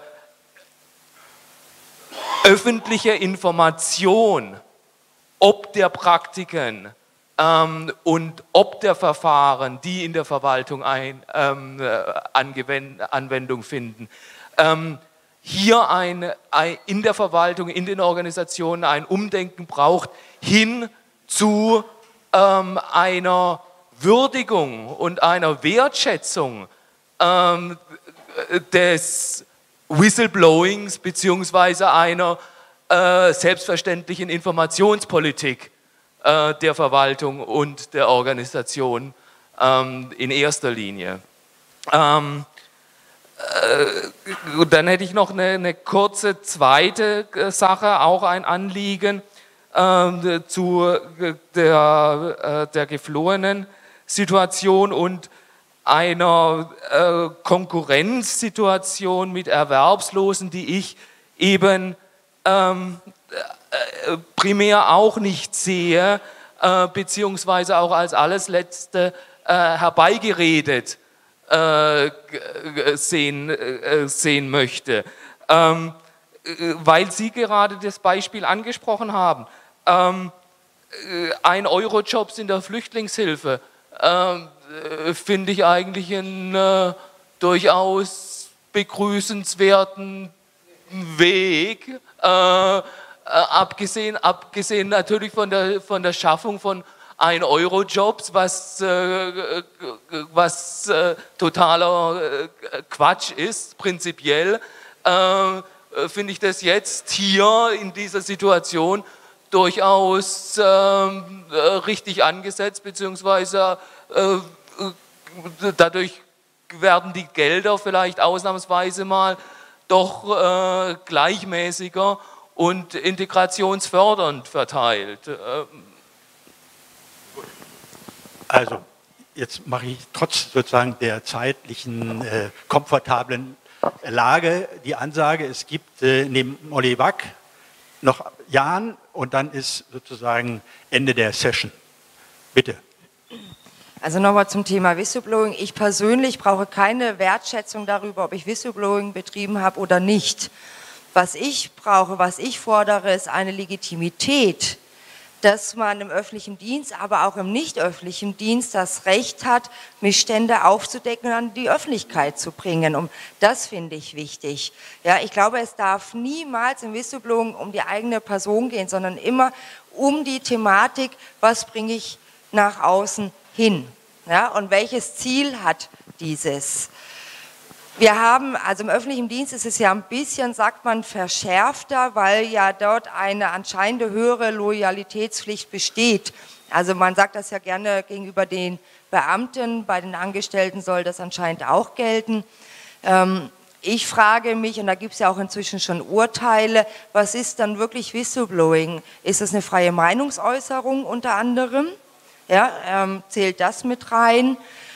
Speaker 11: öffentliche Information, ob der Praktiken ähm, und ob der Verfahren, die in der Verwaltung ein, ähm, Anwendung finden, ähm, hier ein, ein, in der Verwaltung, in den Organisationen ein Umdenken braucht hin zu ähm, einer Würdigung und einer Wertschätzung ähm, des Whistleblowings beziehungsweise einer äh, selbstverständlichen Informationspolitik äh, der Verwaltung und der Organisation ähm, in erster Linie. Ähm, äh, dann hätte ich noch eine, eine kurze zweite Sache, auch ein Anliegen äh, zu der, äh, der geflohenen Situation und einer äh, Konkurrenzsituation mit Erwerbslosen, die ich eben ähm, äh, primär auch nicht sehe, äh, beziehungsweise auch als alles Letzte äh, herbeigeredet äh, sehen, äh, sehen möchte. Ähm, äh, weil Sie gerade das Beispiel angesprochen haben, ähm, äh, ein Euro-Jobs in der Flüchtlingshilfe, ähm, finde ich eigentlich einen äh, durchaus begrüßenswerten Weg, äh, äh, abgesehen, abgesehen natürlich von der, von der Schaffung von ein Euro Jobs, was, äh, was äh, totaler äh, Quatsch ist, prinzipiell, äh, finde ich das jetzt hier in dieser Situation durchaus äh, richtig angesetzt, beziehungsweise äh, dadurch werden die Gelder vielleicht ausnahmsweise mal doch äh, gleichmäßiger und integrationsfördernd verteilt.
Speaker 1: Also, jetzt mache ich trotz sozusagen der zeitlichen, äh, komfortablen Lage die Ansage, es gibt äh, neben Molly Wack noch Jan und dann ist sozusagen Ende der Session. Bitte.
Speaker 2: Also nochmal zum Thema Whistleblowing. Ich persönlich brauche keine Wertschätzung darüber, ob ich Whistleblowing betrieben habe oder nicht. Was ich brauche, was ich fordere, ist eine Legitimität, dass man im öffentlichen Dienst, aber auch im nicht öffentlichen Dienst das Recht hat, Missstände aufzudecken und an die Öffentlichkeit zu bringen. Und das finde ich wichtig. Ja, ich glaube, es darf niemals im Whistleblowing um die eigene Person gehen, sondern immer um die Thematik, was bringe ich nach außen hin. Ja, und welches Ziel hat dieses? Wir haben, also im öffentlichen Dienst ist es ja ein bisschen, sagt man, verschärfter, weil ja dort eine anscheinende höhere Loyalitätspflicht besteht. Also man sagt das ja gerne gegenüber den Beamten, bei den Angestellten soll das anscheinend auch gelten. Ähm, ich frage mich, und da gibt es ja auch inzwischen schon Urteile, was ist dann wirklich Whistleblowing? Ist es eine freie Meinungsäußerung unter anderem? Ja, ähm, zählt das mit rein?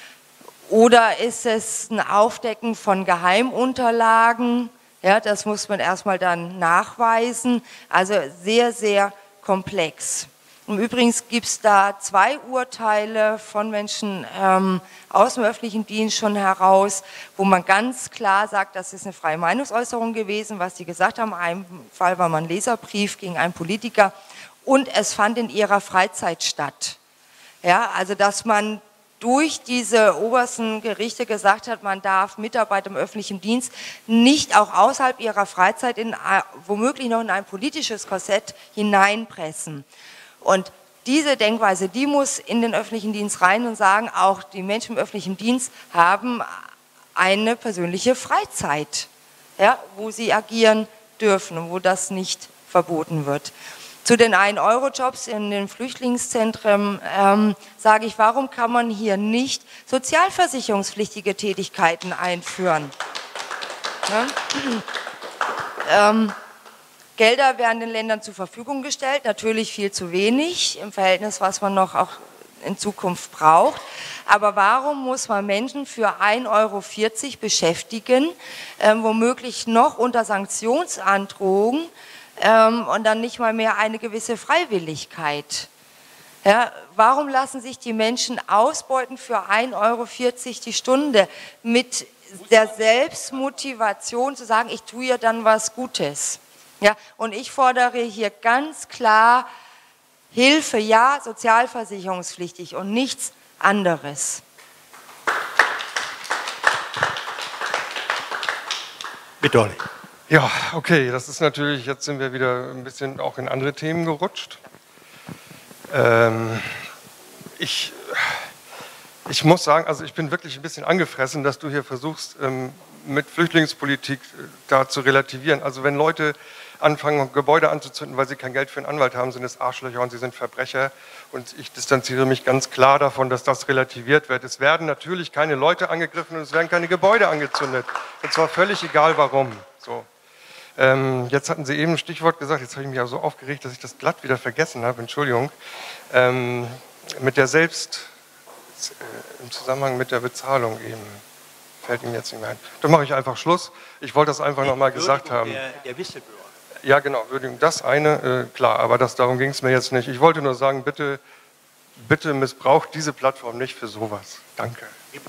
Speaker 2: Oder ist es ein Aufdecken von Geheimunterlagen? Ja, das muss man erstmal dann nachweisen. Also sehr, sehr komplex. Und übrigens gibt es da zwei Urteile von Menschen ähm, aus dem öffentlichen Dienst schon heraus, wo man ganz klar sagt, das ist eine freie Meinungsäußerung gewesen, was sie gesagt haben. In einem Fall war man ein Leserbrief gegen einen Politiker und es fand in ihrer Freizeit statt. Ja, also dass man durch diese obersten Gerichte gesagt hat, man darf Mitarbeiter im öffentlichen Dienst nicht auch außerhalb ihrer Freizeit in, womöglich noch in ein politisches Korsett hineinpressen. Und diese Denkweise, die muss in den öffentlichen Dienst rein und sagen, auch die Menschen im öffentlichen Dienst haben eine persönliche Freizeit, ja, wo sie agieren dürfen und wo das nicht verboten wird. Zu den ein Euro Jobs in den Flüchtlingszentren ähm, sage ich, warum kann man hier nicht sozialversicherungspflichtige Tätigkeiten einführen? Ja? ähm, Gelder werden den Ländern zur Verfügung gestellt, natürlich viel zu wenig im Verhältnis, was man noch auch in Zukunft braucht. Aber warum muss man Menschen für ein Euro vierzig beschäftigen, ähm, womöglich noch unter Sanktionsandrohung, Ähm, und dann nicht mal mehr eine gewisse Freiwilligkeit. Ja, warum lassen sich die Menschen ausbeuten für ein Euro vierzig die Stunde mit der Selbstmotivation zu sagen, ich tue ja dann was Gutes? Ja, und ich fordere hier ganz klar Hilfe, ja, sozialversicherungspflichtig und nichts anderes.
Speaker 1: Bitte, Olli.
Speaker 8: Ja, okay, das ist natürlich, jetzt sind wir wieder ein bisschen auch in andere Themen gerutscht. Ähm, ich, ich muss sagen, also ich bin wirklich ein bisschen angefressen, dass du hier versuchst, ähm, mit Flüchtlingspolitik äh, da zu relativieren. Also wenn Leute anfangen, Gebäude anzuzünden, weil sie kein Geld für einen Anwalt haben, sind es Arschlöcher und sie sind Verbrecher. Und ich distanziere mich ganz klar davon, dass das relativiert wird. Es werden natürlich keine Leute angegriffen und es werden keine Gebäude angezündet. Und zwar völlig egal warum. So. Ähm, jetzt hatten Sie eben ein Stichwort gesagt, jetzt habe ich mich ja so aufgeregt, dass ich das glatt wieder vergessen habe, Entschuldigung, ähm, mit der Selbst, äh, im Zusammenhang mit der Bezahlung eben, fällt Ihnen jetzt nicht mehr ein. Dann mache ich einfach Schluss. Ich wollte das einfach nochmal gesagt haben.
Speaker 1: Der, der Whistleblower.
Speaker 8: Ja genau, Würdigung, das eine, äh, klar, aber das, darum ging es mir jetzt nicht. Ich wollte nur sagen, bitte, bitte missbraucht diese Plattform nicht für sowas. Danke.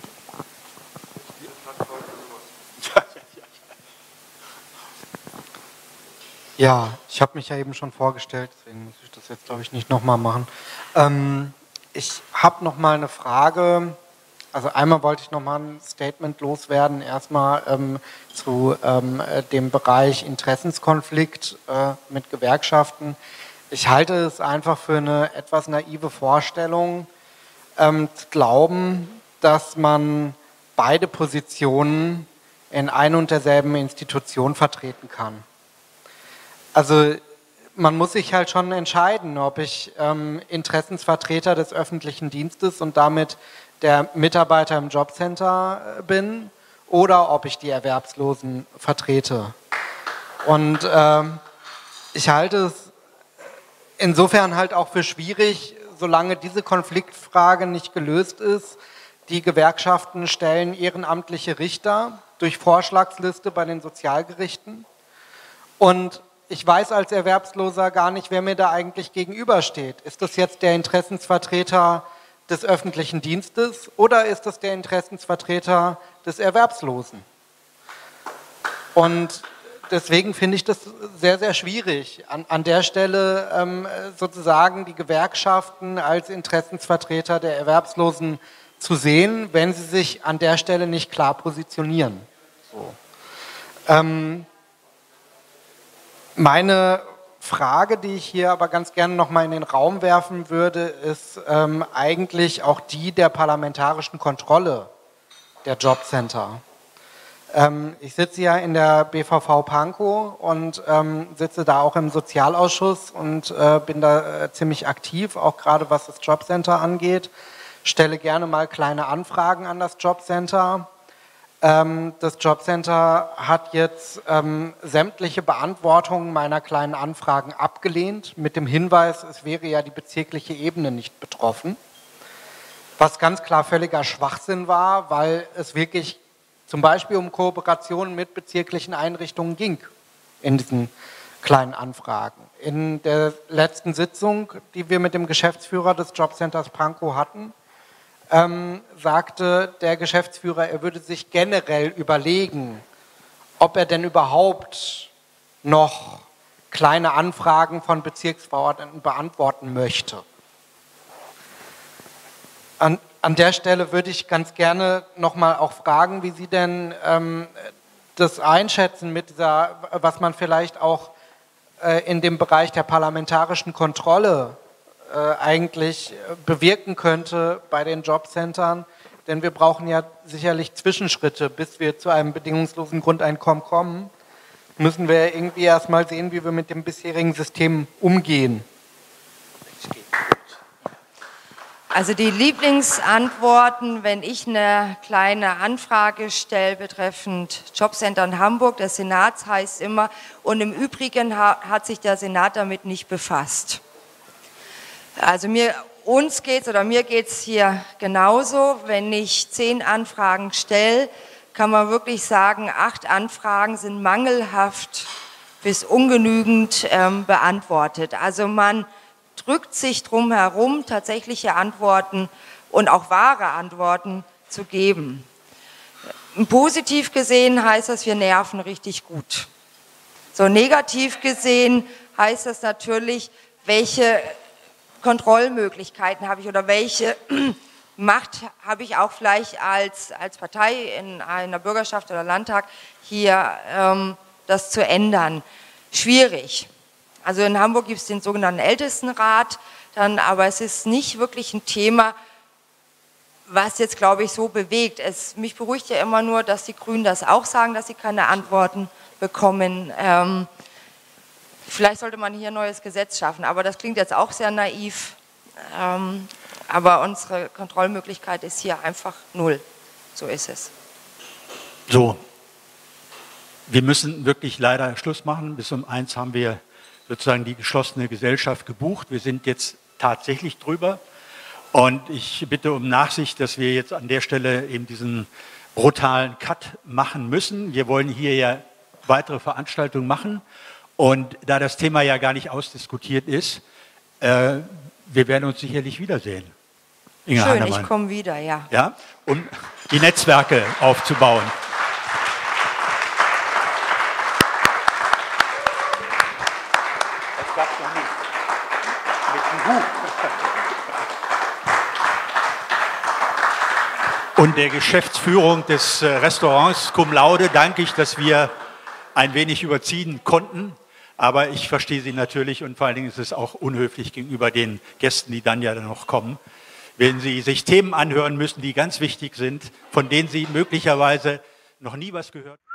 Speaker 3: Ja, ich habe mich ja eben schon vorgestellt, deswegen muss ich das jetzt, glaube ich, nicht nochmal machen. Ähm, ich habe nochmal eine Frage. Also einmal wollte ich nochmal ein Statement loswerden, erstmal ähm, zu ähm, dem Bereich Interessenskonflikt äh, mit Gewerkschaften. Ich halte es einfach für eine etwas naive Vorstellung, ähm, zu glauben, dass man beide Positionen in ein und derselben Institution vertreten kann. Also man muss sich halt schon entscheiden, ob ich ähm, Interessensvertreter des öffentlichen Dienstes und damit der Mitarbeiter im Jobcenter bin oder ob ich die Erwerbslosen vertrete. Und ähm, ich halte es insofern halt auch für schwierig, solange diese Konfliktfrage nicht gelöst ist. Die Gewerkschaften stellen ehrenamtliche Richter durch Vorschlagsliste bei den Sozialgerichten. Und ich weiß als Erwerbsloser gar nicht, wer mir da eigentlich gegenübersteht. Ist das jetzt der Interessensvertreter des öffentlichen Dienstes oder ist das der Interessensvertreter des Erwerbslosen? Und deswegen finde ich das sehr, sehr schwierig, an, an der Stelle ähm, sozusagen die Gewerkschaften als Interessensvertreter der Erwerbslosen zu sehen, wenn sie sich an der Stelle nicht klar positionieren. So. Ähm, meine Frage, die ich hier aber ganz gerne noch mal in den Raum werfen würde, ist ähm, eigentlich auch die der parlamentarischen Kontrolle der Jobcenter. Ähm, ich sitze ja in der B V V Pankow und ähm, sitze da auch im Sozialausschuss und äh, bin da äh, ziemlich aktiv, auch gerade was das Jobcenter angeht. Stelle gerne mal kleine Anfragen an das Jobcenter. Ähm, das Jobcenter hat jetzt ähm, sämtliche Beantwortungen meiner kleinen Anfragen abgelehnt, mit dem Hinweis, es wäre ja die bezirkliche Ebene nicht betroffen. Was ganz klar völliger Schwachsinn war, weil es wirklich zum Beispiel um Kooperationen mit bezirklichen Einrichtungen ging in diesen kleinen Anfragen. In der letzten Sitzung, die wir mit dem Geschäftsführer des Jobcenters Pankow hatten, ähm, sagte der Geschäftsführer, er würde sich generell überlegen, ob er denn überhaupt noch kleine Anfragen von Bezirksverordneten beantworten möchte. An, an der Stelle würde ich ganz gerne nochmal auch fragen, wie Sie denn ähm, das einschätzen mit dieser, was man vielleicht auch äh, in dem Bereich der parlamentarischen Kontrolle äh, eigentlich bewirken könnte bei den Jobcentern. Denn wir brauchen ja sicherlich Zwischenschritte, bis wir zu einem bedingungslosen Grundeinkommen kommen. Müssen wir irgendwie erstmal sehen, wie wir mit dem bisherigen System umgehen.
Speaker 2: Also die Lieblingsantworten, wenn ich eine kleine Anfrage stelle betreffend Jobcenter in Hamburg, des Senats heißt immer, und im Übrigen hat sich der Senat damit nicht befasst. Also mir, uns geht's oder mir geht's hier genauso, wenn ich zehn Anfragen stelle, kann man wirklich sagen, acht Anfragen sind mangelhaft bis ungenügend ähm, beantwortet. Also man drückt sich drum herum, tatsächliche Antworten und auch wahre Antworten zu geben. Positiv gesehen heißt das, wir nerven richtig gut. So negativ gesehen heißt das natürlich, welche Kontrollmöglichkeiten habe ich oder welche Macht habe ich auch vielleicht als, als Partei in einer Bürgerschaft oder Landtag hier ähm, das zu ändern. Schwierig. Also in Hamburg gibt es den sogenannten Ältestenrat, dann, aber es ist nicht wirklich ein Thema, was jetzt, glaube ich, so bewegt. Es, mich beruhigt ja immer nur, dass die Grünen das auch sagen, dass sie keine Antworten bekommen. Ähm, vielleicht sollte man hier ein neues Gesetz schaffen, aber das klingt jetzt auch sehr naiv. Ähm, aber unsere Kontrollmöglichkeit ist hier einfach null. So ist es.
Speaker 1: So, wir müssen wirklich leider Schluss machen. Bis um eins haben wir sozusagen die geschlossene Gesellschaft gebucht. Wir sind jetzt tatsächlich drüber. Und ich bitte um Nachsicht, dass wir jetzt an der Stelle eben diesen brutalen Cut machen müssen. Wir wollen hier ja weitere Veranstaltungen machen. Und da das Thema ja gar nicht ausdiskutiert ist, äh, wir werden uns sicherlich wiedersehen. Inge
Speaker 2: Schön,
Speaker 1: Heinemann.
Speaker 2: Ich komme wieder, ja.
Speaker 1: Ja, um die Netzwerke aufzubauen. Das gab's noch nicht. Mit dem Buch. Und der Geschäftsführung des Restaurants Cum Laude danke ich, dass wir ein wenig überziehen konnten. Aber ich verstehe Sie natürlich und vor allen Dingen ist es auch unhöflich gegenüber den Gästen, die dann ja noch kommen, wenn Sie sich Themen anhören müssen, die ganz wichtig sind, von denen Sie möglicherweise noch nie was gehört haben.